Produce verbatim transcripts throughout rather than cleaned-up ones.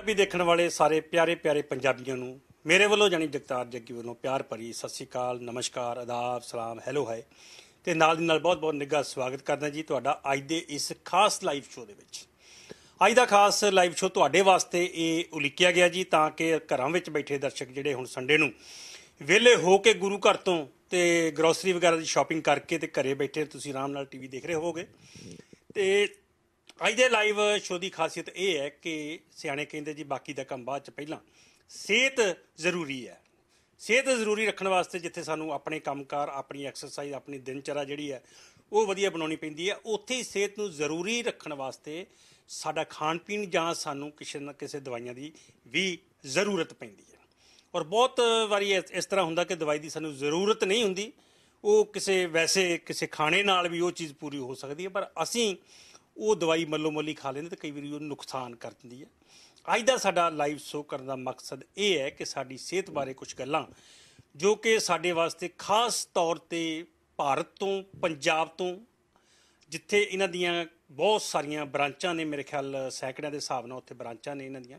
ਪੰਜਾਬੀ ਦੇਖਣ ਵਾਲੇ ਸਾਰੇ ਪਿਆਰੇ ਪਿਆਰੇ ਪੰਜਾਬੀਆਂ ਨੂੰ ਮੇਰੇ ਵੱਲੋਂ ਜਾਨੀ ਜਗਤਾਰ ਜੱਗੀ ਵੱਲੋਂ ਪਿਆਰ ਭਰੀ ਸਤਿ ਸ਼੍ਰੀ ਅਕਾਲ, ਨਮਸਕਾਰ, ਆਦਾਬ, ਸਲਾਮ, ਹੈਲੋ ਹੈ ਤੇ ਨਾਲ ਦੀ ਨਾਲ ਬਹੁਤ ਬਹੁਤ ਨਿੱਘਾ ਸਵਾਗਤ ਕਰਦਾ ਜੀ ਤੁਹਾਡਾ ਅੱਜ ਦੇ ਇਸ ਖਾਸ ਲਾਈਵ ਸ਼ੋਅ ਦੇ ਵਿੱਚ। ਅੱਜ ਦਾ ਖਾਸ ਲਾਈਵ ਸ਼ੋਅ ਤੁਹਾਡੇ ਵਾਸਤੇ ਇਹ ਉਲੀਕਿਆ ਗਿਆ ਜੀ ਤਾਂ ਕਿ ਘਰਾਂ ਵਿੱਚ ਬੈਠੇ ਦਰਸ਼ਕ ਜਿਹੜੇ ਹੁਣ ਸੰਡੇ ਨੂੰ ਵਿਹਲੇ ਹੋ ਕੇ ਗੁਰੂ ਘਰ ਤੋਂ ਤੇ ਗਰੋਸਰੀ ਵਗੈਰਾ ਦੀ ਸ਼ਾਪਿੰਗ ਕਰਕੇ ਤੇ ਘਰੇ ਬੈਠੇ ਤੁਸੀਂ ਆਰਾਮ ਨਾਲ ਟੀ ਵੀ ਦੇਖ ਰਹੇ ਹੋਵੋਗੇ। ਤੇ ਅੱਜ ਦੇ ਲਾਈਵ ਸ਼ੋਅ ਦੀ ਖਾਸੀਅਤ ਇਹ ਹੈ ਕਿ ਸਿਆਣੇ ਕਹਿੰਦੇ ਜੀ ਬਾਕੀ ਦਾ ਕੰਮ ਬਾਅਦ 'ਚ, ਪਹਿਲਾਂ ਸਿਹਤ ਜ਼ਰੂਰੀ ਹੈ। ਸਿਹਤ ਜ਼ਰੂਰੀ ਰੱਖਣ ਵਾਸਤੇ ਜਿੱਥੇ ਸਾਨੂੰ ਆਪਣੇ ਕੰਮਕਾਰ, ਆਪਣੀ ਐਕਸਰਸਾਈਜ਼, ਆਪਣੀ ਦਿਨਚਰਿਆ ਜਿਹੜੀ ਹੈ ਉਹ ਵਧੀਆ ਬਣਾਉਣੀ ਪੈਂਦੀ ਹੈ, ਉੱਥੇ ਹੀ ਸਿਹਤ ਨੂੰ ਜ਼ਰੂਰੀ ਰੱਖਣ ਵਾਸਤੇ ਸਾਡਾ ਖਾਣ ਪੀਣ ਜਾਂ ਸਾਨੂੰ ਕਿਸੇ ਨਾ ਕਿਸੇ ਦਵਾਈਆਂ ਦੀ ਵੀ ਜ਼ਰੂਰਤ ਪੈਂਦੀ ਹੈ। ਔਰ ਬਹੁਤ ਵਾਰੀ ਇਸ ਇਸ ਤਰ੍ਹਾਂ ਹੁੰਦਾ ਕਿ ਦਵਾਈ ਦੀ ਸਾਨੂੰ ਜ਼ਰੂਰਤ ਨਹੀਂ ਹੁੰਦੀ, ਉਹ ਕਿਸੇ ਵੈਸੇ ਕਿਸੇ ਖਾਣੇ ਨਾਲ ਵੀ ਉਹ ਚੀਜ਼ ਪੂਰੀ ਹੋ ਸਕਦੀ ਹੈ, ਪਰ ਅਸੀਂ ਉਹ ਦਵਾਈ ਮੱਲੋ ਮੱਲੀ ਖਾ ਲੈਂਦੇ ਅਤੇ ਕਈ ਵਾਰੀ ਉਹ ਨੁਕਸਾਨ ਕਰ ਦਿੰਦੀ ਹੈ। ਅੱਜ ਦਾ ਸਾਡਾ ਲਾਈਵ ਸ਼ੋਅ ਕਰਨ ਦਾ ਮਕਸਦ ਇਹ ਹੈ ਕਿ ਸਾਡੀ ਸਿਹਤ ਬਾਰੇ ਕੁਝ ਗੱਲਾਂ ਜੋ ਕਿ ਸਾਡੇ ਵਾਸਤੇ ਖਾਸ ਤੌਰ 'ਤੇ ਭਾਰਤ ਤੋਂ, ਪੰਜਾਬ ਤੋਂ, ਜਿੱਥੇ ਇਹਨਾਂ ਦੀਆਂ ਬਹੁਤ ਸਾਰੀਆਂ ਬ੍ਰਾਂਚਾਂ ਨੇ, ਮੇਰੇ ਖਿਆਲ ਸੈਂਕੜਿਆਂ ਦੇ ਹਿਸਾਬ ਨਾਲ ਉੱਥੇ ਬ੍ਰਾਂਚਾਂ ਨੇ ਇਹਨਾਂ ਦੀਆਂ,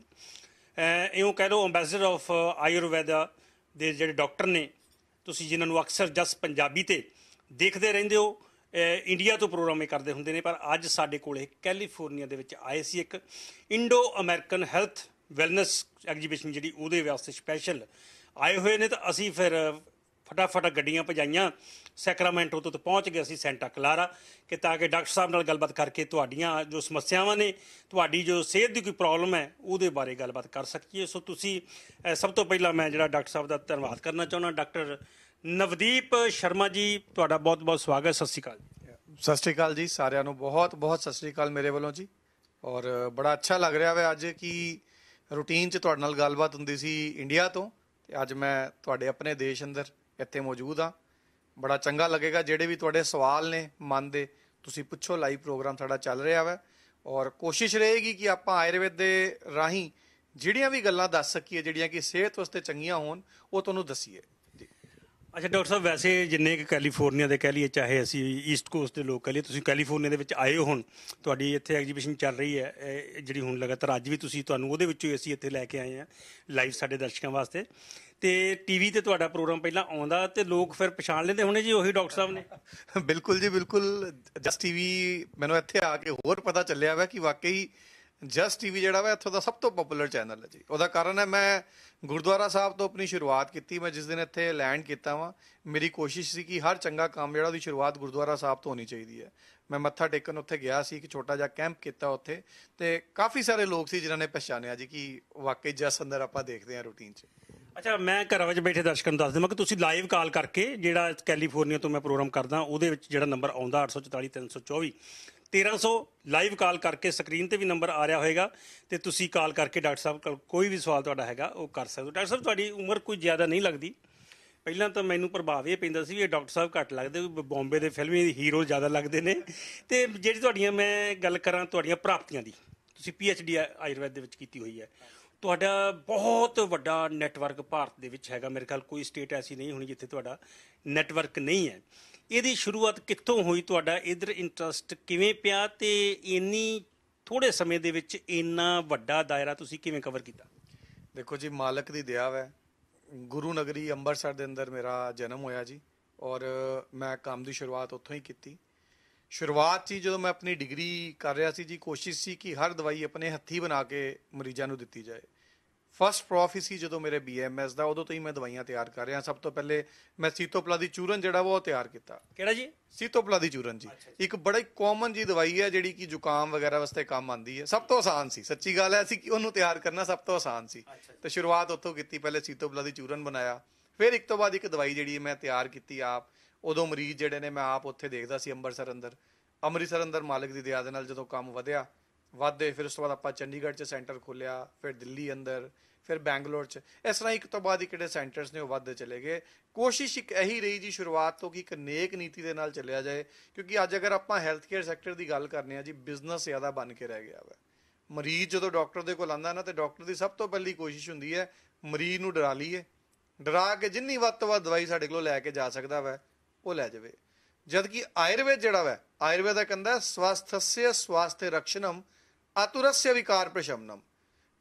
ਇਉਂ ਕਹਿ ਲਓ ਅੰਬੈਸਡਰ ਆਫ ਆਯੁਰਵੈਦਾ ਦੇ ਜਿਹੜੇ ਡਾਕਟਰ ਨੇ, ਤੁਸੀਂ ਜਿਨ੍ਹਾਂ ਨੂੰ ਅਕਸਰ ਜਸ ਪੰਜਾਬੀ 'ਤੇ ਦੇਖਦੇ ਰਹਿੰਦੇ ਹੋ, ਇੰਡੀਆ ਤੋਂ ਪ੍ਰੋਗਰਾਮ ਇਹ ਕਰਦੇ ਹੁੰਦੇ ਨੇ, ਪਰ ਅੱਜ ਸਾਡੇ ਕੋਲ ਕੈਲੀਫੋਰਨੀਆ ਦੇ ਵਿੱਚ ਆਏ ਸੀ ਇੱਕ Indo American health wellness exhibition ਜਿਹੜੀ ਉਹਦੇ ਵਾਸਤੇ ਸਪੈਸ਼ਲ ਆਏ ਹੋਏ ਨੇ। ਤਾਂ ਅਸੀਂ ਫਿਰ ਫਟਾਫਟ ਗੱਡੀਆਂ ਭਜਾਈਆਂ, ਸੈਕਰਾਮੈਂਟੋ ਤੋਂ ਪਹੁੰਚ ਗਏ ਅਸੀਂ ਸੈਂਟਾ ਕਲਾਰਾ ਕਿ ਤਾਂ ਕਿ ਡਾਕਟਰ ਸਾਹਿਬ ਨਾਲ ਗੱਲਬਾਤ ਕਰਕੇ ਤੁਹਾਡੀਆਂ ਜੋ ਸਮੱਸਿਆਵਾਂ ਨੇ, ਤੁਹਾਡੀ ਜੋ ਸਿਹਤ ਦੀ ਕੋਈ ਪ੍ਰੋਬਲਮ ਹੈ ਉਹਦੇ ਬਾਰੇ ਗੱਲਬਾਤ ਕਰ ਸਕੀਏ। ਸੋ ਤੁਸੀਂ ਸਭ ਤੋਂ ਪਹਿਲਾਂ ਮੈਂ ਜਿਹੜਾ ਡਾਕਟਰ ਸਾਹਿਬ ਦਾ ਧੰਨਵਾਦ ਕਰਨਾ ਚਾਹੁੰਦਾ, ਡਾਕਟਰ ਨਵਦੀਪ ਸ਼ਰਮਾ ਜੀ, ਤੁਹਾਡਾ ਬਹੁਤ ਬਹੁਤ ਸਵਾਗਤ। ਸਤਿ ਸ਼੍ਰੀ ਅਕਾਲ ਜੀ। ਸਤਿ ਸ਼੍ਰੀ ਅਕਾਲ ਜੀ ਸਾਰਿਆਂ ਨੂੰ, ਬਹੁਤ ਬਹੁਤ ਸਤਿ ਸ਼੍ਰੀ ਅਕਾਲ ਮੇਰੇ ਵੱਲੋਂ ਜੀ। ਔਰ ਬੜਾ ਅੱਛਾ ਲੱਗ ਰਿਹਾ ਵਾ ਅੱਜ ਕਿ ਰੂਟੀਨ 'ਚ ਤੁਹਾਡੇ ਨਾਲ ਗੱਲਬਾਤ ਹੁੰਦੀ ਸੀ ਇੰਡੀਆ ਤੋਂ, ਅਤੇ ਅੱਜ ਮੈਂ ਤੁਹਾਡੇ ਆਪਣੇ ਦੇਸ਼ ਅੰਦਰ ਇੱਥੇ ਮੌਜੂਦ ਹਾਂ। ਬੜਾ ਚੰਗਾ ਲੱਗੇਗਾ। ਜਿਹੜੇ ਵੀ ਤੁਹਾਡੇ ਸਵਾਲ ਨੇ ਮਨ ਦੇ, ਤੁਸੀਂ ਪੁੱਛੋ। ਲਾਈਵ ਪ੍ਰੋਗਰਾਮ ਸਾਡਾ ਚੱਲ ਰਿਹਾ ਵਾ ਔਰ ਕੋਸ਼ਿਸ਼ ਰਹੇਗੀ ਕਿ ਆਪਾਂ ਆਯੁਰਵੇਦ ਦੇ ਰਾਹੀਂ ਜਿਹੜੀਆਂ ਵੀ ਗੱਲਾਂ ਦੱਸ ਸਕੀਏ ਜਿਹੜੀਆਂ ਕਿ ਸਿਹਤ ਵਾਸਤੇ ਚੰਗੀਆਂ ਹੋਣ, ਉਹ ਤੁਹਾਨੂੰ ਦੱਸੀਏ। ਅੱਛਾ ਡਾਕਟਰ ਸਾਹਿਬ, ਵੈਸੇ ਜਿੰਨੇ ਕਿ ਕੈਲੀਫੋਰਨੀਆ ਦੇ ਕਹਿ ਲਈਏ, ਚਾਹੇ ਅਸੀਂ ਈਸਟ ਕੋਸਟ ਦੇ ਲੋਕ ਕਹਿ ਲਈਏ, ਤੁਸੀਂ ਕੈਲੀਫੋਰਨੀਆ ਦੇ ਵਿੱਚ ਆਏ ਹੋ, ਹੁਣ ਤੁਹਾਡੀ ਇੱਥੇ ਐਗਜੀਬਿਸ਼ਨ ਚੱਲ ਰਹੀ ਹੈ ਜਿਹੜੀ ਹੁਣ ਲਗਾਤਾਰ, ਅੱਜ ਵੀ ਤੁਸੀਂ ਤੁਹਾਨੂੰ ਉਹਦੇ ਵਿੱਚੋਂ ਹੀ ਅਸੀਂ ਇੱਥੇ ਲੈ ਕੇ ਆਏ ਹਾਂ ਲਾਈਵ ਸਾਡੇ ਦਰਸ਼ਕਾਂ ਵਾਸਤੇ। ਅਤੇ ਟੀ ਵੀ 'ਤੇ ਤੁਹਾਡਾ ਪ੍ਰੋਗਰਾਮ ਪਹਿਲਾਂ ਆਉਂਦਾ ਅਤੇ ਲੋਕ ਫਿਰ ਪਛਾਣ ਲੈਂਦੇ ਹੋਣੇ ਜੀ ਉਹੀ ਡਾਕਟਰ ਸਾਹਿਬ ਨੇ। ਬਿਲਕੁਲ ਜੀ ਬਿਲਕੁਲ। ਜਸ ਟੀ ਵੀ ਮੈਨੂੰ ਇੱਥੇ ਆ ਕੇ ਹੋਰ ਪਤਾ ਚੱਲਿਆ ਵਾ ਕਿ ਵਾਕਈ ਜਸ ਟੀ ਵੀ ਜਿਹੜਾ ਵਾ ਇੱਥੋਂ ਦਾ ਸਭ ਤੋਂ ਪੋਪੂਲਰ ਚੈਨਲ ਹੈ ਜੀ। ਉਹਦਾ ਕਾਰਨ ਹੈ ਮੈਂ ਗੁਰਦੁਆਰਾ ਸਾਹਿਬ ਤੋਂ ਆਪਣੀ ਸ਼ੁਰੂਆਤ ਕੀਤੀ। ਮੈਂ ਜਿਸ ਦਿਨ ਇੱਥੇ ਲੈਂਡ ਕੀਤਾ ਵਾ, ਮੇਰੀ ਕੋਸ਼ਿਸ਼ ਸੀ ਕਿ ਹਰ ਚੰਗਾ ਕੰਮ ਜਿਹੜਾ ਉਹਦੀ ਸ਼ੁਰੂਆਤ ਗੁਰਦੁਆਰਾ ਸਾਹਿਬ ਤੋਂ ਹੋਣੀ ਚਾਹੀਦੀ ਹੈ। ਮੈਂ ਮੱਥਾ ਟੇਕਣ ਉੱਥੇ ਗਿਆ ਸੀ, ਇੱਕ ਛੋਟਾ ਜਿਹਾ ਕੈਂਪ ਕੀਤਾ ਉੱਥੇ, ਅਤੇ ਕਾਫੀ ਸਾਰੇ ਲੋਕ ਸੀ ਜਿਨ੍ਹਾਂ ਨੇ ਪਛਾਣਿਆ ਜੀ ਕਿ ਵਾਕਈ ਜਸ ਅੰਦਰ ਆਪਾਂ ਦੇਖਦੇ ਹਾਂ ਰੂਟੀਨ 'ਚ। ਅੱਛਾ, ਮੈਂ ਘਰਾਂ ਵਿੱਚ ਬੈਠੇ ਦਰਸ਼ਕਾਂ ਨੂੰ ਦੱਸ ਦੇਵਾਂ ਕਿ ਤੁਸੀਂ ਲਾਈਵ ਕਾਲ ਕਰਕੇ, ਜਿਹੜਾ ਕੈਲੀਫੋਰਨੀਆ ਤੋਂ ਮੈਂ ਪ੍ਰੋਗਰਾਮ ਕਰਦਾ, ਉਹਦੇ ਵਿੱਚ ਜਿਹੜਾ ਨੰਬਰ ਆਉਂਦਾ ਅੱਠ ਸੌ ਚੁਤਾਲੀ ਤਿੰਨ ਸੌ ਚੌਵੀ ਤੇਰ੍ਹਾਂ ਸੌ, ਲਾਈਵ ਕਾਲ ਕਰਕੇ ਸਕਰੀਨ 'ਤੇ ਵੀ ਨੰਬਰ ਆ ਰਿਹਾ ਹੋਏਗਾ ਅਤੇ ਤੁਸੀਂ ਕਾਲ ਕਰਕੇ ਡਾਕਟਰ ਸਾਹਿਬ ਕੋਲ ਕੋਈ ਵੀ ਸਵਾਲ ਤੁਹਾਡਾ ਹੈਗਾ ਉਹ ਕਰ ਸਕਦੇ ਹੋ। ਡਾਕਟਰ ਸਾਹਿਬ, ਤੁਹਾਡੀ ਉਮਰ ਕੋਈ ਜ਼ਿਆਦਾ ਨਹੀਂ ਲੱਗਦੀ। ਪਹਿਲਾਂ ਤਾਂ ਮੈਨੂੰ ਪ੍ਰਭਾਵ ਇਹ ਪੈਂਦਾ ਸੀ ਵੀ ਇਹ ਡਾਕਟਰ ਸਾਹਿਬ ਘੱਟ ਲੱਗਦੇ, ਬੋਂਬੇ ਦੇ ਫਿਲਮੀ ਹੀਰੋ ਜ਼ਿਆਦਾ ਲੱਗਦੇ ਨੇ। ਅਤੇ ਜਿਹੜੀ ਤੁਹਾਡੀਆਂ ਮੈਂ ਗੱਲ ਕਰਾਂ ਤੁਹਾਡੀਆਂ ਪ੍ਰਾਪਤੀਆਂ ਦੀ, ਤੁਸੀਂ ਪੀ ਐਚ ਡੀ ਆਯੁਰਵੈਦ ਦੇ ਵਿੱਚ ਕੀਤੀ ਹੋਈ ਹੈ, ਤੁਹਾਡਾ ਬਹੁਤ ਵੱਡਾ ਨੈਟਵਰਕ ਭਾਰਤ ਦੇ ਵਿੱਚ ਹੈਗਾ। ਮੇਰੇ ਖਿਆਲ ਕੋਈ ਸਟੇਟ ਐਸੀ ਨਹੀਂ ਹੋਣੀ ਜਿੱਥੇ ਤੁਹਾਡਾ ਨੈਟਵਰਕ ਨਹੀਂ ਹੈ। ਇਹਦੀ ਸ਼ੁਰੂਆਤ ਕਿੱਥੋਂ ਹੋਈ? ਤੁਹਾਡਾ ਇੱਧਰ ਇੰਟਰਸਟ ਕਿਵੇਂ ਪਿਆ ਅਤੇ ਇੰਨੀ ਥੋੜ੍ਹੇ ਸਮੇਂ ਦੇ ਵਿੱਚ ਇੰਨਾ ਵੱਡਾ ਦਾਇਰਾ ਤੁਸੀਂ ਕਿਵੇਂ ਕਵਰ ਕੀਤਾ? ਦੇਖੋ ਜੀ, ਮਾਲਕ ਦੀ ਦਇਆ ਹੈ। ਗੁਰੂ ਨਗਰੀ ਅੰਮ੍ਰਿਤਸਰ ਦੇ ਅੰਦਰ ਮੇਰਾ ਜਨਮ ਹੋਇਆ ਜੀ, ਔਰ ਮੈਂ ਕੰਮ ਦੀ ਸ਼ੁਰੂਆਤ ਉੱਥੋਂ ਹੀ ਕੀਤੀ। ਸ਼ੁਰੂਆਤ 'ਚ ਜਦੋਂ ਮੈਂ ਆਪਣੀ ਡਿਗਰੀ ਕਰ ਰਿਹਾ ਸੀ ਜੀ, ਕੋਸ਼ਿਸ਼ ਸੀ ਕਿ ਹਰ ਦਵਾਈ ਆਪਣੇ ਹੱਥੀਂ ਬਣਾ ਕੇ ਮਰੀਜ਼ਾਂ ਨੂੰ ਦਿੱਤੀ ਜਾਏ। ਫਸਟ ਪ੍ਰੋਫੀ ਸੀ ਜਦੋਂ ਮੇਰੇ ਬੀ ਐਮ ਐਸ ਦਾ, ਉਦੋਂ ਤੋਂ ਹੀ ਮੈਂ ਦਵਾਈਆਂ ਤਿਆਰ ਕਰ ਰਿਹਾ। ਸਭ ਤੋਂ ਪਹਿਲੇ ਮੈਂ ਸੀਤੋਪਲਾ ਦੀ ਚੂਰਨ ਜਿਹੜਾ ਵਾ ਉਹ ਤਿਆਰ ਕੀਤਾ। ਕਿਹੜਾ ਜੀ? ਸੀਤੋਪਲਾ ਦੀ ਚੂਰਨ ਜੀ। ਇੱਕ ਬੜੀ ਕਾਮਨ ਜੀ ਦਵਾਈ ਹੈ ਜਿਹੜੀ ਕਿ ਜ਼ੁਕਾਮ ਵਗੈਰਾ ਵਾਸਤੇ ਕੰਮ ਆਉਂਦੀ ਹੈ। ਸਭ ਤੋਂ ਆਸਾਨ ਸੀ, ਸੱਚੀ ਗੱਲ ਹੈ ਸੀ ਕਿ ਉਹਨੂੰ ਤਿਆਰ ਕਰਨਾ ਸਭ ਤੋਂ ਆਸਾਨ ਸੀ। ਤੇ ਸ਼ੁਰੂਆਤ ਉੱਥੋਂ ਕੀਤੀ। ਪਹਿਲੇ ਸੀਤੋਪਲਾ ਦੀ ਚੂਰਨ ਬਣਾਇਆ, ਫਿਰ ਇੱਕ ਤੋਂ ਬਾਅਦ ਇੱਕ ਦਵਾਈ ਜਿਹੜੀ ਮੈਂ ਤਿਆਰ ਕੀਤੀ ਆਪ। ਉਦੋਂ ਮਰੀਜ਼ ਜਿਹੜੇ ਨੇ ਮੈਂ ਆਪ ਉੱਥੇ ਦੇਖਦਾ ਸੀ ਅੰਮ੍ਰਿਤਸਰ ਅੰਦਰ। ਅੰਮ੍ਰਿਤਸਰ ਅੰਦਰ ਮਾਲਕ ਦੀ ਦਇਆ ਦੇ ਨਾਲ ਜਦੋਂ ਕੰਮ ਵਧਿਆ, ਵੱਧਦੇ ਫਿਰ ਉਸ ਤੋਂ ਬਾਅਦ ਆਪਾਂ ਚੰਡੀਗੜ੍ਹ 'ਚ ਸੈਂਟਰ ਖੋਲ੍ਹਿਆ, ਫਿਰ ਦਿੱਲੀ ਅੰਦਰ, ਫਿਰ ਬੈਂਗਲੋਰ 'ਚ। ਇਸ ਤਰ੍ਹਾਂ ਇੱਕ ਤੋਂ ਬਾਅਦ ਇੱਕ ਜਿਹੜੇ ਸੈਂਟਰਸ ਨੇ ਉਹ ਵੱਧਦੇ ਚਲੇ ਗਏ। ਕੋਸ਼ਿਸ਼ ਇੱਕ ਇਹੀ ਰਹੀ ਜੀ ਸ਼ੁਰੂਆਤ ਤੋਂ ਕਿ ਇੱਕ ਨੇਕ ਨੀਤੀ ਦੇ ਨਾਲ ਚੱਲਿਆ ਜਾਏ, ਕਿਉਂਕਿ ਅੱਜ ਅਗਰ ਆਪਾਂ ਹੈਲਥ ਕੇਅਰ ਸੈਕਟਰ ਦੀ ਗੱਲ ਕਰਨੇ ਆ ਜੀ, ਬਿਜ਼ਨਸ ਜ਼ਿਆਦਾ ਬਣ ਕੇ ਰਹਿ ਗਿਆ ਵਾ। ਮਰੀਜ਼ ਜਦੋਂ ਡਾਕਟਰ ਦੇ ਕੋਲ ਆਉਂਦਾ ਨਾ, ਤਾਂ ਡਾਕਟਰ ਦੀ ਸਭ ਤੋਂ ਪਹਿਲੀ ਕੋਸ਼ਿਸ਼ ਹੁੰਦੀ ਹੈ ਮਰੀਜ਼ ਨੂੰ ਡਰਾ ਲਈਏ, ਡਰਾ ਕੇ ਜਿੰਨੀ ਵੱਧ ਤੋਂ ਵੱਧ ਦਵਾਈ ਸਾਡੇ ਕੋਲੋਂ ਲੈ ਕੇ ਜਾ ਸਕਦਾ ਵਾ ਉਹ ਲੈ ਜਾਵੇ। ਜਦ ਕਿ ਆਯੁਰਵੇਦ ਜਿਹੜਾ ਵਾ, ਆਯੁਰਵੇਦ ਕਹਿੰਦਾ ਸਵਾਸਥਯ ਸਵਾਸਥਯ ਰਕਸ਼ਣਮ ਆਤੁਰस्य ਵਿਕਾਰ ਪ੍ਰਸ਼ਮਨਮ।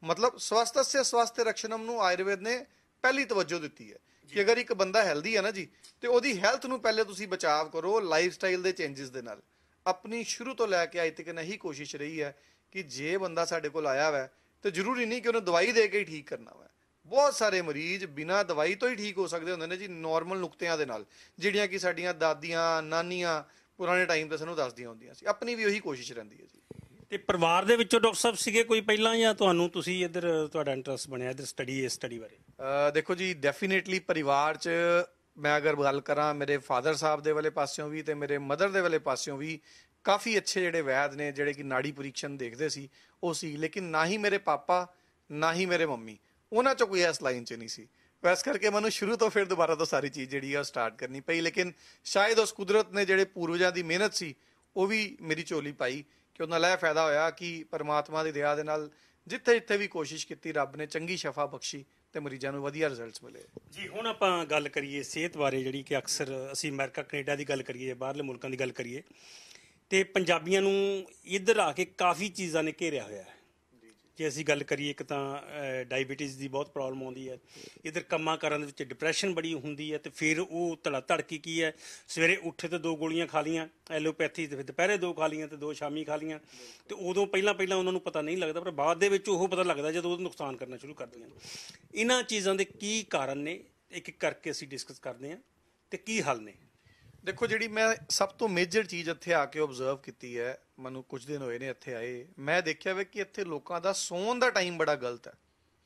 ਮਤਲਬ ਸਵਸਤस्य ਸਵਾਸਥਯ ਰਕਸ਼ਣਮ ਨੂੰ ਆਯੁਰਵੇਦ ਨੇ ਪਹਿਲੀ ਤਵੱਜੋ ਦਿੱਤੀ ਹੈ ਕਿ ਅਗਰ ਇੱਕ ਬੰਦਾ ਹੈਲਦੀ ਹੈ ਨਾ ਜੀ, ਤੇ ਉਹਦੀ ਹੈਲਥ ਨੂੰ ਪਹਿਲੇ ਤੁਸੀਂ ਬਚਾਵ ਕਰੋ ਲਾਈਫ ਸਟਾਈਲ ਦੇ ਚੇਂਜਸ ਦੇ ਨਾਲ। ਆਪਣੀ ਸ਼ੁਰੂ ਤੋਂ ਲੈ ਕੇ ਅੱਜ ਤੱਕ ਇਹੀ ਕੋਸ਼ਿਸ਼ ਰਹੀ ਹੈ ਕਿ ਜੇ ਬੰਦਾ ਸਾਡੇ ਕੋਲ ਆਇਆ ਵਾ ਤੇ ਜ਼ਰੂਰੀ ਨਹੀਂ ਕਿ ਉਹਨੂੰ ਦਵਾਈ ਦੇ ਕੇ ਹੀ ਠੀਕ ਕਰਨਾ ਵਾ। ਬਹੁਤ ਸਾਰੇ ਮਰੀਜ਼ ਬਿਨਾਂ ਦਵਾਈ ਤੋਂ ਹੀ ਠੀਕ ਹੋ ਸਕਦੇ ਹੁੰਦੇ ਨੇ ਜੀ, ਨੋਰਮਲ ਨੁਕਤਿਆਂ ਦੇ ਨਾਲ, ਜਿਹੜੀਆਂ ਕਿ ਸਾਡੀਆਂ ਦਾਦੀਆਂ ਨਾਨੀਆਂ ਪੁਰਾਣੇ ਟਾਈਮ ਤੇ ਸਾਨੂੰ ਦੱਸਦੀਆਂ ਹੁੰਦੀਆਂ ਸੀ। ਆਪਣੀ ਵੀ ਉਹੀ ਕੋਸ਼ਿਸ਼ ਰਹਿੰਦੀ ਹੈ ਜੀ। ਤੇ ਪਰਿਵਾਰ ਦੇ ਵਿੱਚੋਂ ਡਾਕਟਰ ਸਾਹਿਬ ਸੀਗੇ ਕੋਈ ਪਹਿਲਾਂ, ਜਾਂ ਤੁਹਾਨੂੰ ਤੁਸੀਂ ਇੱਧਰ ਤੁਹਾਡਾ ਇੰਟਰਸਟ ਬਣਿਆ ਇੱਧਰ ਸਟੱਡੀ ਇਸ ਸਟੱਡੀ ਬਾਰੇ? ਅਹ ਦੇਖੋ ਜੀ, ਡੈਫੀਨੇਟਲੀ ਪਰਿਵਾਰ 'ਚ ਮੈਂ ਅਗਰ ਗੱਲ ਕਰਾਂ, ਮੇਰੇ ਫਾਦਰ ਸਾਹਿਬ ਦੇ ਵਾਲੇ ਪਾਸਿਓਂ ਵੀ ਤੇ ਮੇਰੇ ਮਦਰ ਦੇ ਵਾਲੇ ਪਾਸਿਓਂ ਵੀ ਕਾਫੀ ਅੱਛੇ ਜਿਹੜੇ ਵੈਦ ਨੇ, ਜਿਹੜੇ ਕਿ ਨਾੜੀ ਪਰੀਖਣ ਦੇਖਦੇ ਸੀ ਉਹ ਸੀ। ਲੇਕਿਨ ਨਾ ਹੀ ਮੇਰੇ ਪਾਪਾ ਨਾ ਹੀ ਮੇਰੇ ਮੰਮੀ, ਉਹਨਾਂ 'ਚੋਂ ਕੋਈ ਇਸ ਲਾਈਨ 'ਚ ਨਹੀਂ ਸੀ। ਵੈਸ ਕਰਕੇ ਮੈਨੂੰ ਸ਼ੁਰੂ ਤੋਂ ਫਿਰ ਦੁਬਾਰਾ ਤੋਂ ਸਾਰੀ ਚੀਜ਼ ਜਿਹੜੀ ਆ ਉਹ ਸਟਾਰਟ ਕਰਨੀ ਪਈ। ਲੇਕਿਨ ਸ਼ਾਇਦ ਉਸ ਕੁਦਰਤ ਨੇ ਜਿਹੜੇ ਪੂਰਵਜਾਂ ਦੀ ਮਿਹਨਤ ਸੀ ਉਹ ਵੀ ਮੇਰੀ ਝੋਲੀ ਪਾਈ ਕਿ ਉਹਦੇ ਨਾਲ ਇਹ ਫਾਇਦਾ ਹੋਇਆ ਕਿ ਪਰਮਾਤਮਾ ਦੀ ਦਇਆ ਦੇ ਨਾਲ ਜਿੱਥੇ ਜਿੱਥੇ ਵੀ ਕੋਸ਼ਿਸ਼ ਕੀਤੀ ਰੱਬ ਨੇ ਚੰਗੀ ਸ਼ਫਾ ਬਖਸ਼ੀ ਤੇ ਮਰੀਜ਼ਾਂ ਨੂੰ ਵਧੀਆ ਰਿਜ਼ਲਟਸ ਮਿਲੇ ਜੀ। ਹੁਣ ਆਪਾਂ ਗੱਲ ਕਰੀਏ ਸਿਹਤ ਬਾਰੇ, ਜਿਹੜੀ ਕਿ ਅਕਸਰ ਅਸੀਂ ਅਮਰੀਕਾ ਕੈਨੇਡਾ ਦੀ ਗੱਲ ਕਰੀਏ, ਬਾਹਰਲੇ ਮੁਲਕਾਂ ਦੀ ਗੱਲ ਕਰੀਏ, ਤੇ ਪੰਜਾਬੀਆਂ ਨੂੰ ਇੱਧਰ ਆ ਕੇ ਕਾਫੀ ਚੀਜ਼ਾਂ ਨੇ ਘੇਰਿਆ ਹੋਇਆ ਹੈ। ਜੇ ਅਸੀਂ ਗੱਲ ਕਰੀਏ, ਇੱਕ ਤਾਂ ਡਾਇਬੀਟੀਜ਼ ਦੀ ਬਹੁਤ ਪ੍ਰੋਬਲਮ ਆਉਂਦੀ ਹੈ ਇੱਧਰ, ਕੰਮਾਂ ਕਾਰਾਂ ਦੇ ਵਿੱਚ ਡਿਪਰੈਸ਼ਨ ਬੜੀ ਹੁੰਦੀ ਹੈ, ਤੇ ਫਿਰ ਉਹ ਧੜਾ ਧੜਕੀ ਕੀ ਹੈ, ਸਵੇਰੇ ਉੱਠੇ ਤੇ ਦੋ ਗੋਲੀਆਂ ਖਾ ਲਈਆਂ ਐਲੋਪੈਥੀ, ਤੇ ਫਿਰ ਦੁਪਹਿਰੇ ਦੋ ਖਾ ਲਈਆਂ ਤੇ ਦੋ ਸ਼ਾਮੀ ਖਾ ਲਈਆਂ। ਤੇ ਉਦੋਂ ਪਹਿਲਾਂ ਪਹਿਲਾਂ ਉਹਨਾਂ ਨੂੰ ਪਤਾ ਨਹੀਂ ਲੱਗਦਾ, ਪਰ ਬਾਅਦ ਦੇ ਵਿੱਚ ਉਹ ਪਤਾ ਲੱਗਦਾ ਜਦੋਂ ਉਹ ਨੁਕਸਾਨ ਕਰਨਾ ਸ਼ੁਰੂ ਕਰਦੀਆਂ। ਇਹਨਾਂ ਚੀਜ਼ਾਂ ਦੇ ਕੀ ਕਾਰਨ ਨੇ, ਇੱਕ ਇੱਕ ਕਰਕੇ ਅਸੀਂ ਡਿਸਕਸ ਕਰਦੇ ਹਾਂ, ਤੇ ਕੀ ਹੱਲ ਨੇ। ਦੇਖੋ, ਜਿਹੜੀ ਮੈਂ ਸਭ ਤੋਂ ਮੇਜਰ ਚੀਜ਼ ਇੱਥੇ ਆ ਕੇ ਓਬਜ਼ਰਵ ਕੀਤੀ ਹੈ, ਮੈਨੂੰ ਕੁਝ ਦਿਨ ਹੋਏ ਨੇ ਇੱਥੇ ਆਏ, ਮੈਂ ਦੇਖਿਆ ਵੇ ਕਿ ਇੱਥੇ ਲੋਕਾਂ ਦਾ ਸੌਣ ਦਾ ਟਾਈਮ ਬੜਾ ਗਲਤ ਹੈ।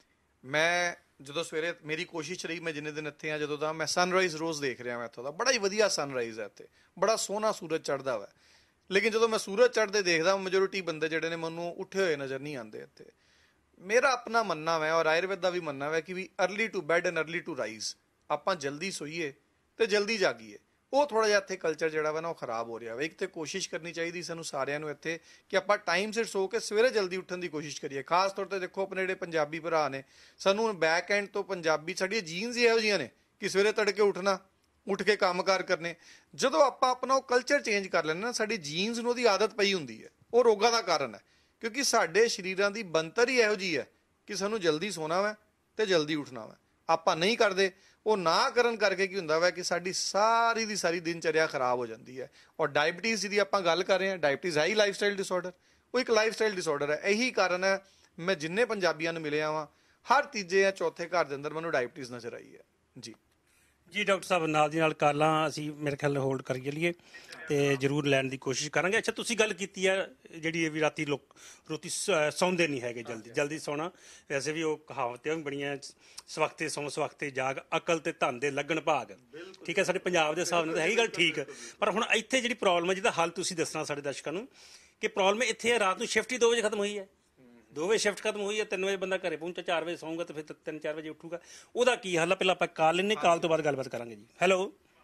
ਮੈਂ ਜਦੋਂ ਸਵੇਰੇ, ਮੇਰੀ ਕੋਸ਼ਿਸ਼ ਰਹੀ, ਮੈਂ ਜਿੰਨੇ ਦਿਨ ਇੱਥੇ ਆ ਜਦੋਂ ਦਾ ਮੈਂ ਸਨਰਾਈਜ਼ ਰੋਜ਼ ਦੇਖ ਰਿਹਾ ਮੈਂ ਇੱਥੋਂ ਦਾ, ਬੜਾ ਹੀ ਵਧੀਆ ਸਨਰਾਈਜ਼ ਹੈ ਇੱਥੇ, ਬੜਾ ਸੋਹਣਾ ਸੂਰਜ ਚੜ੍ਹਦਾ ਵਾ। ਲੇਕਿਨ ਜਦੋਂ ਮੈਂ ਸੂਰਜ ਚੜ੍ਹਦੇ ਦੇਖਦਾ, ਮੈਜੋਰਿਟੀ ਬੰਦੇ ਜਿਹੜੇ ਨੇ ਮੈਨੂੰ ਉੱਠੇ ਹੋਏ ਨਜ਼ਰ ਨਹੀਂ ਆਉਂਦੇ ਇੱਥੇ। ਮੇਰਾ ਆਪਣਾ ਮੰਨਣਾ ਹੈ ਔਰ ਆਯੁਰਵੇਦ ਦਾ ਵੀ ਮੰਨਣਾ ਹੈ ਕਿ ਵੀ early to bed and early to rise, ਆਪਾਂ ਜਲਦੀ ਸੋਈਏ ਤੇ ਜਲਦੀ ਜਾਗੀਏ। ਉਹ ਥੋੜਾ ਜਿਹਾ ਇੱਥੇ ਕਲਚਰ ਜਿਹੜਾ ਵਾ ਨਾ ਉਹ ਖਰਾਬ ਹੋ ਰਿਹਾ ਵਾ। ਇੱਕ ਤੇ ਕੋਸ਼ਿਸ਼ ਕਰਨੀ ਚਾਹੀਦੀ ਸਾਨੂੰ ਸਾਰਿਆਂ ਨੂੰ ਇੱਥੇ ਕਿ ਆਪਾਂ ਟਾਈਮ ਸਿਰ ਸੋ ਕੇ ਸਵੇਰੇ ਜਲਦੀ ਉੱਠਣ ਦੀ ਕੋਸ਼ਿਸ਼ ਕਰੀਏ। ਖਾਸ ਤੌਰ ਤੇ ਦੇਖੋ, ਆਪਣੇ ਜਿਹੜੇ ਪੰਜਾਬੀ ਭਰਾ ਨੇ, ਸਾਨੂੰ ਬੈਕ ਐਂਡ ਤੋਂ ਪੰਜਾਬੀ, ਸਾਡੀਆਂ ਜੀਨਸ ਹੀ ਇਹੋ ਜਿਹੀਆਂ ਨੇ ਕਿ ਸਵੇਰੇ ਤੜਕੇ ਉੱਠਣਾ, ਉੱਠ ਕੇ ਕੰਮਕਾਰ ਕਰਨੇ। ਜਦੋਂ ਆਪਾਂ ਆਪਣਾ ਉਹ ਕਲਚਰ ਚੇਂਜ ਕਰ ਲੈਂਦੇ ਨਾ, ਸਾਡੀ ਜੀਨਸ ਨੂੰ ਉਹਦੀ ਆਦਤ ਪਈ ਹੁੰਦੀ ਹੈ। ਉਹ ਰੋਗਾਂ ਦਾ ਕਾਰਨ ਹੈ, ਕਿਉਂਕਿ ਸਾਡੇ ਸਰੀਰਾਂ ਦੀ ਬਣਤਰ ਹੀ ਇਹੋ ਜਿਹੀ ਹੈ ਕਿ ਸਾਨੂੰ ਜਲਦੀ ਸੋਣਾ ਵਾ ਤੇ ਜਲਦੀ ਉੱਠਣਾ ਵਾ। ਆਪਾਂ ਨਹੀਂ ਕਰਦੇ। ਉਹ ਨਾ ਕਰਨ ਕਰਕੇ ਕੀ ਹੁੰਦਾ ਵਾ ਕਿ ਸਾਡੀ ਸਾਰੀ ਦੀ ਸਾਰੀ ਦਿਨਚਰਿਆ ਖਰਾਬ ਹੋ ਜਾਂਦੀ ਹੈ। ਔਰ ਡਾਇਬਟੀਜ਼ ਜਿਹਦੀ ਆਪਾਂ ਗੱਲ ਕਰ ਰਹੇ ਹਾਂ, ਡਾਇਬਟੀਜ਼ ਹੈ ਹੀ ਲਾਈਫ ਸਟਾਈਲ ਡਿਸਆਰਡਰ, ਉਹ ਇੱਕ ਲਾਈਫ ਸਟਾਈਲ ਡਿਸਆਰਡਰ ਹੈ। ਇਹੀ ਕਾਰਨ ਹੈ ਮੈਂ ਜਿੰਨੇ ਪੰਜਾਬੀਆਂ ਨੂੰ ਮਿਲਿਆ ਵਾਂ, ਹਰ ਤੀਜੇ ਜਾਂ ਚੌਥੇ ਘਰ ਦੇ ਅੰਦਰ ਮੈਨੂੰ ਡਾਇਬਟੀਜ਼ ਨਜ਼ਰ ਆਈ ਹੈ ਜੀ। ਜੀ ਡਾਕਟਰ ਸਾਹਿਬ, ਨਾਲ ਦੀ ਨਾਲ ਕਾਲਾਂ ਅਸੀਂ ਮੇਰੇ ਖਿਆਲ ਹੋਲਡ ਕਰੀ ਲਈਏ ਤੇ ਜ਼ਰੂਰ ਲੈਣ ਦੀ ਕੋਸ਼ਿਸ਼ ਕਰਾਂਗੇ। ਅੱਛਾ, ਤੁਸੀਂ ਗੱਲ ਕੀਤੀ ਹੈ ਜਿਹੜੀ ਇਹ ਵੀ ਰਾਤੀ ਲੋਕ ਰੋਟੀ ਸੌਂਦੇ ਨਹੀਂ ਹੈਗੇ, ਜਲਦੀ ਜਲਦੀ ਸੌਣਾ। ਵੈਸੇ ਵੀ ਉਹ ਕਹਾਵਤਾਂ ਵੀ ਬੜੀਆਂ, ਸਵਖਤੇ ਸੌਂ ਸਵਖਤੇ ਜਾਗ, ਅਕਲ ਤੇ ਧਨ ਦੇ ਲੱਗਣ ਭਾਗ। ਠੀਕ ਹੈ, ਸਾਡੇ ਪੰਜਾਬ ਦੇ ਹਿਸਾਬ ਨਾਲ ਤਾਂ ਹੈਗੀ ਗੱਲ ਠੀਕ, ਪਰ ਹੁਣ ਇੱਥੇ ਜਿਹੜੀ ਪ੍ਰੋਬਲਮ ਹੈ ਜਿਹਦਾ ਹੱਲ ਤੁਸੀਂ ਦੱਸਣਾ ਸਾਡੇ ਦਰਸ਼ਕਾਂ ਨੂੰ, ਕਿ ਪ੍ਰੋਬਲਮ ਇੱਥੇ ਹੈ ਰਾਤ ਨੂੰ ਸ਼ਿਫਟ ਹੀ ਦੋ ਵਜੇ ਖਤਮ ਹੋਈ ਹੈ, ਦੋ ਵਜੇ ਸ਼ਿਫਟ ਖਤਮ ਹੋਈ ਹੈ, ਤਿੰਨ ਵਜੇ ਬੰਦਾ ਘਰੇ ਪਹੁੰਚਾ, ਚਾਰ ਵਜੇ ਸੌਂਗਾ ਤੇ ਫਿਰ ਤਿੰਨ ਚਾਰ ਵਜੇ ਉੱਠੂਗਾ। ਉਹਦਾ ਕੀ ਹੱਲ ਹੈ? ਪਹਿਲਾਂ ਆਪਾਂ ਕਾਲ ਲੈਂਦੇ, ਕਾਲ ਤੋਂ ਬਾਅਦ ਗੱਲਬਾਤ ਕਰਾਂਗੇ ਜੀ। ਹੈਲੋ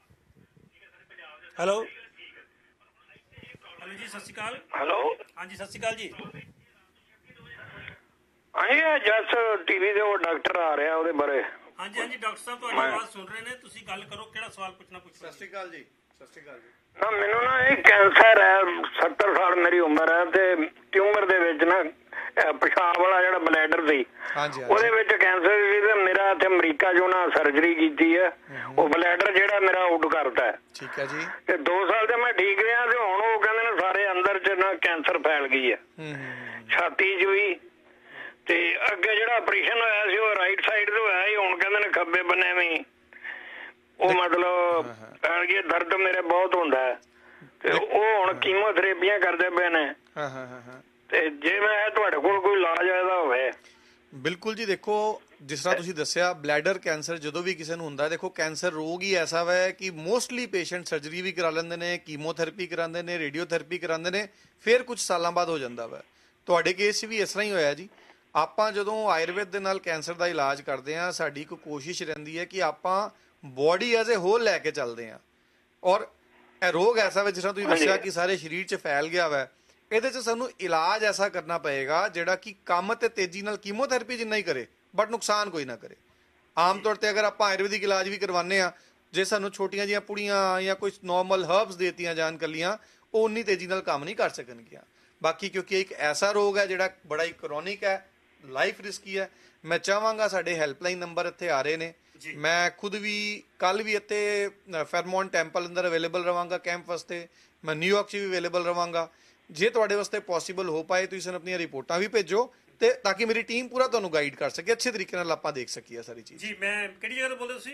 ਹੈਲੋ ਹੈਲੋ ਜੀ, ਸਤਿ ਸ਼੍ਰੀ ਅਕਾਲ। ਹੈਲੋ, ਹਾਂਜੀ ਸਤਿ ਸ਼੍ਰੀ ਅਕਾਲ ਜੀ। ਹਾਂਜੀ, ਜਸ ਟੀਵੀ ਦੇ ਉਹ ਡਾਕਟਰ ਆ ਰਿਹਾ, ਉਹਦੇ ਬਾਰੇ। ਹਾਂਜੀ ਹਾਂਜੀ ਡਾਕਟਰ ਸਾਹਿਬ ਤੁਹਾਡੀ ਆਵਾਜ਼ ਸੁਣ ਰਹੇ ਨੇ, ਤੁਸੀਂ ਗੱਲ ਕਰੋ, ਕਿਹੜਾ ਸਵਾਲ ਪੁੱਛਣਾ ਪੁੱਛੋ। ਸਤਿ ਸ਼੍ਰੀ ਅਕਾਲ ਜੀ। ਸਤਿ ਸ਼੍ਰੀ ਅਕਾਲ ਜੀ। ਨਾ, ਮੈਨੂੰ ਨਾ ਇਹ ਕੈਂਸਰ ਹੈ, ਸੱਤਰ ਸਾਲ ਮੇਰੀ ਉਮਰ ਹੈ, ਤੇ ਟਿਊਮਰ ਦੇ ਵਿੱਚ ਨਾ ਪਿਸ਼ਾਬ ਵਾਲਾ ਜਿਹੜਾ ਬਲੈਡਰ ਸੀ ਉਹਦੇ ਵਿੱਚ ਕੈਂਸਰ ਸੀ, ਤੇ ਮੇਰਾ ਇੱਥੇ ਅਮਰੀਕਾ ਜੋ ਨਾ ਸਰਜਰੀ ਕੀਤੀ ਹੈ, ਉਹ ਬਲੈਡਰ ਜਿਹੜਾ ਮੇਰਾ ਆਊਟ ਕਰਤਾ ਹੈ। ਠੀਕ ਹੈ ਜੀ। ਤੇ ਦੋ ਸਾਲ ਤੇ ਮੈਂ ਠੀਕ ਰਿਹਾ, ਤੇ ਹੁਣ ਉਹ ਕਹਿੰਦੇ ਨੇ ਸਾਰੇ ਅੰਦਰ ਚ ਨਾ ਕੈਂਸਰ ਫੈਲ ਗਈ ਹੈ, ਛਾਤੀ ਚ ਵੀ। ਤੇ ਅੱਗੇ ਜਿਹੜਾ ਆਪਰੇਸ਼ਨ ਹੋਇਆ ਸੀ ਉਹ ਰਾਈਟ ਸਾਈਡ ਤੇ ਹੋਇਆ ਸੀ, ਹੁਣ ਕਹਿੰਦੇ ਨੇ ਖੱਬੇ ਬੰਨੇ ਵੀ। ਉਹ ਮਤਲਬ ਇਹ ਦਰਦ ਮੇਰੇ ਬਹੁਤ ਹੁੰਦਾ ਹੈ, ਤੇ ਉਹ ਹੁਣ ਕੀਮੋਥੈਰੇਪੀਆਂ ਕਰਦੇ ਪਏ ਨੇ। ਹਾਂ ਹਾਂ ਹਾਂ। ਤੇ ਜੇ ਮੈਂ ਤੁਹਾਡੇ ਕੋਲ ਕੋਈ ਇਲਾਜ ਇਹਦਾ ਹੋਵੇ। ਬਿਲਕੁਲ ਜੀ। ਦੇਖੋ, ਜਿਸ ਤਰ੍ਹਾਂ ਤੁਸੀਂ ਦੱਸਿਆ, ਬਲੈਡਰ ਕੈਂਸਰ ਜਦੋਂ ਵੀ ਕਿਸੇ ਨੂੰ ਹੁੰਦਾ ਹੈ, ਦੇਖੋ ਕੈਂਸਰ ਰੋਗ ਹੀ ਐਸਾ ਵਾ ਕਿ ਮੋਸਟਲੀ ਪੇਸ਼ੈਂਟ ਸਰਜਰੀ ਵੀ ਕਰਾ ਲੈਂਦੇ ਨੇ, ਕੀਮੋਥੈਰੇਪੀ ਕਰਾਉਂਦੇ ਨੇ, ਰੇਡੀਓਥੈਰੇਪੀ ਕਰਾਉਂਦੇ ਨੇ, ਫਿਰ ਕੁਝ ਸਾਲਾਂ ਬਾਅਦ ਹੋ ਜਾਂਦਾ ਵਾ। ਤੁਹਾਡੇ ਕੇਸ 'ਚ ਵੀ ਇਸ ਤਰ੍ਹਾਂ ਹੀ ਹੋਇਆ ਜੀ। ਆਪਾਂ ਜਦੋਂ ਆਯੁਰਵੇਦ ਦੇ ਨਾਲ ਕੈਂਸਰ ਦਾ ਇਲਾਜ ਕਰਦੇ ਹਾਂ, ਸਾਡੀ ਇੱਕ ਕੋਸ਼ਿਸ਼ ਰਹਿੰਦੀ ਹੈ ਕਿ ਆਪਾਂ ਬੋਡੀ ਐਜ਼ ਏ ਹੋਲ ਲੈ ਕੇ ਚੱਲਦੇ ਹਾਂ। ਔਰ ਇਹ ਰੋਗ ਐਸਾ ਵਾ, ਜਿਸ ਤਰ੍ਹਾਂ ਤੁਸੀਂ ਦੱਸਿਆ ਕਿ ਸਾਰੇ ਸਰੀਰ 'ਚ ਫੈਲ ਗਿਆ ਵਾ, ਇਹਦੇ 'ਚ ਸਾਨੂੰ ਇਲਾਜ ਐਸਾ ਕਰਨਾ ਪਏਗਾ ਜਿਹੜਾ ਕਿ ਕੰਮ ਤੇ ਤੇਜ਼ੀ ਨਾਲ ਕੀਮੋਥੈਰੇਪੀ ਜਿੰਨਾ ਹੀ ਕਰੇ, ਬਟ ਨੁਕਸਾਨ ਕੋਈ ਨਾ ਕਰੇ। ਆਮ ਤੌਰ ਤੇ ਅਗਰ ਆਪਾਂ ਆਯੁਰਵੈਦਿਕ ਇਲਾਜ ਵੀ ਕਰਵਾਉਂਦੇ ਹਾਂ, ਜੇ ਸਾਨੂੰ ਛੋਟੀਆਂ ਜਿਹੀਆਂ ਪੁੜੀਆਂ ਜਾਂ ਕੁਝ ਨੋਰਮਲ ਹਰਬਸ ਦੇਤੀਆਂ ਜਾਣ ਕੱਲੀਆਂ, ਉਹ ਉਨੀ ਤੇਜ਼ੀ ਨਾਲ ਕੰਮ ਨਹੀਂ ਕਰ ਸਕਣਗੀਆਂ। ਬਾਕੀ ਕਿਉਂਕਿ ਇੱਕ ਐਸਾ ਰੋਗ ਹੈ ਜਿਹੜਾ ਬੜਾ ਹੀ ਕਰੋਨਿਕ ਹੈ, ਲਾਈਫ ਰਿਸਕੀ ਹੈ। ਮੈਂ ਚਾਹਾਂਗਾ ਸਾਡੇ ਹੈਲਪਲਾਈਨ ਨੰਬਰ ਇੱਥੇ ਆ ਰਹੇ ਨੇ, ਮੈਂ ਖੁਦ ਵੀ ਕੱਲ ਵੀ ਇੱਥੇ ਫੈਰਮੌਂਟ ਟੈਂਪਲ ਅੰਦਰ ਅਵੇਲੇਬਲ ਰਵਾਂਗਾ ਕੈਂਪ ਵਾਸਤੇ, ਮੈਂ ਨਿਊਯਾਰਕ 'ਚ ਵੀ ਅਵੇਲੇਬਲ ਰਵਾਂਗਾ। ਜੇ ਤੁਹਾਡੇ ਵਾਸਤੇ ਪੋਸੀਬਲ ਹੋ ਪਾਏ ਤੁਸੀਂ ਸਾਨੂੰ ਆਪਣੀਆਂ ਰਿਪੋਰਟਾਂ ਵੀ ਭੇਜੋ, ਤੇ ਤਾਂ ਕਿ ਮੇਰੀ ਟੀਮ ਪੂਰਾ ਤੁਹਾਨੂੰ ਗਾਈਡ ਕਰ ਸਕੇ, ਅੱਛੇ ਤਰੀਕੇ ਨਾਲ ਆਪਾਂ ਦੇਖ ਸਕੀਏ ਸਾਰੀ ਚੀਜ਼। ਜੀ ਮੈਂ ਕਿਹੜੀ ਜਗ੍ਹਾ ਤੋਂ ਬੋਲਦੇ ਤੁਸੀਂ?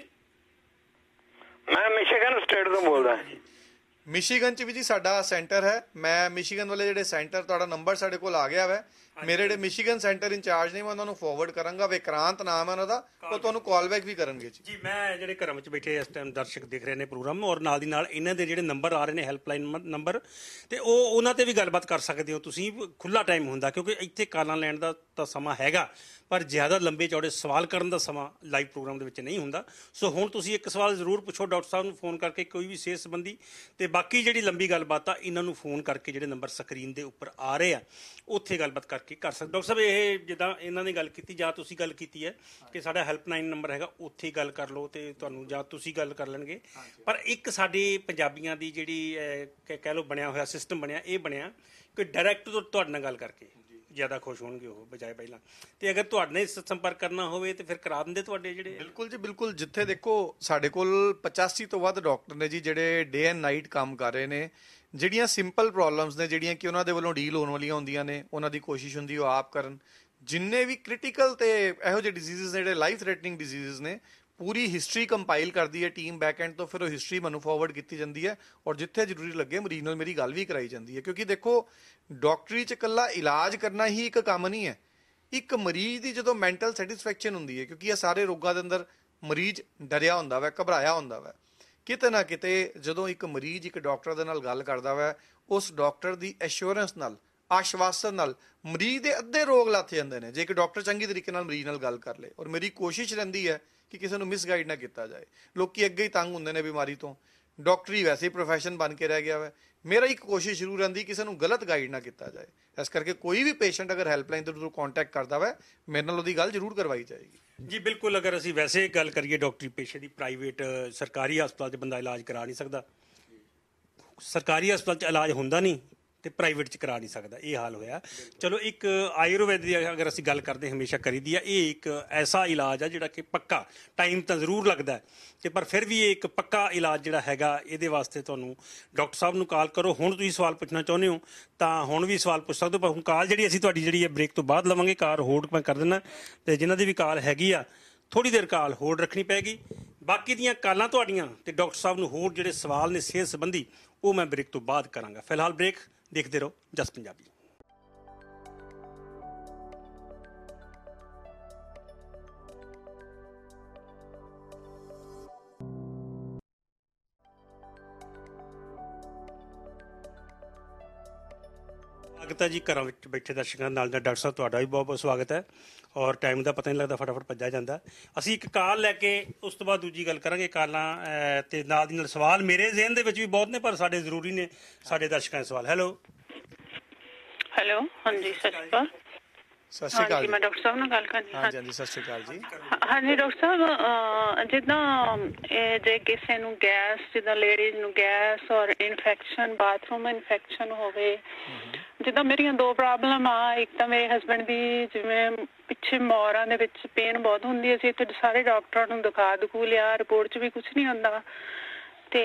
ਮੈਂ ਮਿਸ਼ੀਗਨ ਸਟੇਟ ਤੋਂ ਬੋਲਦਾ। ਮਿਸ਼ੀਗਨ 'ਚ ਵੀ ਜੀ ਸਾਡਾ ਸੈਂਟਰ ਹੈ। ਮੈਂ ਮਿਸ਼ੀਗਨ ਵਾਲੇ ਜਿਹੜੇ ਸੈਂਟਰ, ਤੁਹਾਡਾ ਨੰਬਰ ਸਾਡੇ ਕੋਲ ਆ ਗਿਆ ਵਾ, ਮੇਰੇ ਜਿਹੜੇ ਮਿਸ਼ੀਗਨ ਸੈਂਟਰ ਇੰਚਾਰਜ ਨੇ ਮੈਂ ਉਹਨਾਂ ਨੂੰ ਫਾਰਵਰਡ ਕਰਾਂਗਾ, ਵਿਕਰਾਂਤ ਨਾਮ ਹੈ ਉਹਨਾਂ ਦਾ, ਉਹ ਤੁਹਾਨੂੰ ਕਾਲ ਬੈਕ ਵੀ ਕਰਨਗੇ ਜੀ। ਜੀ ਮੈਂ ਜਿਹੜੇ ਘਰਾਂ ਵਿੱਚ ਬੈਠੇ ਇਸ ਟਾਈਮ ਦਰਸ਼ਕ ਦੇਖ ਰਹੇ ਨੇ ਪ੍ਰੋਗਰਾਮ, ਔਰ ਨਾਲ ਦੀ ਨਾਲ ਇਹਨਾਂ ਦੇ ਜਿਹੜੇ ਨੰਬਰ ਆ ਰਹੇ ਨੇ ਹੈਲਪਲਾਈਨ ਨੰਬਰ, ਤੇ ਉਹ ਉਹਨਾਂ ਤੇ ਵੀ ਗੱਲਬਾਤ ਕਰ ਸਕਦੇ ਹੋ ਤੁਸੀਂ। ਖੁੱਲਾ ਟਾਈਮ ਹੁੰਦਾ ਕਿਉਂਕਿ ਇੱਥੇ ਕਾਲਾਂ ਲੈਣ ਦਾ ਤਾਂ ਸਮਾਂ ਹੈਗਾ, ਪਰ ਜ਼ਿਆਦਾ ਲੰਬੇ ਚੌੜੇ ਸਵਾਲ ਕਰਨ ਦਾ ਸਮਾਂ ਲਾਈਵ ਪ੍ਰੋਗਰਾਮ ਦੇ ਵਿੱਚ ਨਹੀਂ ਹੁੰਦਾ। ਸੋ ਹੁਣ ਤੁਸੀਂ ਇੱਕ ਸਵਾਲ ਜ਼ਰੂਰ ਪੁੱਛੋ ਡਾਕਟਰ ਸਾਹਿਬ ਨੂੰ ਫੋਨ ਕਰਕੇ, ਕੋਈ ਵੀ ਸਿਹਤ ਸੰਬੰਧੀ, ਤੇ ਬਾਕੀ ਜਿਹੜੀ ਲੰਬੀ ਗੱਲਬਾਤ ਆ ਇਹਨਾਂ ਨੂੰ ਫੋਨ ਕਰਕੇ ਜਿਹੜੇ ਨੰਬਰ ਸਕਰੀਨ ਦੇ ਉੱਪਰ ਆ ਰਹੇ ਆ ਉੱਥੇ ਗੱਲਬਾਤ ਕਰਕੇ ਕਰ ਸਕਦੇ। ਡਾਕਟਰ ਸਾਹਿਬ ਇਹ ਜਿੱਦਾਂ ਇਹਨਾਂ ਨੇ ਗੱਲ ਕੀਤੀ ਜਾਂ ਤੁਸੀਂ ਗੱਲ ਕੀਤੀ ਹੈ ਕਿ ਸਾਡਾ ਹੈਲਪਲਾਈਨ ਨੰਬਰ ਹੈਗਾ, ਉੱਥੇ ਗੱਲ ਕਰ ਲਓ ਤੇ ਤੁਹਾਨੂੰ ਜਾਂ ਤੁਸੀਂ ਗੱਲ ਕਰ ਲੈਣਗੇ। ਪਰ ਇੱਕ ਸਾਡੇ ਪੰਜਾਬੀਆਂ ਦੀ ਜਿਹੜੀ ਕਹਿ ਲਓ ਬਣਿਆ ਹੋਇਆ ਸਿਸਟਮ ਬਣਿਆ, ਇਹ ਬਣਿਆ ਕਿ ਡਾਇਰੈਕਟ ਤੁਹਾਡੇ ਨਾਲ ਗੱਲ ਕਰਕੇ ਜ਼ਿਆਦਾ ਖੁਸ਼ ਹੋਣਗੇ ਉਹ ਬਜਾਏ ਪਹਿਲਾਂ, ਤੇ ਅਗਰ ਤੁਹਾਡੇ ਨਾਲ ਸੰਪਰਕ ਕਰਨਾ ਹੋਵੇ ਤੇ ਫਿਰ ਕਰਾ ਦਿੰਦੇ ਤੁਹਾਡੇ ਜਿਹੜੇ। ਬਿਲਕੁਲ ਜੀ ਬਿਲਕੁਲ। ਜਿੱਥੇ ਦੇਖੋ ਸਾਡੇ ਕੋਲ ਪਚਾਸੀ ਤੋਂ ਵੱਧ ਡਾਕਟਰ ਨੇ ਜੀ ਜਿਹੜੇ ਡੇ ਐਂਡ ਨਾਈਟ ਕੰਮ ਕਰ ਰਹੇ ਨੇ। ਜਿਹੜੀਆਂ ਸਿੰਪਲ ਪ੍ਰੋਬਲਮਸ ਨੇ ਜਿਹੜੀਆਂ ਕਿ ਉਹਨਾਂ ਦੇ ਵੱਲੋਂ ਡੀਲ ਹੋਣ ਵਾਲੀਆਂ ਹੁੰਦੀਆਂ ਨੇ, ਉਹਨਾਂ ਦੀ ਕੋਸ਼ਿਸ਼ ਹੁੰਦੀ ਉਹ ਆਪ ਕਰਨ। ਜਿੰਨੇ ਵੀ ਕ੍ਰਿਟੀਕਲ ਤੇ ਇਹੋ ਜਿਹੇ ਡਿਜ਼ੀਜ਼ਸ ਨੇ ਜਿਹੜੇ ਲਾਈਫ ਥ੍ਰੈਟਨਿੰਗ ਡਿਜ਼ੀਜ਼ਸ ਨੇ, ਪੂਰੀ ਹਿਸਟਰੀ ਕੰਪਾਈਲ ਕਰਦੀ ਹੈ ਟੀਮ ਬੈਕ ਐਂਡ ਤੋਂ, ਫਿਰ ਉਹ ਹਿਸਟਰੀ ਮੈਨੂੰ ਫਾਰਵਰਡ ਕੀਤੀ ਜਾਂਦੀ ਹੈ ਔਰ ਜਿੱਥੇ ਜ਼ਰੂਰੀ ਲੱਗੇ ਮਰੀਜ਼ ਨਾਲ ਮੇਰੀ ਗੱਲ ਵੀ ਕਰਾਈ ਜਾਂਦੀ ਹੈ। ਕਿਉਂਕਿ ਦੇਖੋ ਡਾਕਟਰੀ 'ਚ ਇਕੱਲਾ ਇਲਾਜ ਕਰਨਾ ਹੀ ਇੱਕ ਕੰਮ ਨਹੀਂ ਹੈ। ਇੱਕ ਮਰੀਜ਼ ਦੀ ਜਦੋਂ ਮੈਂਟਲ ਸੈਟਿਸਫੈਕਸ਼ਨ ਹੁੰਦੀ ਹੈ, ਕਿਉਂਕਿ ਇਹ ਸਾਰੇ ਰੋਗਾਂ ਦੇ ਅੰਦਰ ਮਰੀਜ਼ ਡਰਿਆ ਹੁੰਦਾ ਵਾ, ਘਬਰਾਇਆ ਹੁੰਦਾ ਵਾ, ਕਿਤੇ ਨਾ ਕਿਤੇ ਜਦੋਂ ਇੱਕ ਮਰੀਜ਼ ਇੱਕ ਡਾਕਟਰ ਦੇ ਨਾਲ ਗੱਲ ਕਰਦਾ ਵਾ, ਉਸ ਡਾਕਟਰ ਦੀ ਐਸ਼ੋਰੈਂਸ ਨਾਲ, ਆਸ਼ਵਾਸਨ ਨਾਲ ਮਰੀਜ਼ ਦੇ ਅੱਧੇ ਰੋਗ ਲੱਥ ਜਾਂਦੇ ਨੇ ਜੇ ਇੱਕ ਡਾਕਟਰ ਚੰਗੀ ਤਰੀਕੇ ਨਾਲ ਮਰੀਜ਼ ਨਾਲ ਗੱਲ ਕਰ ਲੇ। ਔਰ ਮੇਰੀ ਕੋਸ਼ਿਸ਼ ਰਹਿੰਦੀ ਹੈ ਕਿ ਕਿਸੇ ਨੂੰ ਮਿਸਗਾਈਡ ਨਾ ਕੀਤਾ ਜਾਏ। ਲੋਕੀ ਅੱਗੇ ਹੀ ਤੰਗ ਹੁੰਦੇ ਨੇ ਬਿਮਾਰੀ ਤੋਂ, ਡਾਕਟਰੀ ਵੈਸੇ ਹੀ ਪ੍ਰੋਫੈਸ਼ਨ ਬਣ ਕੇ ਰਹਿ ਗਿਆ ਵਾ। ਮੇਰਾ ਇੱਕ ਕੋਸ਼ਿਸ਼ ਜ਼ਰੂਰ ਰਹਿੰਦੀ ਕਿਸੇ ਨੂੰ ਗਲਤ ਗਾਈਡ ਨਾ ਕੀਤਾ ਜਾਏ। ਇਸ ਕਰਕੇ ਕੋਈ ਵੀ ਪੇਸ਼ੈਂਟ ਅਗਰ ਹੈਲਪਲਾਈਨ ਦੇ ਥਰੂ ਕੰਟੈਕਟ ਕਰਦਾ ਵਾ, ਮੇਰੇ ਨਾਲ ਉਹਦੀ ਗੱਲ ਜ਼ਰੂਰ ਕਰਵਾਈ ਜਾਏਗੀ। ਜੀ ਬਿਲਕੁਲ। ਅਗਰ ਅਸੀਂ ਵੈਸੇ ਗੱਲ ਕਰੀਏ ਡਾਕਟਰੀ ਪੇਸ਼ੇ ਦੀ, ਪ੍ਰਾਈਵੇਟ ਸਰਕਾਰੀ ਹਸਪਤਾਲ 'ਚ ਬੰਦਾ ਇਲਾਜ ਕਰਾ ਨਹੀਂ ਸਕਦਾ, ਸਰਕਾਰੀ ਹਸਪਤਾਲ 'ਚ ਇਲਾਜ ਹੁੰਦਾ ਨਹੀਂ ਤੇ ਪ੍ਰਾਈਵੇਟ 'ਚ ਕਰਾ ਨਹੀਂ ਸਕਦਾ, ਇਹ ਹਾਲ ਹੋਇਆ। ਚਲੋ ਇੱਕ ਆਯੁਰਵੈਦ ਦੀ ਅਗਰ ਅਸੀਂ ਗੱਲ ਕਰਦੇ ਹਮੇਸ਼ਾ ਕਰੀਦੀ ਆ, ਇਹ ਇੱਕ ਐਸਾ ਇਲਾਜ ਆ ਜਿਹੜਾ ਕਿ ਪੱਕਾ, ਟਾਈਮ ਤਾਂ ਜ਼ਰੂਰ ਲੱਗਦਾ ਤੇ ਪਰ ਫਿਰ ਵੀ ਇਹ ਇੱਕ ਪੱਕਾ ਇਲਾਜ ਜਿਹੜਾ ਹੈਗਾ। ਇਹਦੇ ਵਾਸਤੇ ਤੁਹਾਨੂੰ ਡਾਕਟਰ ਸਾਹਿਬ ਨੂੰ ਕਾਲ ਕਰੋ। ਹੁਣ ਤੁਸੀਂ ਸਵਾਲ ਪੁੱਛਣਾ ਚਾਹੁੰਦੇ ਹੋ ਤਾਂ ਹੁਣ ਵੀ ਸਵਾਲ ਪੁੱਛ ਸਕਦੇ ਹੋ, ਪਰ ਹੁਣ ਕਾਲ ਜਿਹੜੀ ਅਸੀਂ ਤੁਹਾਡੀ ਜਿਹੜੀ ਹੈ ਬ੍ਰੇਕ ਤੋਂ ਬਾਅਦ ਲਵਾਂਗੇ। ਕਾਰ ਹੋਲਡ ਮੈਂ ਕਰ ਦਿੰਦਾ, ਤੇ ਜਿਨ੍ਹਾਂ ਦੀ ਵੀ ਕਾਲ ਹੈਗੀ ਆ ਥੋੜ੍ਹੀ ਦੇਰ ਕਾਲ ਹੋਲਡ ਰੱਖਣੀ ਪੈਗੀ। ਬਾਕੀ ਦੀਆਂ ਕਾਲਾਂ ਤੁਹਾਡੀਆਂ ਤੇ ਡਾਕਟਰ ਸਾਹਿਬ ਨੂੰ ਹੋਰ ਜਿਹੜੇ ਸਵਾਲ ਨੇ ਸਿਹਤ ਸੰਬੰਧੀ, ਉਹ ਮੈਂ ਬ੍ਰੇਕ ਤੋਂ ਬਾਅਦ ਕਰਾਂਗਾ। ਫਿਲਹਾਲ ਬ੍ਰੇਕ, ਦੇਖਦੇ ਰਹੋ ਜਸ ਪੰਜਾਬੀ। ਸਵਾਗਤ ਹੈ ਜੀ ਘਰਾਂ ਵਿੱਚ ਬੈਠੇ ਦਰਸ਼ਕਾਂ ਨਾਲ, ਡਾਕਟਰ ਸਾਹਿਬ ਤੁਹਾਡਾ ਵੀ ਬਹੁਤ ਬਹੁਤ ਸਵਾਗਤ ਹੈ। ਔਰ ਟਾਈਮ ਦਾ ਪਤਾ ਨਹੀਂ ਲੱਗਦਾ, ਫਟਾਫਟ ਭੱਜਿਆ ਜਾਂਦਾ। ਅਸੀਂ ਇੱਕ ਕਾਲ ਲੈ ਕੇ ਉਸ ਤੋਂ ਬਾਅਦ ਦੂਜੀ ਗੱਲ ਕਰਾਂਗੇ। ਕਾਲਾਂ ਤੇ ਨਾਲ ਦੀ ਨਾਲ ਸਵਾਲ ਮੇਰੇ ਜ਼ਿਹਨ ਦੇ ਵਿੱਚ ਵੀ ਬਹੁਤ ਨੇ, ਪਰ ਸਾਡੇ ਜ਼ਰੂਰੀ ਨੇ ਸਾਡੇ ਦਰਸ਼ਕਾਂ ਦੇ ਸਵਾਲ। ਹੈਲੋ ਹੈਲੋ, ਹਾਂਜੀ ਸਤਿ ਸ਼੍ਰੀ ਅਕਾਲ। ਸਤਿ ਸ਼੍ਰੀ ਅਕਾਲ ਜੀ। ਮੈਂ ਡਾਕਟਰ ਸਾਹਿਬ ਨਾਲ ਗੱਲ ਕਰਨੀ। ਹਾਂਜੀ ਹਾਂਜੀ, ਸਤਿ ਸ਼੍ਰੀ ਅਕਾਲ ਜੀ। ਹਾਂਜੀ ਡਾਕਟਰ ਸਾਹਿਬ, ਜਿੱਦਾਂ ਜੇ ਕਿਸੇ ਨੂੰ ਗੈਸ, ਜਿੱਦਾਂ ਲੇਡੀਜ਼ ਨੂੰ ਗੈਸ ਔਰ ਇਨਫੈਕਸ਼ਨ, ਬਾਥਰੂਮ ਇਨਫੈਕਸ਼ਨ ਹੋਵੇ, ਜਿੱਦਾਂ ਮੇਰੀਆਂ ਦੋ ਪ੍ਰੋਬਲਮ ਆ। ਇੱਕ ਤਾਂ ਮੇਰੇ ਹਸਬੈਂਡ ਦੀ ਜਿਵੇਂ ਪਿੱਛੇ ਮੋਰਾਂ ਦੇ ਵਿੱਚ ਪੇਨ ਬਹੁਤ ਹੁੰਦੀ ਹੈ। ਅਸੀਂ ਇੱਥੇ ਸਾਰੇ ਡਾਕਟਰਾਂ ਨੂੰ ਦਿਖਾ ਦਖੂ ਲਿਆ, ਰਿਪੋਰਟ 'ਚ ਵੀ ਕੁਛ ਨਹੀਂ ਹੁੰਦਾ। ਤੇ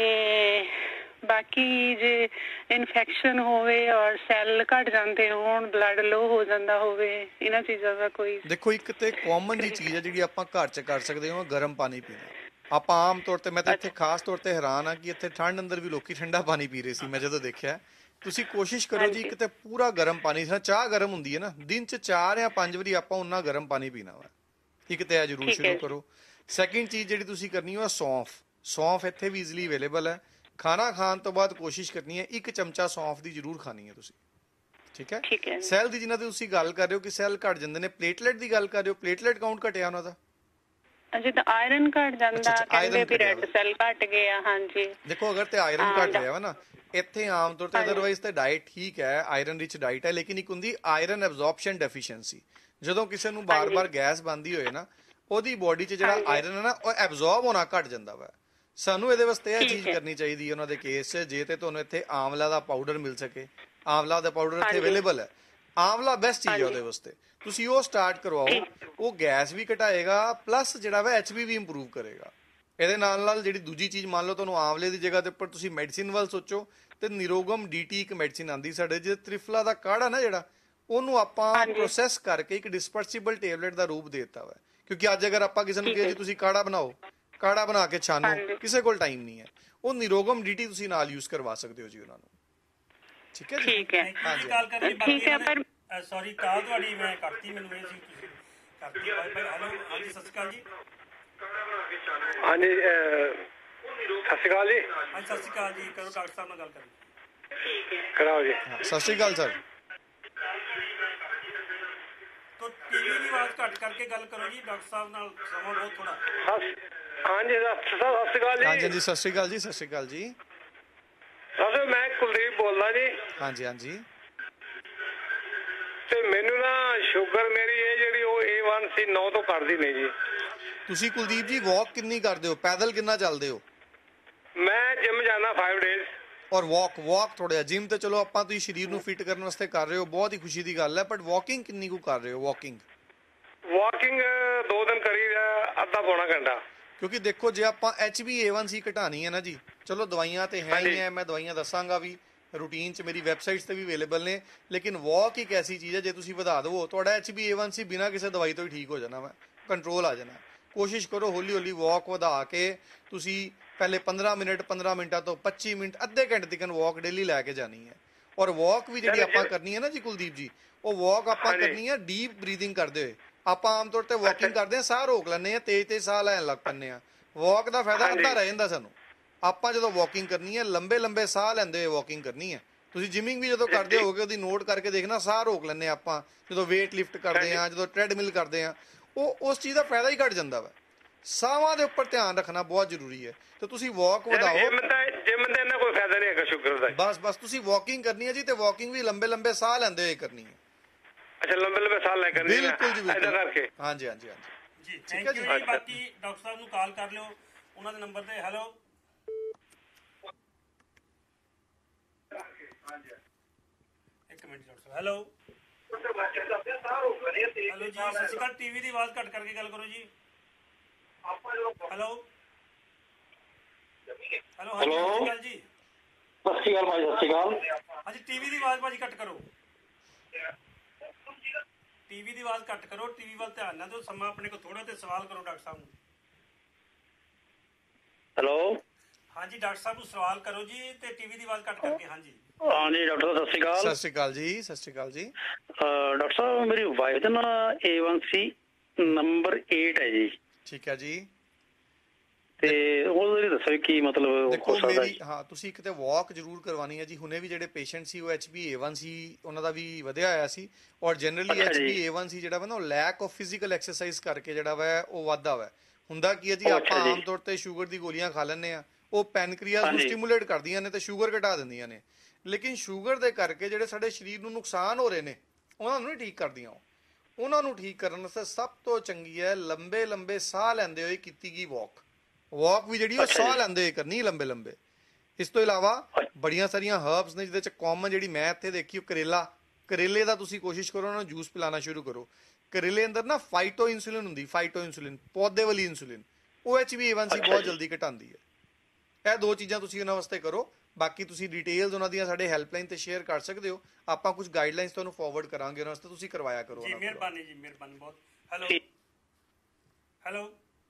ਬਾਕੀ ਜੇ ਇਨਫੈਕਸ਼ਨ ਹੋਵੇ ਔਰ ਸੈੱਲ ਘਟ ਜਾਂਦੇ ਹੋਣ, ਬਲੱਡ ਲੋ ਹੋ ਜਾਂਦਾ ਹੋਵੇ, ਇਹਨਾਂ ਚੀਜ਼ਾਂ ਦਾ ਕੋਈ। ਦੇਖੋ ਇੱਕ ਤੇ ਕਾਮਨ ਜੀ ਚੀਜ਼ ਹੈ ਜਿਹੜੀ ਆਪਾਂ ਘਰ 'ਚ ਕਰ ਸਕਦੇ ਹਾਂ, ਗਰਮ ਪਾਣੀ ਪੀਣਾ। ਆਪਾਂ ਆਮ ਤੌਰ ਤੇ, ਮੈਂ ਤਾਂ ਇੱਥੇ ਖਾਸ ਤੌਰ ਤੇ ਹੈਰਾਨ ਆ ਕਿ ਇੱਥੇ ਠੰਡ ਅੰਦਰ ਵੀ ਲੋਕੀ ਠੰਡਾ ਪਾਣੀ ਪੀ ਰਹੇ ਸੀ ਮੈਂ ਜਦੋਂ ਦੇਖਿਆ। ਤੁਸੀਂ ਕੋਸ਼ਿਸ਼ ਕਰੋ ਜੀ ਕਿਤੇ ਪੂਰਾ ਗਰਮ ਪਾਣੀ, ਚਾਹ ਗਰਮ ਹੁੰਦੀ ਹੈ ਨਾ, ਦਿਨ 'ਚ ਚਾਰ ਜਾਂ ਪੰਜ ਵਾਰੀ ਆਪਾਂ ਉਨਾ ਗਰਮ ਪਾਣੀ ਪੀਣਾ ਵਾ। ਇੱਕ ਤੇ ਇਹ ਜ਼ਰੂਰ ਸ਼ੁਰੂ ਕਰੋ। ਸੈਕਿੰਡ ਚੀਜ਼ ਜਿਹੜੀ ਤੁਸੀਂ ਕਰਨੀ ਉਹ ਸੌਂਫ। ਸੌਂਫ ਇੱਥੇ ਵੀ ਈਜ਼ੀਲੀ ਅਵੇਲੇਬਲ ਹੈ। ਖਾਣਾ ਖਾਣ ਤੋਂ ਬਾਅਦ ਕੋਸ਼ਿਸ਼ ਕਰਨੀ ਹੈ ਇੱਕ ਚਮਚਾ ਸੌਂਫ ਦੀ ਜ਼ਰੂਰ ਖਾਣੀ ਹੈ ਤੁਸੀਂ, ਠੀਕ ਹੈ। ਸੈੱਲ ਦੀ ਜਿਨ੍ਹਾਂ ਦੀ ਤੁਸੀਂ ਗੱਲ ਕਰ ਰਹੇ ਹੋ ਕਿ ਸੈੱਲ ਘਟ ਜਾਂਦੇ ਨੇ, ਪਲੇਟਲੇਟ ਦੀ ਗੱਲ ਕਰ ਰਹੇ ਹੋ, ਪਲੇਟਲੇਟ ਕਾਊਂਟ ਘਟਿਆ ਉਹਨਾਂ ਦਾ? ਜਿੱਦਾਂ ਆਇਰਨ ਘਟ ਜਾਂਦਾ, ਕਹਿੰਦੇ ਵੀ ਰੈੱਡ ਸੈੱਲ ਘਟ ਗਏ ਆ। ਹਾਂਜੀ ਦੇਖੋ ਅਗਰ ਤੇ ਆਇਰਨ ਘਟ ਰਿਹਾ ਵਾ ਨਾ, ਇੱਥੇ ਆਮ ਤੌਰ ਤੇ ਅਦਰਵਾਈਜ਼ ਤੇ ਡਾਈਟ ਠੀਕ ਹੈ, ਆਇਰਨ ਰਿਚ ਡਾਈਟ ਹੈ, ਲੇਕਿਨ ਇੱਕ ਹੁੰਦੀ ਆਇਰਨ ਐਬਜ਼ੌਰਪਸ਼ਨ ਡੈਫੀਸ਼ੀਐਂਸੀ। ਜਦੋਂ ਕਿਸੇ ਨੂੰ ਬਾਰ-ਬਾਰ ਗੈਸ ਬਣਦੀ ਹੋਏ ਨਾ, ਉਹਦੀ ਬੋਡੀ 'ਚ ਜਿਹੜਾ ਆਇਰਨ ਹੈ ਨਾ ਉਹ ਐਬਜ਼ੌਰਬ ਹੋਣਾ ਘਟ ਜਾਂਦਾ ਵਾ। ਸਾਨੂੰ ਇਹਦੇ ਵਾਸਤੇ ਇਹ ਚੀਜ਼ ਕਰਨੀ ਚਾਹੀਦੀ ਹੈ ਉਹਨਾਂ ਦੇ ਕੇਸ 'ਚ। ਜੇ ਤੇ ਤੁਹਾਨੂੰ ਇੱਥੇ ਆਂਵਲਾ ਦਾ ਪਾਊਡਰ ਮਿਲ ਸਕੇ, ਆਂਵਲਾ ਦਾ ਪਾਊਡਰ ਇੱਥੇ ਅਵੇਲੇਬਲ ਹੈ, ਆਮਲਾ ਬੈਸਟ ਚੀਜ਼ ਹੈ ਉਹਦੇ ਵਾਸਤੇ, ਤੁਸੀਂ ਉਹ ਸਟਾਰਟ ਕਰਵਾਓ। ਉਹ ਗੈਸ ਵੀ ਘਟਾਏਗਾ ਪਲੱਸ ਜਿਹੜਾ ਵਾ ਐਚਬੀ ਵੀ ਇੰਪਰੂਵ ਕਰੇਗਾ। ਇਹਦੇ ਨਾਲ ਨਾਲ ਜਿਹੜੀ ਦੂਜੀ ਚੀਜ਼, ਮੰਨ ਲਓ ਤੁਹਾਨੂੰ ਆਮਲੇ ਦੀ ਜਗ੍ਹਾ ਦੇ ਉੱਪਰ ਤੁਸੀਂ ਮੈਡੀਸਿਨ ਵੱਲ ਸੋਚੋ, ਤੇ ਨਿਰੋਗਮ ਡੀਟੀ ਇੱਕ ਮੈਡੀਸਿਨ ਆਂਦੀ ਸਾਡੇ, ਜੇ ਤ੍ਰਿਫਲਾ ਦਾ ਕਾੜਾ ਨਾ ਜਿਹੜਾ, ਉਹਨੂੰ ਆਪਾਂ ਪ੍ਰੋਸੈਸ ਕਰਕੇ ਇੱਕ ਡਿਸਪਰਸਿਬਲ ਟੇਬਲੇਟ ਦਾ ਰੂਪ ਦੇ ਦਿੱਤਾ ਵਾ। ਕਿਉਂਕਿ ਅੱਜ ਅਗਰ ਆਪਾਂ ਕਿਸੇ ਨੂੰ ਕਹੀਏ ਜੀ ਤੁਸੀਂ ਕਾੜਾ ਬਣਾਓ, ਕਾੜਾ ਬਣਾ ਕੇ ਛਾਨੋ, ਕਿਸੇ ਕੋਲ ਟਾਈਮ ਨਹੀਂ ਹੈ। ਉਹ ਨਿਰੋਗਮ ਡੀਟੀ ਤੁਸੀਂ ਨਾਲ ਯੂਜ਼ ਕਰਵਾ ਸਕਦੇ ਹੋ ਜੀ ਉਹਨਾਂ ਨੂੰ। ਠੀਕ ਹੈ ਜੀ, ਠੀਕ ਹੈ ਹਾਂਜੀ ਕਾਲ ਕਰਨੀ ਠੀਕ ਹੈ। ਪਰ ਸੌਰੀ ਕਾਲ ਤੁਹਾਡੀ ਮੈਂ ਕੱਟਤੀ, ਮੈਨੂੰ ਇਹ ਸੀ ਤੁਸੀਂ ਕਰਤੀ। ਹੈਲੋ ਹਾਂਜੀ ਸਤਿ ਸ਼੍ਰੀ ਅਕਾਲ ਜੀ। ਹਾਂਜੀ ਸਤਿ ਸ਼੍ਰੀ ਅਕਾਲ ਜੀ। ਹਾਂਜੀ ਸਤਿ ਸ਼੍ਰੀ ਅਕਾਲ ਜੀ, ਕਰੋ ਡਾਕਟਰ ਸਾਹਿਬ ਨਾਲ ਗੱਲ ਕਰਨੀ। ਕਰਾਓ ਜੀ। ਸਤਿ ਸ਼੍ਰੀ ਅਕਾਲ ਸਰ। ਤੋ ਟੀਵੀ ਦੀ ਆਵਾਜ਼ ਘੱਟ ਕਰਕੇ ਗੱਲ ਕਰੋ ਜੀ ਡਾਕਟਰ ਸਾਹਿਬ ਨਾਲ, ਸਮਾਂ ਬਹੁਤ ਥੋੜਾ। ਹਾਂਜੀ ਸਤਿ ਸ਼੍ਰੀ ਅਕਾਲ ਜੀ। ਹਾਂਜੀ ਹਾਂਜੀ ਸਤਿ ਸ਼੍ਰੀ ਅਕਾਲ ਜੀ। ਸਤਿ ਸ਼੍ਰੀ ਅਕਾਲ ਜੀ। ਸਰ ਮੈਂ ਕੁਲਦੀਪ ਬੋਲਦਾ ਜੀ। ਹਾਂਜੀ ਹਾਂਜੀ। ਤੇ ਮੈਨੂੰ ਨਾ ਸ਼ੂਗਰ ਮੇਰੀ ਇਹ ਜਿਹੜੀ ਉਹ ਏ ਵਨ ਸੀ ਨੌ ਤੋਂ ਕਰਦੀ ਨਹੀਂ ਜੀ। ਤੁਸੀਂ ਕੁਲਦੀਪ ਜੀ ਵਾਕ ਕਿੰਨੀ ਕਰਦੇ ਹੋ, ਪੈਦਲ ਕਿੰਨਾ ਚੱਲਦੇ ਹੋ? ਮੈਂ ਜਿਮ ਜਾਂਦਾ ਪੰਜ ਡੇਜ਼। ਔਰ ਵਾਕ ਵਾਕ ਥੋੜਾ ਜਿਮ ਤੇ ਚਲੋ ਆਪਾਂ ਤੁਸੀਂ ਸਰੀਰ ਨੂੰ ਫਿਟ ਕਰਨ ਵਾਸਤੇ ਕਰ ਰਹੇ ਹੋ, ਬਹੁਤ ਹੀ ਖੁਸ਼ੀ ਦੀ ਗੱਲ ਹੈ, ਬਟ ਵਾਕਿੰਗ ਕਿੰਨੀ ਕੁ ਕਰ ਰਹੇ ਹੋ? ਵਾਕਿੰਗ ਵਾਕਿੰਗ ਦੋ ਦਿਨ ਕਰੀ ਅੱਧਾ ਪੌਣਾ ਘੰਟਾ। ਕਿਉਂਕਿ ਦੇਖੋ ਜੇ ਆਪਾਂ H B A one C ਘਟਾਣੀ ਹੈ ਨਾ ਜੀ, ਚਲੋ ਦਵਾਈਆਂ ਤੇ ਹੈ ਹੀ ਹੈ, ਮੈਂ ਦਵਾਈਆਂ ਦੱਸਾਂਗਾ ਵੀ, ਰੂਟੀਨ 'ਚ ਮੇਰੀ ਵੈਬਸਾਈਟਸ ਤੇ ਵੀ ਅਵੇਲੇਬਲ ਨੇ, ਲੇਕਿਨ ਵਾਕ ਇੱਕ ਐਸੀ ਚੀਜ਼ ਹੈ ਜੇ ਤੁਸੀਂ ਵਧਾ ਦਿਓ ਤੁਹਾਡਾ H B A one C ਬਿਨਾਂ ਕਿਸੇ ਦਵਾਈ ਤੋਂ ਹੀ ਠੀਕ ਹੋ ਜਾਣਾ ਵਾ, ਕੰਟਰੋਲ ਆ ਜਾਣਾ। ਕੋਸ਼ਿਸ਼ ਕਰੋ ਹੌਲੀ ਹੌਲੀ ਵਾਕ ਵਧਾ ਕੇ ਤੁਸੀਂ ਪਹਿਲੇ ਪੰਦਰਾਂ ਮਿੰਟ ਪੰਦਰਾਂ ਮਿੰਟਾਂ ਤੋਂ ਪੱਚੀ ਮਿੰਟ ਅੱਧੇ ਘੰਟੇ ਤੱਕ ਵਾਕ ਡੇਲੀ ਲੈ ਕੇ ਜਾਣੀ ਹੈ। ਔਰ ਵਾਕ ਵੀ ਜਿਹੜੀ ਆਪਾਂ ਕਰਨੀ ਹੈ ਨਾ ਜੀ ਕੁਲਦੀਪ ਜੀ, ਉਹ ਵਾਕ ਆਪਾਂ ਕਰਨੀ ਹੈ ਡੀਪ ਬਰੀਥਿੰਗ ਕਰਦੇ ਹੋਏ। ਆਪਾਂ ਆਮ ਤੌਰ ਤੇ ਵਾਕਿੰਗ ਕਰਦੇ ਹਾਂ, ਸਾਹ ਰੋਕ ਲੈਂਦੇ ਹਾਂ, ਤੇਜ਼ ਤੇਜ਼ ਸਾਹ ਲੈਣ ਲੱਗ ਪੈਂਦੇ ਹਾਂ। ਵਾਕ ਦਾ ਫਾਇਦਾ ਅੱਧਾ ਰਹਿ ਜਾਂਦਾ ਸਾਨੂੰ। ਆਪਾਂ ਜਦੋਂ ਵਾਕਿੰਗ ਕਰਨੀ ਹੈ ਲੰਬੇ ਲੰਬੇ ਸਾਹ ਲੈਂਦੇ ਹੋਏ ਵਾਕਿੰਗ ਕਰਨੀ ਹੈ। ਤੁਸੀਂ ਜਿਮਿੰਗ ਵੀ ਜਦੋਂ ਕਰਦੇ ਹੋਗੇ ਉਹਦੀ ਨੋਟ ਕਰਕੇ ਦੇਖਣਾ, ਸਾਹ ਰੋਕ ਲੈਂਦੇ ਹਾਂ ਆਪਾਂ ਜਦੋਂ ਵੇਟ ਲਿਫਟ ਕਰਦੇ ਹਾਂ, ਜਦੋਂ ਟ੍ਰੈਡਮਿਲ ਕਰਦੇ ਹਾਂ, ਉਹ ਉਸ ਚੀਜ਼ ਦਾ ਫਾਇਦਾ ਹੀ ਘਟ ਜਾਂਦਾ ਵਾ। ਸਾਹਾਂ ਦੇ ਉੱਪਰ ਧਿਆਨ ਰੱਖਣਾ ਬਹੁਤ ਜ਼ਰੂਰੀ ਹੈ। ਤੇ ਤੁਸੀਂ ਵਾਕ ਵਧਾਓ। ਜਿਮ ਦਾ ਜਿਮ ਦਾ ਇਹਨਾਂ ਕੋਈ ਫਾਇਦਾ ਨਹੀਂ ਹੈਗਾ ਸ਼ੂਗਰ ਦਾ। ਬਸ ਬਸ ਤੁਸੀਂ ਵਾਕਿੰਗ ਕਰਨੀ ਹੈ ਜੀ, ਤੇ ਵਾਕਿੰਗ ਵੀ ਲੰਬੇ ਲੰਬੇ ਸਾਹ ਲੈਂਦੇ ਹੋਏ ਕਰਨੀ ਹੈ। ਅੱਛਾ ਲੰਬੇ ਲੰਬੇ ਸਾਹ ਲੈ ਕਰਨੀ ਹੈ ਬਿਲਕੁਲ ਜੀ ਇਦਾਂ ਬਿਲਕੁਲ। ਕਰਕੇ। ਹਾਂਜੀ ਹਾਂਜੀ ਹਾਂਜੀ ਜੀ ਥੈਂਕ ਯੂ ਜੀ। ਬਾਕੀ ਡਾਕਟਰ ਸਾਹਿਬ ਨੂੰ ਕਾਲ ਕਰ ਲਿਓ ਉਹਨਾਂ ਦੇ ਨੰਬਰ ਤੇ। ਹੈਲੋ ਇੱਕ ਮਿੰਟ ਡਾਕਟਰ ਸਾਹਿਬ। ਹੈਲੋ ਹੈਲੋ ਜੀ ਸਤਿ ਸ਼੍ਰੀ ਅਕਾਲ। ਟੀਵੀ ਦੀ ਆਵਾਜ਼ ਘੱਟ ਕਰਕੇ ਗੱਲ ਕਰੋ ਜੀ। ਹੈਲੋ ਹੈਲੋ ਹਾਂਜੀ ਸਤਿ ਸ਼੍ਰੀ ਅਕਾਲ ਜੀ। ਸਤਿ ਸ਼੍ਰੀ ਅਕਾਲ ਭਾਈ। ਸਤਿ ਸ਼੍ਰੀ ਅਕਾਲ। ਹਾਂਜੀ ਟੀਵੀ ਦੀ ਆਵਾਜ਼ ਭਾਜੀ ਘੱਟ ਕਰੋ, ਟੀਵੀ ਦੀ ਆਵਾਜ਼ ਘੱਟ ਕਰੋ, ਟੀਵੀ ਵੱਲ ਧਿਆਨ ਨਾ ਦਿਓ, ਸਮਾਂ ਆਪਣੇ ਕੋਲ ਥੋੜਾ ਤੇ ਸਵਾਲ ਕਰੋ ਡਾਕਟਰ ਸਾਹਿਬ ਨੂੰ। ਹੈਲੋ ਹਾਂਜੀ ਡਾਕਟਰ ਸਾਹਿਬ ਨੂੰ ਸਵਾਲ ਕਰੋ ਜੀ, ਤੇ ਟੀਵੀ ਦੀ ਆਵਾਜ਼ ਘੱਟ ਕਰਕੇ। ਹਾਂਜੀ ਹਾਂਜੀ ਡਾਕਟਰ ਸਾਹਿਬ ਸਤਿ ਸ਼੍ਰੀ ਅਕਾਲ। ਸਤਿ ਸ਼੍ਰੀ ਅਕਾਲ ਜੀ। ਸਤਿ ਸ਼੍ਰੀ ਅਕਾਲ ਜੀ। ਡਾਕਟਰ ਸਾਹਿਬ ਮੇਰੀ ਵਾਈਫ ਦਾ ਨਾ ਏ ਵਨ ਸੀ ਨੰਬਰ ਅੱਠ ਹੈ ਜੀ। ਠੀਕ ਹੈ ਜੀ। ਤੇ ਉਹਦੇ ਲਈ ਦੱਸੋ ਕੀ ਮਤਲਬ ਦੇਖੋ ਮੇਰੀ, ਹਾਂ ਤੁਸੀਂ ਇੱਕ ਤੇ ਵਾਕ ਜ਼ਰੂਰ ਕਰਵਾਉਣੀ ਹੈ ਜੀ। ਹੁਣੇ ਵੀ ਜਿਹੜੇ ਪੇਸ਼ੈਂਟ ਸੀ ਉਹ H B A one C ਉਹਨਾਂ ਦਾ ਵੀ ਵਧਿਆ ਹੋਇਆ ਸੀ। ਔਰ generally H B A one C ਜਿਹੜਾ ਵਾ ਨਾ ਉਹ ਲੈਕ ਆਫ ਫਿਜ਼ੀਕਲ ਐਕਸਰਸਾਈਜ਼ ਕਰਕੇ ਜਿਹੜਾ ਵਾ ਉਹ ਵੱਧਦਾ ਵਾ। ਹੁੰਦਾ ਕੀ ਹੈ ਜੀ, ਆਪਾਂ ਆਮ ਤੌਰ ਤੇ ਸ਼ੂਗਰ ਦੀ ਗੋਲੀਆਂ ਖਾ ਲੈਂਦੇ ਆ, ਉਹ ਪੈਨਕ੍ਰੀਆਸ ਨੂੰ ਸਟਿਮੂਲੇਟ ਕਰਦੀਆਂ ਨੇ ਤੇ ਸ਼ੂਗਰ ਘਟਾ ਦਿੰਦੀਆਂ ਨੇ, ਲੇਕਿਨ ਸ਼ੂਗਰ ਦੇ ਕਰਕੇ ਜਿਹੜੇ ਸਾਡੇ ਸਰੀਰ ਨੂੰ ਨੁਕਸਾਨ ਹੋ ਰਹੇ ਨੇ ਉਹਨਾਂ ਨੂੰ ਨਹੀਂ ਠੀਕ ਕਰਦੀਆਂ। ਉਹ ਉਹਨਾਂ ਨੂੰ ਠੀਕ ਕਰਨ ਵਾਸਤੇ ਸਭ ਤੋਂ ਚੰਗੀ ਹੈ ਲੰਬੇ ਲੰਬੇ ਸਾਹ ਲੈਂਦੇ ਹੋਏ ਕੀਤੀ ਗਈ ਵਾਕ। ਵਾਕ ਵੀ ਜਿਹੜੀ ਉਹ ਸਾਹ ਲੈਂਦੇ ਹੋਏ ਕਰਨੀ ਲੰਬੇ ਲੰਬੇ। ਇਸ ਤੋਂ ਇਲਾਵਾ ਬੜੀਆਂ ਸਾਰੀਆਂ ਹਰਬਸ ਨੇ ਜਿਹਦੇ ਚ ਕਾਮਨ ਜਿਹੜੀ ਮੈਂ ਇੱਥੇ ਦੇਖੀ ਉਹ ਕਰੇਲਾ। ਕਰੇਲੇ ਦਾ ਤੁਸੀਂ ਕੋਸ਼ਿਸ਼ ਕਰੋ ਉਹਨਾਂ ਨੂੰ ਜੂਸ ਪਿਲਾਣਾ ਸ਼ੁਰੂ ਕਰੋ। ਕਰੇਲੇ ਅੰਦਰ ਨਾ ਫਾਈਟੋ ਇਨਸੂਲਿਨ ਹੁੰਦੀ, ਫਾਈਟੋ ਇਨਸੂਲਿਨ ਪੌਦੇ ਵਾਲੀ ਇਨਸੂਲਿਨ, ਉਹ H B A one C ਬਹੁਤ ਜਲਦੀ ਘਟਾਉਂਦੀ ਹੈ। ਇਹ ਦੋ ਚੀਜ਼ਾਂ ਤੁਸੀਂ ਉਹਨਾਂ ਵਾਸਤੇ ਕਰੋ। ਬਾਕੀ ਤੁਸੀਂ ਡਿਟੇਲਸ ਉਹਨਾਂ ਦੀਆਂ ਸਾਡੇ ਹੈਲਪਲਾਈਨ ਤੇ ਸ਼ੇਅਰ ਕਰ ਸਕਦੇ ਹੋ। ਆਪਾਂ ਕੁਝ ਗਾਈਡਲਾਈਨਸ ਤੁਹਾਨੂੰ ਫਾਰਵਰਡ ਕਰਾਂਗੇ ਉਹਨਾਂ ਵਾਸਤੇ, ਤੁਸੀਂ ਕਰਵਾਇਆ ਕਰੋ। ਜੀ ਮਿਹਰਬਾਨੀ ਜੀ, ਮਿਹਰਬਾਨੀ ਬਹੁਤ। ਹੈਲੋ ਹੈਲੋ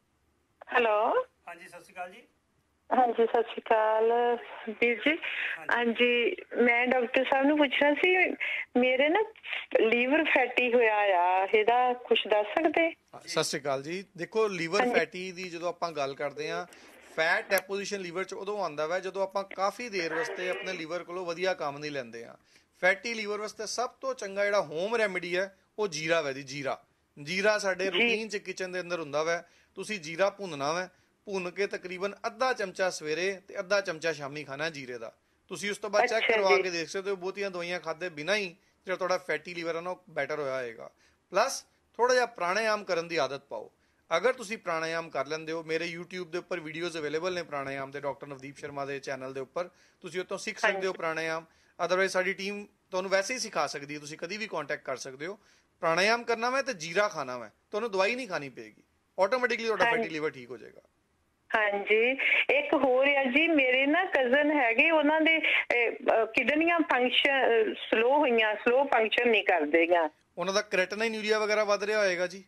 ਹੈਲੋ ਹਾਂਜੀ ਸਤਿ ਸ਼੍ਰੀ ਅਕਾਲ ਜੀ। ਹਾਂਜੀ ਸਤਿ ਸ਼੍ਰੀ ਅਕਾਲ ਵੀਰ ਜੀ। ਹਾਂਜੀ ਮੈਂ ਡਾਕਟਰ ਸਾਹਿਬ ਨੂੰ ਪੁੱਛਣਾ ਸੀ, ਮੇਰੇ ਨਾ ਲੀਵਰ ਫੈਟੀ ਹੋਇਆ ਆ, ਇਹਦਾ ਕੁਝ ਦੱਸ ਸਕਦੇ? ਸਤਿ ਸ਼੍ਰੀ ਅਕਾਲ ਜੀ। ਦੇਖੋ ਲੀਵਰ ਫੈਟੀ ਦੀ ਜਦੋਂ ਆਪਾਂ ਗੱਲ ਕਰਦੇ ਹਾਂ, ਫੈਟ ਡੈਪੋਜੀਸ਼ਨ ਲੀਵਰ 'ਚ ਉਦੋਂ ਆਉਂਦਾ ਵਾ ਜਦੋਂ ਆਪਾਂ ਕਾਫੀ ਦੇਰ ਵਾਸਤੇ ਆਪਣੇ ਲੀਵਰ ਕੋਲੋਂ ਵਧੀਆ ਕੰਮ ਨਹੀਂ ਲੈਂਦੇ ਆ। ਫੈਟੀ ਲੀਵਰ ਵਾਸਤੇ ਸਭ ਤੋਂ ਚੰਗਾ ਜਿਹੜਾ ਹੋਮ ਰੈਮੇਡੀ ਹੈ ਉਹ ਜੀਰਾ ਵਾ ਜੀ। ਜੀਰਾ ਜੀਰਾ ਸਾਡੇ ਰੂਟੀਨ 'ਚ ਕਿਚਨ ਦੇ ਅੰਦਰ ਹੁੰਦਾ ਵਾ। ਤੁਸੀਂ ਜੀਰਾ ਭੁੰਨਣਾ ਵਾ, ਭੁੰਨ ਕੇ ਤਕਰੀਬਨ ਅੱਧਾ ਚਮਚਾ ਸਵੇਰੇ ਤੇ ਅੱਧਾ ਚਮਚਾ ਸ਼ਾਮੀ ਖਾਣਾ ਜੀਰੇ ਦਾ। ਤੁਸੀਂ ਉਸ ਤੋਂ ਬਾਅਦ ਚੈੱਕ ਕਰਵਾ ਕੇ ਦੇਖ ਸਕਦੇ ਹੋ, ਬਹੁਤੀਆਂ ਦਵਾਈਆਂ ਖਾਦੇ ਬਿਨਾਂ ਹੀ ਜਿਹੜਾ ਤੁਹਾਡਾ ਫੈਟੀ ਲੀਵਰ ਹੈ ਨਾ ਉਹ ਬੈਟਰ ਹੋਇਆ ਹੋਏਗਾ। ਪਲੱਸ ਥੋੜਾ ਜਿਹਾ ਪ੍ਰਾਣਾਯਾਮ ਕਰਨ ਦੀ ਆਦਤ ਪਾਓ। ਅਗਰ ਤੁਸੀਂ ਪ੍ਰਾਣਾਯਾਮ ਕਰ ਲੈਂਦੇ ਹੋ, ਮੇਰੇ YouTube ਦੇ ਉੱਪਰ ਵੀਡੀਓਜ਼ ਅਵੇਲੇਬਲ ਨੇ ਪ੍ਰਾਣਾਯਾਮ ਦੇ, ਡਾਕਟਰ ਨਵਦੀਪ ਸ਼ਰਮਾ ਦੇ ਚੈਨਲ ਦੇ ਉੱਪਰ, ਤੁਸੀਂ ਉੱਥੋਂ ਸਿੱਖ ਸਕਦੇ ਹੋ ਪ੍ਰਾਣਾਯਾਮ। ਅਦਰਵਾਈਜ਼ ਸਾਡੀ ਟੀਮ ਤੁਹਾਨੂੰ ਵੈਸੇ ਹੀ ਸਿਖਾ ਸਕਦੀ ਹੈ, ਤੁਸੀਂ ਕਦੀ ਵੀ ਕੰਟੈਕਟ ਕਰ ਸਕਦੇ ਹੋ। ਪ੍ਰਾਣਾਯਾਮ ਕਰਨਾ ਵਾ ਤੇ ਜੀਰਾ ਖਾਣਾ ਵਾ, ਤੁਹਾਨੂੰ ਦਵਾਈ ਨਹੀਂ ਖਾਣੀ ਪਏਗੀ, ਆਟੋਮੈਟਿਕਲੀ ਤੁਹਾਡਾ ਫੈਟੀ ਲੀਵਰ ਠੀਕ ਹੋ ਜਾਏਗਾ। ਹਾਂਜੀ, ਇੱਕ ਹੋਰ ਹੈ ਜੀ, ਮੇਰੇ ਨਾ ਕਜ਼ਨ ਹੈਗੇ, ਉਹਨਾਂ ਦੇ ਕਿਡਨੀਆਂ ਫੰਕਸ਼ਨ ਸਲੋ ਹੋਈਆਂ, ਸਲੋ ਫੰਕਸ਼ਨ ਨਹੀਂ ਕਰਦੇਗਾ। ਉਹਨਾਂ ਦਾ ਕ੍ਰੈਟਿਨਾਈਨ ਯੂਰੀਆ ਵਗੈਰਾ ਵੱਧ ਰਿਹਾ ਹੋਏਗਾ ਜੀ।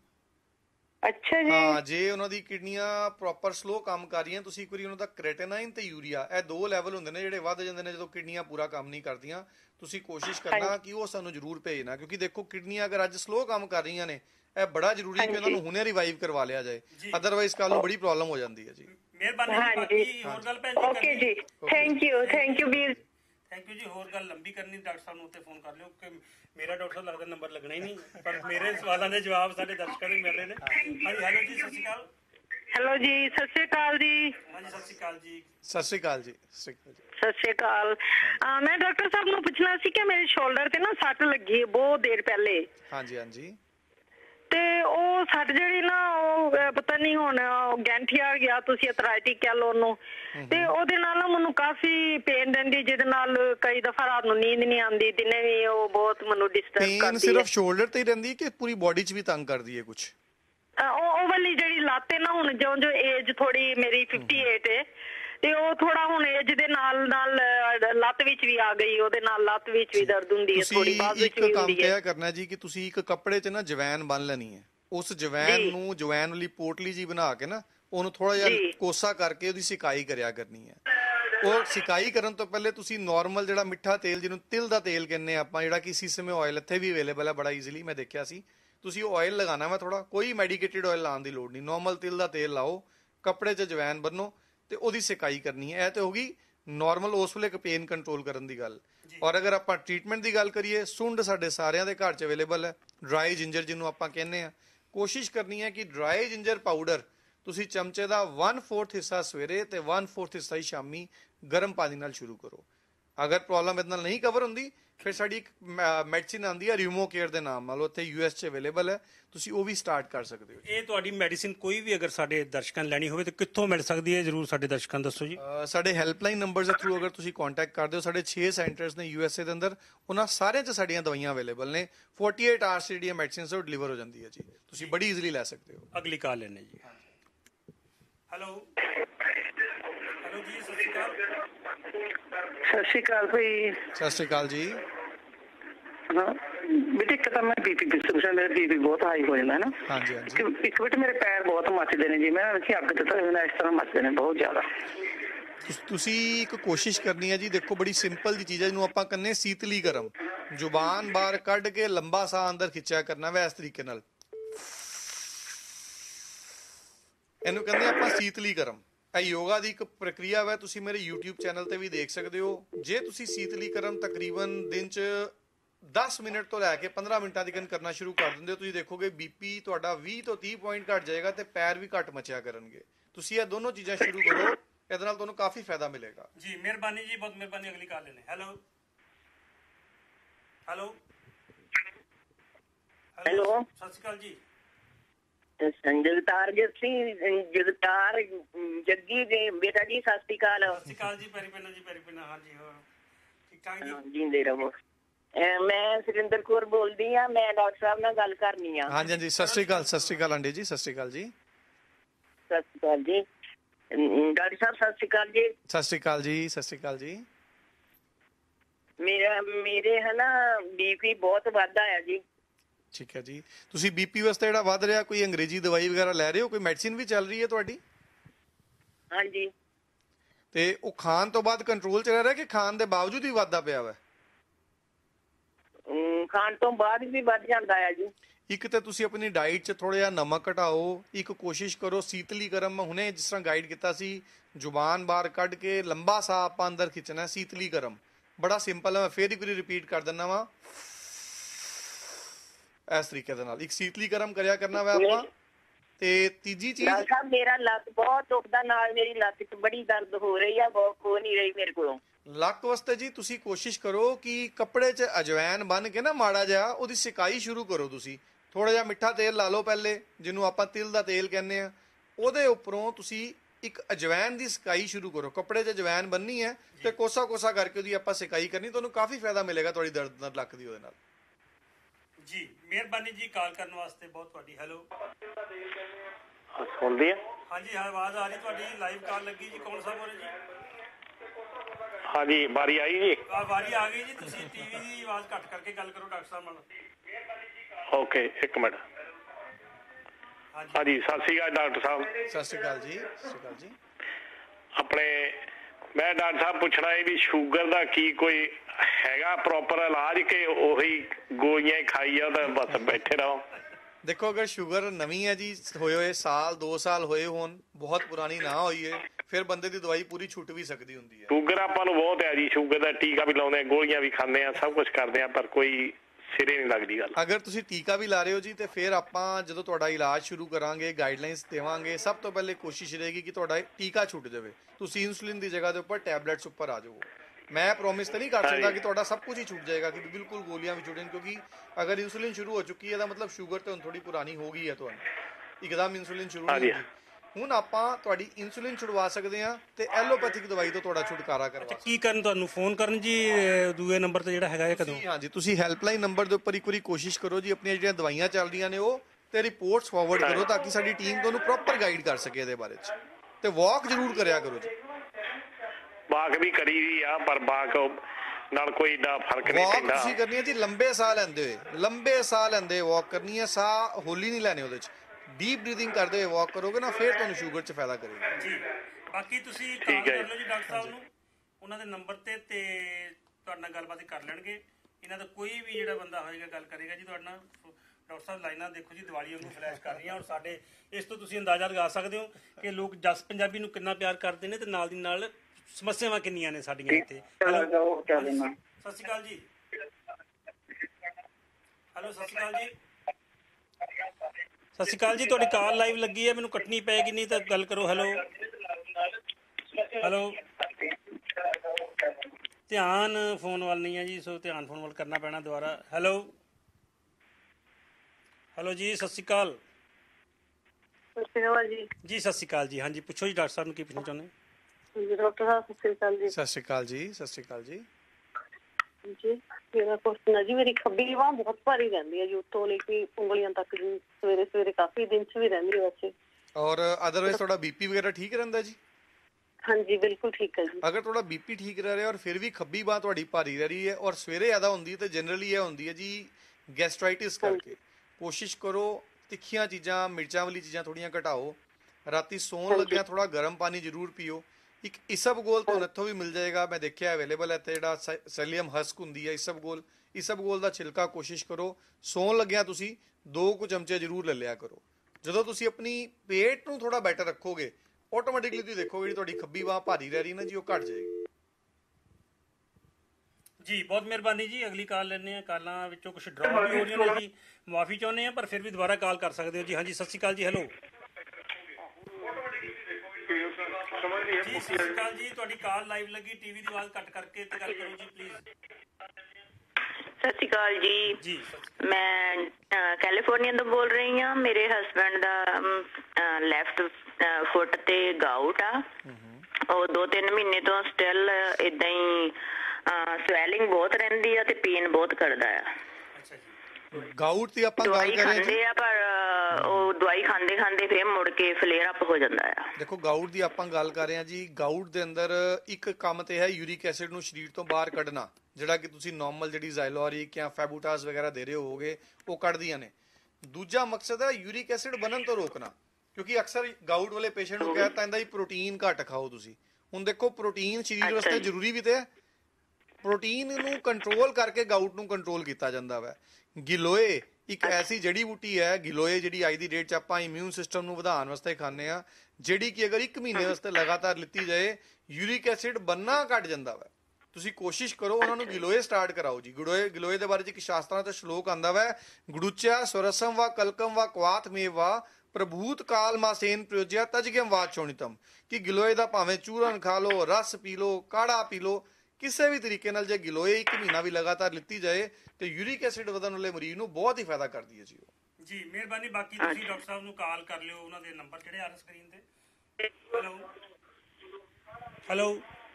ਅੱਛਾ ਜੀ। ਹਾਂ, ਜੇ ਉਹਨਾਂ ਦੀ ਕਿਡਨੀਆਂ ਪ੍ਰੋਪਰ ਸਲੋ ਕੰਮ ਕਰ ਰਹੀਆਂ, ਤੁਸੀਂ ਇੱਕ ਵਾਰੀ ਉਹਨਾਂ ਦਾ ਕ੍ਰੈਟਿਨਾਈਨ ਤੇ ਯੂਰੀਆ, ਇਹ ਦੋ ਲੈਵਲ ਹੁੰਦੇ ਨੇ ਜਿਹੜੇ ਵੱਧ ਜਾਂਦੇ ਨੇ ਜਦੋਂ ਕਿਡਨੀਆਂ ਪੂਰਾ ਕੰਮ ਨਹੀਂ ਕਰਦੀਆਂ। ਤੁਸੀਂ ਕੋਸ਼ਿਸ਼ ਕਰਨਾ ਕਿ ਉਹ ਸਾਨੂੰ ਜ਼ਰੂਰ ਭੇਜਣਾ, ਕਿਉਂਕਿ ਦੇਖੋ ਕਿਡਨੀਆਂ ਅਗਰ ਅੱਜ ਸਲੋ ਕੰਮ ਕਰ ਰਹੀਆਂ ਨੇ, ਇਹ ਬੜਾ ਜ਼ਰੂਰੀ ਹੈ ਕਿ ਉਹਨਾਂ ਨੂੰ ਹੁਣੇ ਰਿਵਾਈਵ ਕਰਵਾ ਲਿਆ ਜਾਏ, ਅਦਰਵਾਈਜ਼ ਕੱਲ ਨੂੰ ਬੜੀ ਪ੍ਰੋਬਲਮ ਹੋ ਜਾਂਦੀ ਹੈ ਜੀ। ਮਿਹਰਬਾਨੀ ਜੀ, ਬਾਕੀ ਹੋਰ ਗੱਲ ਭੈਣ ਜੀ। ਓਕੇ ਜੀ, ਥੈਂਕ ਯੂ, ਥੈਂਕ ਯੂ ਵੀਰ। ਥੈਂਕ ਯੂ ਜੀ। ਹੋਰ ਗੱਲ ਲੰਬੀ ਕਰਨੀ ਡਾਕਟਰ ਸਾਹਿਬ ਨੂੰ ਉੱਤੇ ਫੋਨ ਕਰ ਲਿਓ ਕਿ ਮੇਰਾ ਡਾਕਟਰ ਸਾਹਿਬ ਲੱਗਦਾ ਨੰਬਰ ਲੱਗਣਾ ਹੀ ਨਹੀਂ, ਪਰ ਮੇਰੇ ਸਵਾਲਾਂ ਦੇ ਜਵਾਬ ਸਾਡੇ ਦਰਸ਼ਕਾਂ ਨੂੰ ਮਿਲ ਰਹੇ ਨੇ। ਹਾਂਜੀ, ਹੈਲੋ ਜੀ, ਸਤਿ ਸ਼੍ਰੀ ਅਕਾਲ। ਹੈਲੋ ਜੀ, ਸਤਿ ਸ਼੍ਰੀ ਅਕਾਲ ਜੀ। ਹਾਂਜੀ, ਸਤਿ ਸ਼੍ਰੀ ਅਕਾਲ ਜੀ। ਸਤਿ ਸ਼੍ਰੀ ਅਕਾਲ ਜੀ। ਸਤਿ ਸ਼੍ਰੀ ਅਕਾਲ ਜੀ। ਸਤਿ ਸ਼੍ਰੀ ਅਕਾਲ। ਮੈਂ ਡਾਕਟਰ ਸਾਹਿਬ ਨੂੰ ਪੁੱਛਣਾ ਸੀ ਕਿ ਮੇਰੇ ਸ਼ੋਲਡਰ ਤੇ ਨਾ ਸੱਟ ਲੱਗੀ ਹੈ ਬਹੁਤ ਦੇਰ ਪਹਿਲੇ। ਹਾਂਜੀ ਹਾਂਜੀ। ਤੇ ਉਹ ਸੱਟ ਜਿਹੜੀ ਨਾ, ਉਹ ਪਤਾ ਨਹੀਂ ਹੁਣ ਗੈਂਠੀਆ ਗਿਆ, ਤੁਸੀਂ ਅਥਰਾਈਟਿਕ ਕਹਿ ਲਓ ਉਹਨੂੰ, ਤੇ ਉਹਦੇ ਨਾਲ ਨਾ ਮੈਨੂੰ ਕਾਫੀ ਪੇਨ ਰਹਿੰਦੀ, ਜਿਹਦੇ ਨਾਲ ਕਈ ਦਫਾ ਰਾਤ ਨੂੰ ਨੀਂਦ ਨਹੀਂ ਆਉਂਦੀ, ਦਿਨੇ ਵੀ ਉਹ ਬਹੁਤ ਮੈਨੂੰ ਡਿਸਟਰਬ ਕਰਦੀ ਹੈ। ਪੇਨ ਸਿਰਫ ਸ਼ੋਲਡਰ ਤੇ ਹੀ ਰਹਿੰਦੀ ਹੈ ਕਿ ਪੂਰੀ ਬਾਡੀ 'ਚ ਵੀ ਤੰਗ ਕਰਦੀ ਹੈ ਕੁਝ? ਉਹ ਉਹ ਵਾਲੀ ਜਿਹੜੀ ਲੱਤ ਹੈ ਨਾ, ਹੁਣ ਜਿਉਂ ਜਿਉਂ ਏਜ ਥੋੜੀ ਮੇਰੀ ਅਠਾਵਨ ਹੈ, ਤੇ ਉਹ ਥੋੜਾ ਹੁਣ ਏਜ ਦੇ ਨਾਲ ਨਾਲ ਲੱਤ ਵਿੱਚ ਵੀ ਆ ਗਈ, ਉਹਦੇ ਨਾਲ ਲੱਤ ਵਿੱਚ ਵੀ ਦਰਦ ਹੁੰਦੀ ਹੈ ਥੋੜੀ, ਬਾਅਦ ਵਿੱਚ ਵੀ ਹੁੰਦੀ ਹੈ। ਕੰਮ ਕਰਨਾ ਜੀ ਕਿ ਤੁਸੀਂ ਇੱਕ ਕੱਪੜੇ 'ਚ ਨਾ ਜਵੈਨ ਬੰਨ ਲੈਣੀ ਹੈ, ਉਸ ਜਵੈਨ ਨੂੰ ਜਵੈਨ ਵਾਲੀ ਪੋਟਲੀ ਜੀ ਬਣਾ ਕੇ ਨਾ ਉਹਨੂੰ ਥੋੜਾ ਜਿਹਾ ਕੋਸਾ ਕਰਕੇ ਉਹਦੀ ਸਿਕਾਈ ਕਰਿਆ ਕਰਨੀ ਹੈ। ਉਹ ਸਿਕਾਈ ਕਰਨ ਤੋਂ ਪਹਿਲੇ ਤੁਸੀਂ ਨਾਰਮਲ ਜਿਹੜਾ ਮਿੱਠਾ ਤੇਲ, ਜਿਹਨੂੰ ਤਿਲ ਦਾ ਤੇਲ ਕਹਿੰਦੇ ਆਪਾਂ, ਜਿਹੜਾ ਕਿ ਸੀਸਮ ਆਇਲ ਇੱਥੇ ਵੀ ਅਵੇਲੇਬਲ ਹੈ ਬੜਾ ਈਜ਼ੀਲੀ, ਮੈਂ ਦੇਖਿਆ ਸੀ, ਤੁਸੀਂ ਉਹ ਆਇਲ ਲਗਾਉਣਾ ਵਾ ਥੋੜਾ, ਕੋਈ ਮੈਡੀਕੇਟਿਡ ਆਇਲ ਲਾਉਣ ਦੀ ਲੋੜ ਨਹੀਂ, ਨਾਰਮਲ ਤਿਲ ਦਾ ਤੇਲ ਲਾਓ, ਕੱਪੜੇ 'ਚ ਜਵੈਨ ਬੰਨੋ ਤੇ ਉਹਦੀ ਸਿਕਾਈ ਕਰਨੀ ਹੈ। ਇਹ ਤੇ ਹੋ ਗਈ ਨਾਰਮਲ ਉਸ ਵੇਲੇ ਪੇਨ ਕੰਟਰੋਲ ਕਰਨ ਦੀ ਗੱਲ। ਔਰ ਅਗਰ ਆਪਾਂ ਟ੍ਰੀਟਮੈਂਟ ਦੀ ਗੱਲ ਕਰੀਏ, ਸੁੰਡ ਸਾਡੇ ਸਾਰਿਆਂ ਦੇ ਘਰ 'ਚ ਅਵੇਲੇਬਲ ਹੈ, ਡਰਾਈ ਜਿੰਜਰ ਜਿਹਨੂੰ ਆਪਾਂ ਕਹਿੰਦੇ ਆ। ਕੋਸ਼ਿਸ਼ ਕਰਨੀ ਹੈ ਕਿ ਡਰਾਈ ਜਿੰਜਰ ਪਾਊਡਰ ਤੁਸੀਂ ਚਮਚੇ ਦਾ ਵਨ ਫੋਰਥ ਹਿੱਸਾ ਸਵੇਰੇ ਤੇ ਵਨ ਫੋਰਥ ਹਿੱਸਾ ਹੀ ਸ਼ਾਮੀ ਗਰਮ ਪਾਣੀ ਨਾਲ ਸ਼ੁਰੂ ਕਰੋ। ਅਗਰ ਪ੍ਰੋਬਲਮ ਇਹਦੇ ਨਾਲ ਨਹੀਂ ਕਵਰ ਹੁੰਦੀ, ਫਿਰ ਸਾਡੀ ਇੱਕ ਮੈਡੀਸਿਨ ਆਉਂਦੀ ਹੈ ਰਿਊਮੋ ਕੇਅਰ ਦੇ ਨਾਮ ਨਾਲ, ਉੱਥੇ ਯੂ ਐਸ 'ਚ ਅਵੇਲੇਬਲ ਹੈ, ਤੁਸੀਂ ਉਹ ਵੀ ਸਟਾਰਟ ਕਰ ਸਕਦੇ ਹੋ। ਇਹ ਤੁਹਾਡੀ ਮੈਡੀਸਿਨ ਕੋਈ ਵੀ ਅਗਰ ਸਾਡੇ ਦਰਸ਼ਕਾਂ ਨੇ ਲੈਣੀ ਹੋਵੇ ਤਾਂ ਕਿੱਥੋਂ ਮਿਲ ਸਕਦੀ ਹੈ, ਜਰੂਰ ਸਾਡੇ ਦਰਸ਼ਕਾਂ ਨੂੰ ਦੱਸੋ ਜੀ। ਸਾਡੇ ਹੈਲਪਲਾਈਨ ਨੰਬਰਸ ਦੇ ਥਰੂ ਅਗਰ ਤੁਸੀਂ ਕੰਟੈਕਟ ਕਰਦੇ ਹੋ, ਸਾਡੇ ਛੇ ਸੈਂਟਰਸ ਨੇ ਯੂ ਐਸ ਏ ਦੇ ਅੰਦਰ, ਉਹਨਾਂ ਸਾਰਿਆਂ 'ਚ ਸਾਡੀਆਂ ਦਵਾਈਆਂ ਅਵੇਲੇਬਲ ਨੇ। ਅਠਤਾਲੀ ਆਵਰਸ ਜਿਹੜੀਆਂ ਮੈਡੀਸਿਨਸ ਉਹ ਡਿਲੀਵਰ ਹੋ ਜਾਂਦੀ ਹੈ ਜੀ, ਤੁਸੀਂ ਬੜੀ ਈਜ਼ੀਲੀ ਲੈ ਸਕਦੇ ਹੋ। ਅਗਲੀ ਕਾਲ ਲੈਣੇ ਜੀ। ਹੈਲੋ ਹੈਲੋ ਜੀ, ਸਤਿ ਸ਼੍ਰੀ ਅਕਾਲ। ਸਤਿ ਸ਼੍ਰੀ ਅਕਾਲ ਭਾਈ। ਸਤਿ ਸ਼੍ਰੀ ਅਕਾਲ ਜੀ। ਹਾਂ ਬੇਟੇ, ਇੱਕ ਤਾਂ ਮੈਂ ਬੀਪੀ ਪਿਛਲੇ ਮੇਰਾ ਬੀਪੀ ਬਹੁਤ ਹਾਈ ਹੋ ਜਾਂਦਾ ਹੈ ਨਾ। ਹਾਂਜੀ ਹਾਂਜੀ। ਇੱਕ ਬੇਟੇ ਮੇਰੇ ਪੈਰ ਬਹੁਤ ਮੱਚਦੇ ਨੇ ਜੀ, ਮੈਂ ਦੇਖੀ ਅੱਗ ਤੇ ਧਰੇ ਇਸ ਤਰ੍ਹਾਂ ਮੱਚਦੇ ਨੇ ਬਹੁਤ ਜ਼ਿਆਦਾ। ਤੁਸੀਂ ਇੱਕ ਕੋਸ਼ਿਸ਼ ਕਰਨੀ ਹੈ ਜੀ, ਦੇਖੋ ਬੜੀ ਸਿੰਪਲ ਜੀ ਚੀਜ਼ ਹੈ, ਜਿਹਨੂੰ ਆਪਾਂ ਕਹਿੰਦੇ ਸੀਤਲੀ ਗਰਮ, ਜ਼ੁਬਾਨ ਬਾਹਰ ਕੱਢ ਕੇ ਲੰਬਾ ਸਾਹ ਅੰਦਰ ਖਿੱਚਿਆ ਕਰਨਾ ਵਾ ਇਸ ਤਰੀਕੇ ਨਾਲ, ਇਹਨੂੰ ਕਹਿੰਦੇ ਆਪਾਂ ਸੀਤਲੀ ਗਰਮ। ਇਹ ਯੋਗਾ ਦੀ ਇੱਕ ਪ੍ਰਕਿਰਿਆ ਹੈ, ਤੁਸੀਂ ਮੇਰੇ YouTube ਚੈਨਲ ਤੇ ਵੀ ਦੇਖ ਸਕਦੇ ਹੋ। ਜੇ ਤੁਸੀਂ ਸੀਤਲੀ ਗਰਮ ਤਕਰੀਬਨ ਦਿਨ 'ਚ ਦਸ ਮਿੰਟ ਤੋਂ ਲੈ ਕੇ ਪੰਦਰਾਂ ਮਿੰਟਾਂ ਤੱਕ ਕਰਨਾ ਸ਼ੁਰੂ ਕਰ ਦਿੰਦੇ ਹੋ, ਤੁਸੀਂ ਦੇਖੋਗੇ ਬੀਪੀ ਤੁਹਾਡਾ ਵੀਹ ਤੋਂ ਤੀਹ ਪੁਆਇੰਟ ਘਟ ਜਾਏਗਾ ਤੇ ਪੈਰ ਵੀ ਘੱਟ ਮਚਿਆ ਕਰਨਗੇ। ਤੁਸੀਂ ਇਹ ਦੋਨੋਂ ਚੀਜ਼ਾਂ ਸ਼ੁਰੂ ਕਰੋ, ਇਹਦੇ ਨਾਲ ਤੁਹਾਨੂੰ ਕਾਫੀ ਫਾਇਦਾ ਮਿਲੇਗਾ ਜੀ। ਮਿਹਰਬਾਨੀ ਜੀ, ਬਹੁਤ ਮਿਹਰਬਾਨੀ। ਅਗਲੀ ਕਾਲ ਲੈਣੇ। ਹੈਲੋ ਹੈਲੋ ਹੈਲੋ, ਸਤਿ ਸ਼੍ਰੀ ਅਕਾਲ ਜੀ। ਜਗਤਾਰ ਜੱਸੀ ਜਗਤਾਰ ਜੱਗੀ ਦੇ ਬੇਟਾ ਜੀ, ਸਤਿ ਸ਼੍ਰੀ ਅਕਾਲ। ਸਤਿ ਸ਼੍ਰੀ ਅਕਾਲ ਜੀ। ਪੈਰੀ ਪੈਣਾ ਜੀ, ਪੈਰੀ ਪੈਣਾ। ਹਾਂਜੀ, ਹੋਰ ਠੀਕ ਠਾਕ ਜੀ? ਜਿੰਦੇ ਰਹੋ। ਮੈਂ ਸੁਰਿੰਦਰ ਕੌਰ ਬੋਲਦੀ ਆ, ਮੈਂ ਡਾਕਟਰ ਸਾਹਿਬ ਨਾਲ ਗੱਲ ਕਰਨੀ ਆ। ਹਾਂਜੀ ਹਾਂਜੀ, ਸਤਿ ਸ਼੍ਰੀ ਅਕਾਲ। ਸਤਿ ਸ਼੍ਰੀ ਅਕਾਲ ਆਂਟੀ ਜੀ, ਸਤਿ ਸ਼੍ਰੀ ਅਕਾਲ ਜੀ। ਸਤਿ ਸ਼੍ਰੀ ਅਕਾਲ ਜੀ ਡਾਕਟਰ ਸਾਹਿਬ, ਸਤਿ ਸ਼੍ਰੀ ਅਕਾਲ ਜੀ। ਸਤਿ ਸ਼੍ਰੀ ਅਕਾਲ ਜੀ। ਸਤਿ ਸ਼੍ਰੀ ਅਕਾਲ ਜੀ। ਮੇਰਾ ਮੇਰੇ ਹੈ ਨਾ ਬੀਪੀ ਬਹੁਤ ਵੱਧਦਾ ਆ ਜੀ। ਠੀਕ ਹੈ ਜੀ। ਤੁਸੀਂ ਬੀਪੀ ਵਾਸਤੇ ਜਿਹੜਾ ਵੱਧ ਰਿਹਾ, ਕੋਈ ਅੰਗਰੇਜ਼ੀ ਦਵਾਈ ਵਗੈਰਾ ਲੈ ਰਹੇ ਹੋ, ਕੋਈ ਮੈਡੀਸਿਨ ਵੀ ਚੱਲ ਰਹੀ ਹੈ ਤੁਹਾਡੀ? ਹਾਂਜੀ। ਤੇ ਉਹ ਖਾਣ ਤੋਂ ਬਾਅਦ ਕੰਟਰੋਲ 'ਚ ਰਹਿ ਰਿਹਾ ਕਿ ਖਾਣ ਦੇ ਬਾਵਜੂਦ ਹੀ ਵੱਧਦਾ ਪਿਆ ਵਾ? ਖਾਣ ਤੋਂ ਬਾਅਦ ਵੀ ਵੱਧ ਜਾਂਦਾ ਆ ਜੀ। ਇੱਕ ਤਾਂ ਤੁਸੀਂ ਆਪਣੀ ਡਾਈਟ 'ਚ ਥੋੜਾ ਜਿਹਾ ਨਮਕ ਘਟਾਓ। ਇੱਕ ਕੋਸ਼ਿਸ਼ ਕਰੋ ਸੀਤਲੀ ਗਰਮ, ਹੁਣੇ ਜਿਸ ਤਰ੍ਹਾਂ ਗਾਈਡ ਕੀਤਾ ਸੀ, ਜ਼ੁਬਾਨ ਬਾਹਰ ਕੱਢ ਕੇ ਲੰਬਾ ਸਾਹ ਆਪਾਂ ਅੰਦਰ ਖਿੱਚਣਾ, ਸੀਤਲੀ ਗਰਮ। ਬੜਾ ਸਿੰਪਲ ਹੈ, ਮੈਂ ਫੇਰ ਇੱਕ ਵਾਰੀ ਰਿਪੀਟ ਕਰ ਦਿੰਦਾ ਵਾ, ਇਸ ਤਰੀਕੇ ਦੇ ਨਾਲ ਇੱਕ ਸੀਤਲੀ ਗਰਮ ਕਰਿਆ ਕਰਨਾ ਵਾ ਆਪਾਂ। ਤੇ ਤੀਜੀ ਚੀਜ਼, ਡਾਕਟਰ ਸਾਹਿਬ ਮੇਰਾ ਲੱਤ ਬਹੁਤ ਦੁਖਦਾ, ਨਾਲ ਮੇਰੀ ਲੱਤ 'ਚ ਬੜੀ ਦਰਦ ਹੋ ਰਹੀ ਆ, ਬਹੁਤ ਖੋ ਨਹੀਂ ਰਹੀ ਮੇਰੇ ਕੋਲੋਂ। ਲੱਕ ਵਾਸਤੇ ਜੀ ਤੁਸੀਂ ਕੋਸ਼ਿਸ਼ ਕਰੋ ਕਿ ਕੱਪੜੇ 'ਚ ਅਜਵੈਨ ਬੰਨ ਕੇ ਨਾ ਮਾੜਾ ਜਿਹਾ ਉਹਦੀ ਸਿਕਾਈ ਸ਼ੁਰੂ ਕਰੋ। ਤੁਸੀਂ ਥੋੜਾ ਜਿਹਾ ਮਿੱਠਾ ਤੇਲ ਲਾ ਲਓ ਪਹਿਲੇ, ਜਿਹਨੂੰ ਆਪਾਂ ਤਿਲ ਦਾ ਤੇਲ ਕਹਿੰਦੇ ਆ, ਉਹਦੇ ਉੱਪਰੋਂ ਤੁਸੀਂ ਇੱਕ ਅਜਵੈਨ ਦੀ ਸਿਕਾਈ ਸ਼ੁਰੂ ਕਰੋ। ਕੱਪੜੇ 'ਚ ਅਜਵੈਨ ਬੰਨ੍ਹਣੀ ਹੈ ਤੇ ਕੋਸਾ ਕੋਸਾ ਕਰਕੇ ਉਹਦੀ ਆਪਾਂ ਸਿਕਾਈ ਕਰਨੀ, ਤੁਹਾਨੂੰ ਕਾਫੀ ਫਾਇਦਾ ਮਿਲੇਗਾ ਤੁਹਾਡੀ ਦਰਦ ਲੱਕ ਦੀ ਉਹਦੇ ਨਾਲ। ਜੀ ਮਿਹਰਬਾਨੀ ਜੀ ਕਾਲ ਕਰਨ ਵਾਸਤੇ ਬਹੁਤ ਤੁਹਾਡੀ। ਹੈਲੋ ਸੁਣਦੇ ਆ? ਹਾਂਜੀ ਹਾਂ ਆਵਾਜ਼ ਆ ਰਹੀ ਤੁਹਾਡੀ, ਲਾਈਵ ਕਾਲ ਲੱਗੀ ਜੀ। ਕੌਣ ਸਾਹਿਬ ਹੋ ਰਹੇ ਜੀ? ਹਾਂਜੀ ਵਾਰੀ ਆਈ ਜੀ। ਆ ਵਾਰੀ ਆ ਗਈ ਜੀ। ਤੁਸੀਂ ਟੀਵੀ ਦੀ ਆਵਾਜ਼ ਘੱਟ ਕਰਕੇ ਗੱਲ ਕਰੋ ਡਾਕਟਰ ਸਾਹਿਬ ਨਾਲ। ਓਕੇ ਇੱਕ ਮਿੰਟ। ਹਾਂਜੀ ਸਤਿ ਸ਼੍ਰੀ ਅਕਾਲ ਡਾਕਟਰ ਸਾਹਿਬ। ਸਤਿ ਸ਼੍ਰੀ ਅਕਾਲ ਜੀ। ਸਤਿ ਸ਼੍ਰੀ ਅਕਾਲ ਜੀ। ਆਪਣੇ ਮੈਂ ਡਾਕਟਰ ਸਾਹਿਬ ਪੁੱਛਣਾ ਹੈ ਵੀ ਸ਼ੂਗਰ ਦਾ ਕੀ ਕੋਈ ਹੈਗਾ ਪ੍ਰੋਪਰ ਇਲਾਜ ਕਿ ਉਹੀ ਗੋਲੀਆਂ ਹੀ ਖਾਈ ਜਾਓ ਤਾਂ ਬਸ ਬੈਠੇ ਰਹੋ? ਦੇਖੋ ਅਗਰ ਸ਼ੂਗਰ ਨਵੀਂ ਹੈ ਜੀ, ਹੋਏ ਹੋਏ ਸਾਲ ਦੋ ਸਾਲ ਹੋਏ ਹੋਣ, ਬਹੁਤ ਪੁਰਾਣੀ ਨਾ ਹੋਈ ਹੈ, ਫਿਰ ਬੰਦੇ ਦੀ ਦਵਾਈ ਪੂਰੀ ਛੁੱਟ ਵੀ ਸਕਦੀ ਹੁੰਦੀ ਹੈ। ਸ਼ੂਗਰ ਆਪਾਂ ਨੂੰ ਬਹੁਤ ਹੈ ਜੀ, ਸ਼ੂਗਰ ਦਾ ਟੀਕਾ ਵੀ ਲਾਉਂਦੇ ਆ, ਗੋਲੀਆਂ ਵੀ ਖਾਂਦੇ ਆ, ਸਭ ਕੁਝ ਕਰਦੇ ਆ, ਪਰ ਕੋਈ ਸਿਰੇ ਨਹੀਂ ਲੱਗਦੀ ਗੱਲ। ਅਗਰ ਤੁਸੀਂ ਟੀਕਾ ਵੀ ਲਾ ਰਹੇ ਹੋ ਜੀ ਤੇ ਫਿਰ ਆਪਾਂ ਜਦੋਂ ਤੁਹਾਡਾ ਇਲਾਜ ਸ਼ੁਰੂ ਕਰਾਂਗੇ, ਗਾਈਡਲਾਈਨਸ ਦੇਵਾਂਗੇ, ਸਭ ਤੋਂ ਪਹਿਲੇ ਕੋਸ਼ਿਸ਼ ਰਹੇਗੀ ਕਿ ਤੁਹਾਡਾ ਟੀਕਾ ਛੁੱਟ ਜਾਵੇ, ਤੁਸੀਂ ਇਨਸੂਲਿਨ ਦੀ ਜਗ੍ਹਾ ਦੇ ਉੱਪਰ ਟੈਬਲੇਟਸ ਉੱਪਰ ਆ ਜਾਓ। ਮੈਂ ਪ੍ਰੋਮਿਸ ਤਾਂ ਨਹੀਂ ਕਰ ਸਕਦਾ ਕਿ ਤੁਹਾਡਾ ਸਭ ਕੁਝ ਹੀ ਛੁੱਟ ਜਾਏਗਾ, ਕਿ ਬਿਲਕੁਲ ਗੋਲੀਆਂ ਵੀ ਛੁੱਟਣ, ਕਿਉਂਕਿ ਅਗਰ ਇਨਸੂਲਿਨ ਸ਼ੁਰੂ ਹੋ ਚੁੱਕੀ ਹੈ ਤਾਂ ਮਤਲਬ ਸ਼ੂਗਰ ਤਾਂ ਹੁਣ ਥੋੜੀ ਪੁਰਾਣੀ ਹੋ ਗਈ ਹੈ ਤੁਹਾਨੂੰ, ਇੱਕਦਮ ਇਨਸੂਲਿਨ ਸ਼ੁਰੂ ਨਹੀਂ ਹੁੰਦੀ। ਹੁਣ ਆਪਾਂ ਤੁਹਾਡੀ ਇਨਸੂਲਿਨ ਛੁਡਵਾ ਸਕਦੇ ਹਾਂ ਤੇ ਐਲੋਪੈਥਿਕ ਦਵਾਈ ਤੋਂ ਤੁਹਾਡਾ ਛੁਟਕਾਰਾ ਕਰਵਾ ਸਕਦੇ ਹਾਂ। ਕੀ ਕਰਨ ਤੁਹਾਨੂੰ ਫੋਨ ਕਰਨ ਜੀ ਦੂਏ ਨੰਬਰ ਤੇ ਜਿਹੜਾ ਹੈਗਾ ਇਹ ਕਦੋਂ? ਹਾਂਜੀ ਤੁਸੀਂ ਹੈਲਪਲਾਈਨ ਨੰਬਰ ਦੇ ਉੱਪਰ ਇੱਕ ਵਾਰੀ ਕੋਸ਼ਿਸ਼ ਕਰੋ ਜੀ, ਆਪਣੀਆਂ ਜਿਹੜੀਆਂ ਦਵਾਈਆਂ ਚੱਲ ਰਹੀਆਂ ਨੇ ਉਹ ਤੇ ਰਿਪੋਰਟਸ ਫਾਰਵਰਡ ਕਰੋ ਤਾਂ ਕਿ ਸਾਡੀ ਟੀਮ ਤੁਹਾਨੂੰ ਪ੍ਰੋਪਰ ਗਾਈਡ ਕਰ ਸਕੇ ਇਹਦੇ ਬਾਰੇ ਚ। ਤੇ ਵਾਕ ਜ਼ਰੂਰ ਕਰਿਆ ਕਰੋ ਜੀ। ਵਾਕ ਵੀ ਕਰੀ ਦੀ ਆ ਪਰ ਵਾਕ ਨਾਲ ਕੋਈ ਏਡਾ ਫਰਕ ਨਹੀਂ ਵਾਕ ਪੈਂਦਾ। ਤੁਸੀਂ ਕਰਨੀ ਹੈ ਜੀ ਲੰਬੇ ਸਾਹ ਲੈਂਦੇ ਹੋਏ, ਲੰਬੇ ਸਾਹ ਲੈਂਦੇ ਵਾਕ ਕਰਨੀ ਹੈ, ਸਾਹ ਹੌਲੀ ਨਹੀਂ ਲੈਣੇ ਉਹਦੇ ਚ, ਡੀਪ ਬਰੀਥਿੰਗ ਕਰਦੇ ਹੋਏ ਵਾਕ ਕਰੋਗੇ ਨਾ, ਫਿਰ ਤੁਹਾਨੂੰ ਸ਼ੂਗਰ 'ਚ ਫਾਇਦਾ ਕਰੇਗਾ ਜੀ। ਬਾਕੀ ਤੁਸੀਂ ਕਾਲ ਕਰ ਲਓ ਜੀ ਡਾਕਟਰ ਸਾਹਿਬ ਨੂੰ, ਉਹਨਾਂ ਦੇ ਨੰਬਰ ਤੇ ਤੇ ਤੁਹਾਡੇ ਨਾਲ ਗੱਲਬਾਤ ਕਰ ਲੈਣਗੇ। ਇਹਨਾਂ ਦਾ ਕੋਈ ਵੀ ਜਿਹੜਾ ਬੰਦਾ ਹੋਏਗਾ ਗੱਲ ਕਰੇਗਾ ਜੀ ਤੁਹਾਡੇ ਨਾਲ। ਡਾਕਟਰ ਸਾਹਿਬ ਲਾਈਨਾਂ ਦੇਖੋ ਜੀ ਦੀਵਾਲੀ ਵਾਂਗੂ ਫਲੈਸ਼ ਕਰ ਰਹੀਆਂ, ਔਰ ਸਾਡੇ ਇਸ ਤੋਂ ਤੁਸੀਂ ਅੰਦਾਜ਼ਾ ਲਗਾ ਸਕਦੇ ਹੋ ਕਿ ਲੋਕ ਜਸ ਪੰਜਾਬੀ ਨੂੰ ਕਿੰਨਾ ਪਿਆਰ ਕਰਦੇ ਨੇ ਤੇ ਨਾਲ ਦੀ ਨਾਲ ਸਮੱਸਿਆਵਾਂ ਕਿੰਨੀਆਂ ਨੇ ਸਾਡੀਆਂ ਇੱਥੇ। ਹੈਲੋ ਸਤਿ ਸ਼੍ਰੀ ਅਕਾਲ ਜੀ। ਹੈਲੋ ਸਤਿ ਸ਼੍ਰੀ ਅਕਾਲ ਜੀ। ਸਤਿ ਸ਼੍ਰੀ ਅਕਾਲ ਜੀ, ਤੁਹਾਡੀ ਕਾਲ ਲਾਈਵ ਲੱਗੀ ਹੈ, ਮੈਨੂੰ ਕੱਟਣੀ ਪਏਗੀ ਨਹੀਂ ਤਾਂ ਗੱਲ ਕਰੋ। ਹੈਲੋ ਹੈਲੋ ਧਿਆਨ ਫੋਨ ਵੱਲ ਨਹੀਂ ਹੈ ਜੀ, ਸੋ ਧਿਆਨ ਫੋਨ ਵੱਲ ਕਰਨਾ ਪੈਣਾ ਦੁਬਾਰਾ। ਹੈਲੋ ਹੈਲੋ ਜੀ ਸਤਿ ਸ਼੍ਰੀ ਅਕਾਲ। ਸਤਿ ਸ਼੍ਰੀ ਅਕਾਲ ਜੀ। ਜੀ ਸਤਿ ਸ਼੍ਰੀ ਅਕਾਲ ਜੀ। ਹਾਂਜੀ ਪੁੱਛੋ ਜੀ ਡਾਕਟਰ ਸਾਹਿਬ ਨੂੰ ਕੀ ਪੁੱਛਣਾ ਚਾਹੁੰਦੇ? ਡਾਕਟਰ ਸਾਹਿਬ ਸਤਿ ਸ਼੍ਰੀ ਅਕਾਲ ਜੀ। ਸਤਿ ਸ਼੍ਰੀ ਅਕਾਲ ਜੀ। ਸਤਿ ਸ਼੍ਰੀ ਅਕਾਲ ਜੀ। ਜੀ ਮੇਰਾ ਕੁਐਸਚਨ ਹੈ ਜੀ, ਮੇਰੀ ਖੱਬੀ ਬਾਂਹ ਬਹੁਤ ਭਾਰੀ ਰਹਿੰਦੀ ਹੈ ਜੀ, ਉੱਤੋਂ ਲੈ ਕੇ ਉਂਗਲੀਆਂ ਤੱਕ ਜੀ, ਸਵੇਰੇ ਸਵੇਰੇ ਕਾਫੀ ਦਿਨ ਚ ਵੀ ਰਹਿੰਦੀ ਹੈ ਵੈਸੇ। ਔਰ ਅਦਰਵਾਈਜ਼ ਤੁਹਾਡਾ ਬੀਪੀ ਵਗੈਰਾ ਠੀਕ ਰਹਿੰਦਾ ਜੀ? ਹਾਂਜੀ ਬਿਲਕੁਲ ਠੀਕ ਹੈ ਜੀ। ਅਗਰ ਤੁਹਾਡਾ ਬੀਪੀ ਠੀਕ ਰਹਿ ਰਿਹਾ ਔਰ ਫਿਰ ਵੀ ਖੱਬੀ ਬਾਂਹ ਤੁਹਾਡੀ ਭਾਰੀ ਰਹਿ ਰਹੀ ਹੈ ਔਰ ਸਵੇਰੇ ਜ਼ਿਆਦਾ ਹੁੰਦੀ ਹੈ ਤੇ ਜਨਰਲੀ ਇਹ ਹੁੰਦੀ ਹੈ ਜੀ ਗੈਸਟਰਾਈਟਿਸ ਕਰਕੇ। ਕੋਸ਼ਿਸ਼ ਕਰੋ ਤਿੱਖੀਆਂ ਚੀਜ਼ਾਂ, ਮਿਰਚਾਂ ਵਾਲੀ ਚੀਜ਼ਾਂ ਥੋੜੀਆਂ ਘਟਾਓ। ਰਾਤੀ ਸੌਣ ਲੱਗਿਆ ਥੋੜਾ ਗਰਮ ਪਾਣੀ ਜ਼ਰੂਰ ਪੀਓ। ਇੱਕ ਇਸਬਗੋਲ ਤੁਹਾਨੂੰ ਇੱਥੋਂ ਵੀ ਮਿਲ ਜਾਏਗਾ, ਮੈਂ ਦੇਖਿਆ ਅਵੇਲੇਬਲ ਹੈ ਇੱਥੇ, ਜਿਹੜਾ ਸੈਲੀਅਮ ਹਸਕ ਹੁੰਦੀ ਹੈ ਇਸਬਗੋਲ, ਇਸਬਗੋਲ ਦਾ ਛਿਲਕਾ ਕੋਸ਼ਿਸ਼ ਕਰੋ ਸੌਣ ਲੱਗਿਆ ਤੁਸੀਂ ਦੋ ਕੁ ਚਮਚੇ ਜ਼ਰੂਰ ਲੈ ਲਿਆ ਕਰੋ। ਜਦੋਂ ਤੁਸੀਂ ਆਪਣੀ ਪੇਟ ਨੂੰ ਥੋੜਾ ਬੈਟਰ ਰੱਖੋਗੇ ਆਟੋਮੈਟਿਕਲੀ ਤੁਸੀਂ ਦੇਖੋਗੇ ਜਿਹੜੀ ਤੁਹਾਡੀ ਖੱਬੀ ਬਾਂਹ ਭਾਰੀ ਰਹਿ ਰਹੀ ਨਾ ਜੀ ਉਹ ਘਟ ਜਾਏਗੀ। ਜੀ ਬਹੁਤ ਮਿਹਰਬਾਨੀ ਜੀ। ਅਗਲੀ ਕਾਲ ਲੈਣੇ ਆ, ਕਾਲਾਂ ਵਿੱਚੋਂ ਕੁਝ ਡਰਾਪ ਵੀ ਹੋ ਰਹੀਆਂ ਨੇ ਜੀ, ਮਾਫੀ ਚਾਹੁੰਦੇ ਆ ਪਰ ਫਿਰ ਵੀ ਦੁਬਾਰਾ ਕਾਲ ਕਰ ਸਕਦੇ ਹੋ ਜੀ। ਹਾਂਜੀ ਸਤਿ ਸ਼੍ਰੀ ਅਕਾਲ ਜੀ। ਹੈਲੋ ਜੀ ਸਤਿ ਸ਼੍ਰੀ ਅਕਾਲ ਜੀ, ਤੁਹਾਡੀ ਕਾਲ ਲਾਈਵ ਲੱਗੀ, ਟੀਵੀ ਦੀ ਆਵਾਜ਼ ਘੱਟ ਕਰਕੇ ਤੇ ਗੱਲ ਕਰੋ ਜੀ ਪਲੀਜ਼। ਸਤਿ ਸ਼੍ਰੀ ਅਕਾਲ ਜੀ। ਜੀ ਮੈਂ ਕੈਲੀਫੋਰਨੀਆ ਤੋਂ ਬੋਲ ਰਹੀ ਹਾਂ। ਮੇਰੇ ਹਸਬੈਂਡ ਦਾ ਲੈਫਟ ਫੁੱਟ ਤੇ ਗਾਊਟ ਆ, ਉਹ ਦੋ ਤਿੰਨ ਮਹੀਨੇ ਤੋਂ ਸਟਿਲ ਇਦਾਂ ਹੀ ਸਵੈਲਿੰਗ ਬਹੁਤ ਰਹਿੰਦੀ ਆ ਤੇ ਪੇਨ ਬਹੁਤ ਕਰਦਾ ਆ। ਅੱਛਾ ਜੀ। ਗਾਊਟ ਦੀ ਆਪਾਂ ਗੱਲ ਦਵਾਈ ਕरें ਖਾਂਦੇ ਆ ਪਰ ਉਹ ਦਵਾਈ ਖਾਂਦੇ ਖਾਂਦੇ ਫਿਰ ਮੁੜ ਕੇ ਫਲੇਅਰ ਅਪ ਹੋ ਜਾਂਦਾ ਆ। ਦੇਖੋ ਗਾਊਟ ਦੀ ਆਪਾਂ ਗੱਲ ਕਰ ਰਹੇ ਹਾਂ ਜੀ, ਗਾਊਟ ਦੇ ਅੰਦਰ ਇੱਕ ਕੰਮ ਤੇ ਹੈ ਯੂਰਿਕ ਐਸਿਡ ਨੂੰ ਸਰੀਰ ਤੋਂ ਬਾਹਰ ਕੱਢਣਾ, ਜਿਹੜਾ ਕਿ ਤੁਸੀਂ ਨਾਰਮਲ ਜਿਹੜੀ ਜ਼ਾਈਲੋਰਿਕ ਜਾਂ ਫੈਬੂਟਾਸ ਵਗੈਰਾ ਦੇ ਰਹੇ ਹੋਵੋਗੇ ਉਹ ਕੱਢਦੀਆਂ ਨੇ। ਦੂਜਾ ਮਕਸਦ ਹੈ ਯੂਰਿਕ ਐਸਿਡ ਬਣਨ ਤੋਂ ਰੋਕਣਾ, ਕਿਉਂਕਿ ਅਕਸਰ ਗਾਊਟ ਵਾਲੇ ਪੇਸ਼ੈਂਟ ਨੂੰ ਕਹਿ ਦਿੱਤਾ ਜਾਂਦਾ ਜੀ ਪ੍ਰੋਟੀਨ ਘੱਟ ਖਾਓ ਤੁਸੀਂ। ਹੁਣ ਦੇਖੋ ਪ੍ਰੋਟੀਨ ਸਰੀਰ ਵਾਸਤੇ ਜ਼ਰੂਰੀ ਵੀ ਤੇ ਹੈ, ਪ੍ਰੋਟੀਨ ਨੂੰ ਕੰਟਰੋਲ ਕਰਕੇ ਗਾਊਟ ਨੂੰ ਕੰਟਰੋਲ ਕੀਤਾ ਜਾਂਦਾ ਵਾ। ਗਿਲੋਏ ਇੱਕ ਐਸੀ ਜੜੀ ਬੂਟੀ ਹੈ, ਗਿਲੋਏ ਜਿਹੜੀ ਅੱਜ ਦੀ ਡੇਟ 'ਚ ਆਪਾਂ ਇਮਿਊਨ ਸਿਸਟਮ ਨੂੰ ਵਧਾਉਣ ਵਾਸਤੇ ਖਾਂਦੇ ਆ, ਜਿਹੜੀ ਕਿ ਅਗਰ ਇੱਕ ਮਹੀਨੇ ਵਾਸਤੇ ਲਗਾਤਾਰ ਲਿੱਤੀ ਜਾਏ ਯੂਰਿਕ ਐਸਿਡ ਬਣਨਾ ਘਟ ਜਾਂਦਾ ਵਾ। ਤੁਸੀਂ ਕੋਸ਼ਿਸ਼ ਕਰੋ ਉਹਨਾਂ ਨੂੰ ਗਿਲੋਏ ਸਟਾਰਟ ਕਰਾਓ ਜੀ। ਗਿਲੋਏ ਗਿਲੋਏ ਦੇ ਬਾਰੇ 'ਚ ਇੱਕ ਸ਼ਾਸਤਰਾਂ ਤੇ ਸ਼ਲੋਕ ਆਂਦਾ ਵਾ, ਗੁੜੂਚਿਆ ਸਵਰਸਮ ਵਾ ਕਲਕਮ ਵਾ ਕੁਆਤ ਮੇਵਾ ਪ੍ਰਭੂਤ ਕਾਲ ਮਾਸੇਨ ਪ੍ਰਯੋਜਿਆ ਤਜਗਮ ਵਾ ਚੋਣਿਤਮ, ਕਿ ਗਿਲੋਏ ਦਾ ਭਾਵੇਂ ਚੂਰਨ ਖਾ ਲਓ, ਰਸ ਪੀ ਲਓ, ਕਾੜਾ ਪੀ ਲਓ, ਕਿਸੇ ਵੀ ਤਰੀਕੇ ਨਾਲ ਜੇ ਗਿਲੋਏ ਇੱਕ ਮਹੀਨਾ ਵੀ ਲਗਾਤਾਰ ਲਿੱਤੀ ਜਾਏ ਤੇ ਯੂਰਿਕ ਐਸਿਡ ਵਧਣ ਵਾਲੇ ਮਰੀਜ਼ ਨੂੰ ਬਹੁਤ ਹੀ ਫਾਇਦਾ ਕਰਦੀ ਹੈ ਜੀ ਉਹ। ਜੀ ਮਿਹਰਬਾਨੀ। ਬਾਕੀ ਤੁਸੀਂ ਡਾਕਟਰ ਸਾਹਿਬ ਨੂੰ ਕਾਲ ਕਰ ਲਿਓ, ਉਹਨਾਂ ਦੇ ਨੰਬਰ ਜਿਹੜੇ ਆ ਰਹੇ ਸਕਰੀਨ ਤੇ, ਹੈਲੋ ਹੈਲੋ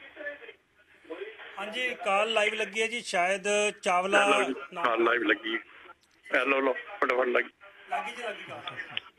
ਹਾਂਜੀ ਕਾਲ ਲਾਈਵ ਲੱਗੀ ਹੈ ਜੀ ਸ਼ਾਇਦ ਚਾਵਲਾ ਕਾਲ ਲਾਈਵ ਲੱਗੀ ਹੈ ਲੋ ਲੋ ਫਟਾਫਟ ਲੱਗੀ ਲੱਗੀ ਜੀ ਲੱਗੀ ਕਾਲ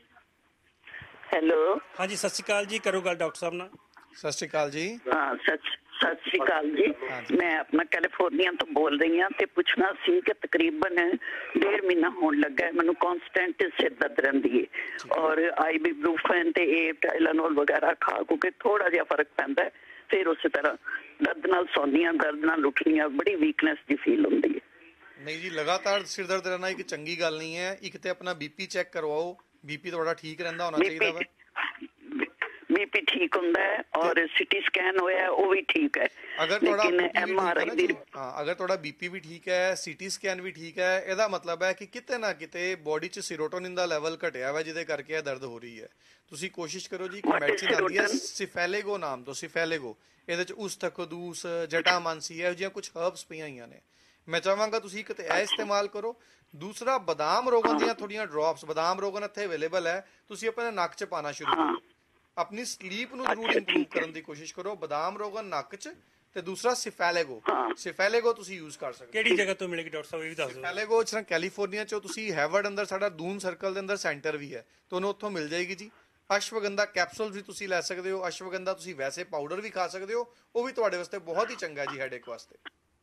ਹੈਲੋ ਹਾਂਜੀ ਸਤਿ ਸ਼੍ਰੀ ਅਕਾਲ ਜੀ ਕਰੋ ਗੱਲ ਡਾਕਟਰ ਸਾਹਿਬ ਨਾਲ ਸਤਿ ਸ਼੍ਰੀ ਅਕਾਲ ਜੀ। ਹਾਂ ਸਤਿ ਸਤਿ ਸ਼੍ਰੀ ਅਕਾਲ ਜੀ। ਹਾਂਜੀ। ਮੈਂ ਆਪਣਾ ਕੈਲੀਫੋਰਨੀਆ ਤੋਂ ਬੋਲ ਰਹੀ ਹਾਂ ਤੇ ਪੁੱਛਣਾ ਸੀ ਕਿ ਤਕਰੀਬਨ ਡੇਢ ਮਹੀਨਾ ਹੋਣ ਲੱਗਾ ਹੈ ਮੈਨੂੰ ਕਨਸਟੈਂਟ ਸਿਰ ਦਰਦ ਰਹਿੰਦੀ ਹੈ ਔਰ ਆਈਬੂਪ੍ਰੋਫਨ ਤੇ ਇਹ ਟਾਈਲੈਨੋਲ ਵਗੈਰਾ ਖਾ ਕੇ ਥੋੜਾ ਜਿਹਾ ਫਰਕ ਪੈਂਦਾ ਹੈ ਫਿਰ ਉਸੇ ਤਰ੍ਹਾਂ ਦਰਦ ਨਾਲ ਸੌਂਦੀਆਂ ਦਰਦ ਨਾਲ ਉੱਠਣੀਆਂ ਬੜੀ ਵੀਕਨੈਸ ਦੀ ਫੀਲ ਹੁੰਦੀ ਹੈ। ਨਹੀਂ ਜੀ ਲਗਾਤਾਰ ਸਿਰ ਦਰਦ ਰਹਿਣਾ ਇੱਕ ਚੰਗੀ ਗੱਲ ਨਹੀਂ ਹੈ। ਇੱਕ ਤੇ ਆਪਣਾ ਬੀਪੀ ਚੈੱਕ ਕਰਵਾਓ ਬੀਪੀ ਤੁਹਾਡਾ ਠੀਕ ਰਹਿੰਦਾ ਹੋਣਾ ਚਾਹੀਦਾ ਵਾ। ਬੀਪੀ ਠੀਕ ਹੁੰਦਾ ਹੈ ਔਰ ਸਿਟੀ ਸਕੈਨ ਹੋਇਆ ਉਹ ਵੀ ਠੀਕ ਹੈ ਅਗਰ ਤੁਹਾਡਾ ਲੇਕਿਨ ਬੀਪੀ ਐਮ ਆਰ ਆਈ ਦੀ ਹਾਂ ਅਗਰ ਤੁਹਾਡਾ ਬੀਪੀ ਵੀ ਠੀਕ ਹੈ ਸਿਟੀ ਸਕੈਨ ਵੀ ਠੀਕ ਹੈ ਇਹਦਾ ਮਤਲਬ ਹੈ ਕਿ ਕਿਤੇ ਨਾ ਕਿਤੇ ਬੋਡੀ 'ਚ ਸੀਰੋਟੋਨਿਨ ਦਾ ਲੈਵਲ ਘਟਿਆ ਵਾ ਜਿਹਦੇ ਕਰਕੇ ਇਹ ਦਰਦ ਹੋ ਰਹੀ ਹੈ। ਤੁਸੀਂ ਕੋਸ਼ਿਸ਼ ਕਰੋ ਜੀ ਕਿ ਮੈਡੀਸਿਨ ਆਉਂਦੀ ਹੈ ਸਿਫੈਲੇਗੋ ਨਾਮ ਤੋਂ ਸਿਫੈਲੇਗੋ ਇਹਦੇ 'ਚ ਉਸਤਖਦੂਸ ਜਟਾਮਾਂਸੀ ਇਹੋ ਜਿਹੀਆਂ ਕੁਝ ਹਰਬਸ ਪਈਆਂ ਹੋਈਆਂ ਨੇ। ਮੈਂ ਚਾਹਾਂਗਾ ਤੁਸੀਂ ਇੱਕ ਤੇ ਇਹ ਇਸਤੇਮਾਲ ਕਰੋ। ਦੂਸਰਾ ਬਦਾਮ ਰੋਗਨ ਦੀਆਂ ਥੋੜੀਆਂ ਡ੍ਰੌਪਸ ਬਦਾਮ ਰੋਗਨ ਇੱਥੇ ਅਵੇਲੇਬਲ ਹੈ ਤੁਸੀਂ ਆਪਣੇ ਨੱਕ 'ਚ ਪਾਣਾ ਸ਼ੁਰੂ ਕਰੋ। ਆਪਣੀ ਸਲੀਪ ਨੂੰ ਜ਼ਰੂਰ ਇੰਪਰੂਵ ਕਰਨ ਦੀ ਕੋਸ਼ਿਸ਼ ਕਰੋ। ਬਦਾਮ ਰੋਗਨ ਨੱਕ 'ਚ ਤੇ ਦੂਸਰਾ ਸਿਫੈਲੇਗੋ ਸਿਫੈਲੇਗੋ ਤੁਸੀਂ ਯੂਜ਼ ਕਰ ਸਕਦੇ ਹੋ। ਕਿਹੜੀ ਜਗ੍ਹਾ ਤੋਂ ਮਿਲੇਗੀ ਡਾਕਟਰ ਸਾਹਿਬ ਇਹ ਵੀ ਦੱਸ ਦਿਓ। ਸਿਫੈਲੇਗੋ ਜਿਹੜਾ ਕੈਲੀਫੋਰਨੀਆ 'ਚੋਂ ਤੁਸੀਂ ਹੈਵਰਡ ਅੰਦਰ ਸਾਡਾ ਦੂਨ ਸਰਕਲ ਦੇ ਅੰਦਰ ਸੈਂਟਰ ਵੀ ਹੈ ਤੁਹਾਨੂੰ ਉੱਥੋਂ ਮਿਲ ਜਾਏਗੀ ਜੀ। ਅਸ਼ਵਗੰਧਾ ਕੈਪਸੂਲ ਵੀ ਤੁਸੀਂ ਲੈ ਸਕਦੇ ਹੋ। ਅਸ਼ਵਗੰਧਾ ਤੁਸੀਂ ਵੈਸੇ ਪਾਊਡਰ ਵੀ ਖਾ ਸਕਦੇ ਹੋ ਉਹ ਵੀ ਤੁਹਾਡੇ ਵਾਸਤੇ ਬਹੁਤ ਹੀ ਚੰਗਾ ਜੀ ਹੈਡੇਕ ਵਾਸਤੇ।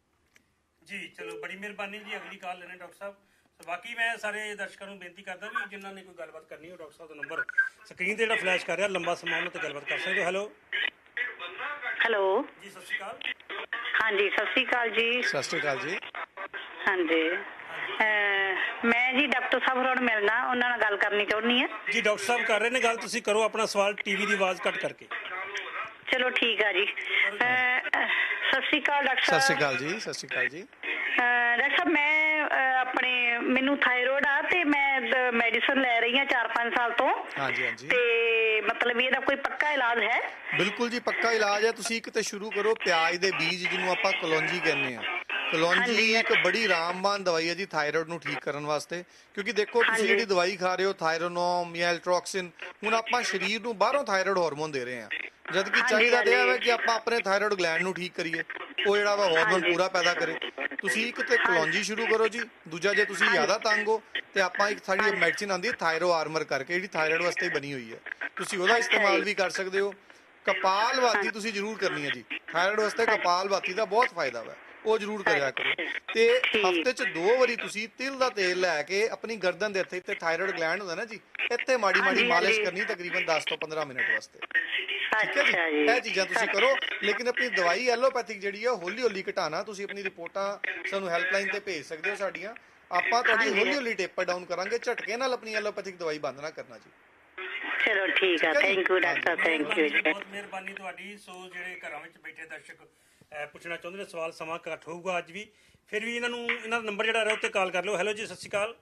ਜੀ ਚਲੋ ਬੜੀ ਮਿਹਰਬਾਨੀ ਜੀ ਅਗਲੀ ਕਾਲ ਲੈਣੇ ਡਾਕਟਰ ਸਾਹਿਬ। ਬਾਕੀ ਮੈਂ ਸਾਰੇ ਦਰਸ਼ਕਾਂ ਨੂੰ ਬੇਨਤੀ ਕਰਦਾ ਵੀ ਜਿਨ੍ਹਾਂ ਨੇ ਕੋਈ ਗੱਲਬਾਤ ਕਰਨੀ ਹੋ ਡਾਕਟਰ ਸਾਹਿਬ ਦਾ ਨੰਬਰ ਸਕਰੀਨ ਤੇ ਜਿਹੜਾ ਫਲੈਸ਼ ਕਰ ਰਿਹਾ ਲੰਬਾ ਸਮਾਂ ਉਹਨਾਂ ਤੇ ਗੱਲਬਾਤ ਕਰ ਸਕਦੇ ਹੋ। ਹੈਲੋ ਹੈਲੋ ਜੀ ਸਤਿ ਸ਼੍ਰੀ ਅਕਾਲ। ਹਾਂਜੀ ਸਤਿ ਸ਼੍ਰੀ ਅਕਾਲ ਜੀ। ਸਤਿ ਸ਼੍ਰੀ ਅਕਾਲ ਜੀ। ਹਾਂਜੀ ਮੈਂ ਜੀ ਡਾਕਟਰ ਸਾਹਿਬ ਹੋਰਾਂ ਨੂੰ ਮਿਲਣਾ ਉਹਨਾਂ ਨਾਲ ਗੱਲ ਕਰਨੀ ਚਾਹੁੰਦੀ ਹਾਂ ਜੀ ਡਾਕਟਰ ਸਾਹਿਬ ਕਰ ਰਹੇ ਨੇ ਗੱਲ ਤੁਸੀਂ ਕਰੋ ਆਪਣਾ ਸਵਾਲ ਟੀਵੀ ਦੀ ਆਵਾਜ਼ ਘੱਟ ਕਰਕੇ। ਚਲੋ ਠੀਕ ਆ ਜੀ। ਸਤਿ ਸ਼੍ਰੀ ਅਕਾਲ ਡਾਕਟਰ ਸਤਿ ਸਾਹਿਬ। ਸ਼੍ਰੀ ਅਕਾਲ ਜੀ। ਸਤਿ ਸ਼੍ਰੀ ਅਕਾਲ ਜੀ। ਡਾਕਟਰ ਸਾਹਿਬ ਮੈਂ ਆਪਣੇ ਮੈਨੂੰ ਥਾਇਰੋਇਡ ਆ ਤੇ ਮੈਂ ਮੈਡੀਸਨ ਲੈ ਰਹੀ ਹਾਂ ਚਾਰ ਪੰਜ ਸਾਲ ਤੋਂ। ਹਾਂਜੀ ਹਾਂਜੀ ਤੇ ਮਤਲਬ ਇਹਦਾ ਕੋਈ ਪੱਕਾ ਇਲਾਜ ਹੈ? ਬਿਲਕੁਲ ਜੀ ਪੱਕਾ ਇਲਾਜ ਹੈ। ਤੁਸੀਂ ਇੱਕ ਤੇ ਸ਼ੁਰੂ ਕਰੋ ਪਿਆਜ਼ ਦੇ ਬੀਜ ਜਿਹਨੂੰ ਆਪਾਂ ਕਲੌਂਜੀ ਕਹਿੰਦੇ ਆ। ਕਲੌਂਜੀ ਇੱਕ ਬੜੀ ਰਾਮਬਾਨ ਦਵਾਈ ਹੈ ਜੀ ਥਾਇਰੋਇਡ ਨੂੰ ਠੀਕ ਕਰਨ ਵਾਸਤੇ ਕਿਉਂਕਿ ਦੇਖੋ ਤੁਸੀਂ ਜਿਹੜੀ ਦਵਾਈ ਖਾ ਰਹੇ ਹੋ ਥਾਇਰੋਨੋਮ ਜਾਂ ਐਲਟ੍ਰੋਕਸਿਨ ਹੁਣ ਆਪਾਂ ਸਰੀਰ ਨੂੰ ਬਾਹਰੋਂ ਥਾਇਰੋਇਡ ਹਾਰਮੋਨ ਦੇ ਰਹੇ ਹਾਂ ਜਦ ਕਿ ਚਾਹੀਦਾ ਤੇ ਹੈ ਕਿ ਆਪਾਂ ਆਪਣੇ ਥਾਇਰੋਇਡ ਗਲੈਂਡ ਨੂੰ ਠੀਕ ਕਰੀਏ ਉਹ ਜਿਹੜਾ ਵਾ ਹਾਰਮੋਨ ਪੂਰਾ ਪੈਦਾ ਕਰੇ। ਤੁਸੀਂ ਇੱਕ ਤੇ ਕਲੌਂਜੀ ਸ਼ੁਰੂ ਕਰੋ ਜੀ। ਦੂਜਾ ਜੇ ਤੁਸੀਂ ਜ਼ਿਆਦਾ ਤੰਗ ਹੋ ਤੇ ਆਪਾਂ ਇੱਕ ਸਾਡੀ ਮੈਡੀਸਿਨ ਆਉਂਦੀ ਹੈ ਥਾਇਰੋ ਆਰਮਰ ਕਰਕੇ ਜਿਹੜੀ ਥਾਇਰੋਇਡ ਵਾਸਤੇ ਬਣੀ ਹੋਈ ਹੈ ਤੁਸੀਂ ਉਹਦਾ ਇਸਤੇਮਾਲ ਵੀ ਕਰ ਸਕਦੇ ਹੋ। ਕਪਾਲਭਾਤੀ ਤੁਸੀਂ ਜ਼ਰੂਰ ਕਰਨੀ ਹੈ ਜੀ ਥਾਇਰੋਇਡ ਵਾਸਤੇ ਕਪਾਲਭਾਤੀ ਦਾ ਬਹੁਤ ਫਾਇਦਾ ਵਾ ਉਹ ਜ਼ਰੂਰ ਕਰਿਆ ਕਰੋ। ਤੇ ਹਫਤੇ 'ਚ ਦੋ ਵਾਰੀ ਤੁਸੀਂ ਤਿਲ ਦਾ ਤੇਲ ਲੈ ਕੇ ਆਪਣੀ ਗਰਦਨ ਦੇ ਇੱਥੇ ਤੇ ਗਲੈਂਡ ਹੁੰਦਾ ਨਾ ਜੀ ਇੱਥੇ ਮਾੜੀ ਮਾੜੀ ਮਾਲਿਸ਼ ਕਰਨੀ ਤਕਰੀਬਨ ਦਸ ਤੋਂ ਪੰਦਰਾਂ ਮਿੰਟ ਵਾਸਤੇ। ਠੀਕ ਹੈ ਜੀ ਇਹ ਚੀਜ਼ਾਂ ਤੁਸੀਂ ਕਰੋ ਲੇਕਿਨ ਆਪਣੀ ਦਵਾਈ ਐਲੋਪੈਥਿਕ ਜਿਹੜੀ ਆ ਹੌਲੀ ਹੌਲੀ ਘਟਾਣਾ। ਤੁਸੀਂ ਆਪਣੀ ਰਿਪੋਰਟਾਂ ਸਾਨੂੰ ਹੈਲਪਲਾਈਨ ਤੇ ਭੇਜ ਸਕਦੇ ਹੋ ਸਾਡੀਆਂ ਆਪਾਂ ਤੁਹਾਡੀ ਹੌਲੀ ਹੌਲੀ ਟੇਪਰ ਡਾਊਨ ਕਰਾਂਗੇ ਝਟਕੇ ਨਾਲ ਆਪਣੀ ਐਲੋਪੈਥਿਕ ਦਵਾਈ ਬੰਦ ਨਾ ਕਰਨਾ ਜੀ। ਚਲੋ ਠੀਕ ਆ thank you doctor thank you. ਬਹੁਤ ਮਿਹਰਬਾਨੀ ਤੁਹਾਡੀ। ਸੋ ਜਿਹੜੇ ਘਰਾਂ ਵਿੱਚ ਬੈਠੇ ਦਰਸ਼ਕ ਪੁੱਛਣਾ ਚਾਹੁੰਦੇ ਨੇ ਸਵਾਲ ਸਮਾਂ ਘੱਟ ਹੋਊਗਾ ਅੱਜ ਵੀ ਫਿਰ ਵੀ ਇਹਨਾਂ ਨੂੰ ਇਹਨਾਂ ਦਾ ਨੰਬਰ ਜਿਹੜਾ ਰਿਹਾ ਉੱਤੇ ਕਾਲ ਕਰ ਲਓ। ਹੈਲੋ ਜੀ ਸਤਿ ਸ਼੍ਰੀ ਅਕਾਲ।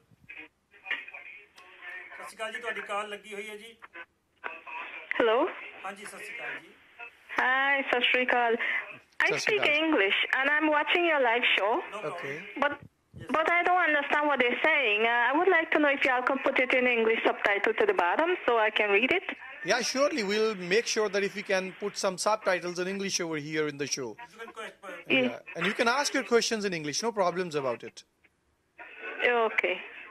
ਸਤਿ ਸ਼੍ਰੀ ਅਕਾਲ ਜੀ ਤੁਹਾਡੀ ਕਾਲ ਲੱਗੀ ਹੋਈ ਹੈ ਜੀ। ਹੈਲੋ ਹਾਂਜੀ ਸਤਿ ਸ਼੍ਰੀ ਅਕਾਲ ਜੀ। Hi, ਸਤਿ ਸ਼੍ਰੀ ਅਕਾਲ। I speak English and I'm watching your live show. Okay. But but I don't understand what they're saying. Uh, I would like to know if y'all can put it in English subtitle to the bottom so I can read it. Yeah, surely. We'll make sure that if we can put some subtitles in English over here in the show. Yeah. And you can ask your questions in English. No problems about it. Okay.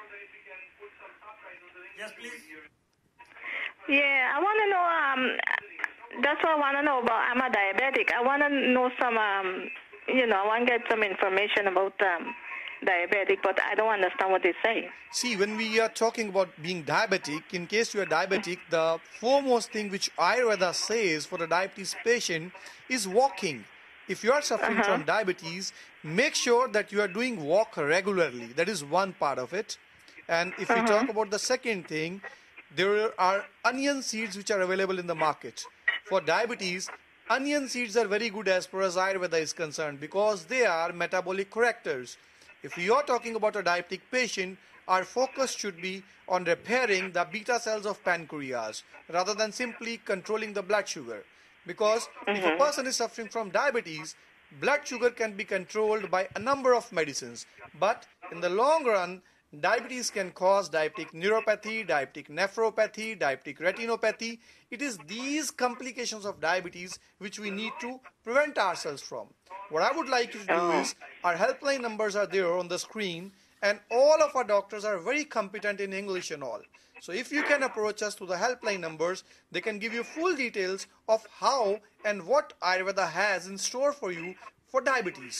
Yes, please. Yeah, I want to know, um, that's what I want to know about. I'm a diabetic. I want to know some, um, you know, I want to get some information about um, diabetic, but I don't understand what they say. See, when we are talking about being diabetic, in case you are diabetic, the foremost thing which Ayurveda says for a diabetes patient is walking. If you are suffering uh-huh. from diabetes, make sure that you are doing walk regularly. That is one part of it. And if uh-huh. we talk about the second thing, there are onion seeds which are available in the market. For diabetes, onion seeds are very good as far as Ayurveda is concerned because they are metabolic correctors. If we are talking about a diabetic patient, our focus should be on repairing the beta cells of pancreas rather than simply controlling the blood sugar. Because mm-hmm. if a person is suffering from diabetes, blood sugar can be controlled by a number of medicines. But in the long run, Diabetes can cause diabetic neuropathy, diabetic nephropathy, diabetic retinopathy. It is these complications of diabetes which we need to prevent ourselves from. What I would like you to do is, our helpline numbers are there on the screen, and all of our doctors are very competent in English and all. So if you can approach us to the helpline numbers, they can give you full details of how and what Ayurveda has in store for you for diabetes.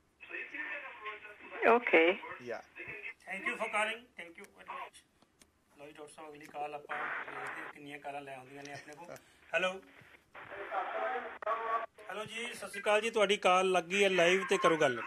Okay. Yeah. Thank you for calling, thank you very much. ਲੋ ਜੀ doctor ਸਾਹਿਬ, ਅਗਲੀ ਕਾਲ ਆਪਾਂ ਦੇਖਦੇ ਹਾਂ ਕਿੰਨੀਆਂ ਕਾਲਾਂ ਲੈ ਆਉਂਦੀਆਂ ਨੇ ਆਪਣੇ ਕੋਲ। ਹੈਲੋ ਹੈਲੋ ਜੀ, ਸਤਿ ਸ਼੍ਰੀ ਅਕਾਲ ਜੀ, ਤੁਹਾਡੀ ਕਾਲ ਲੱਗੀ ਹੈ ਲਾਈਵ ਤੇ ਕਰੋ ਗੱਲ।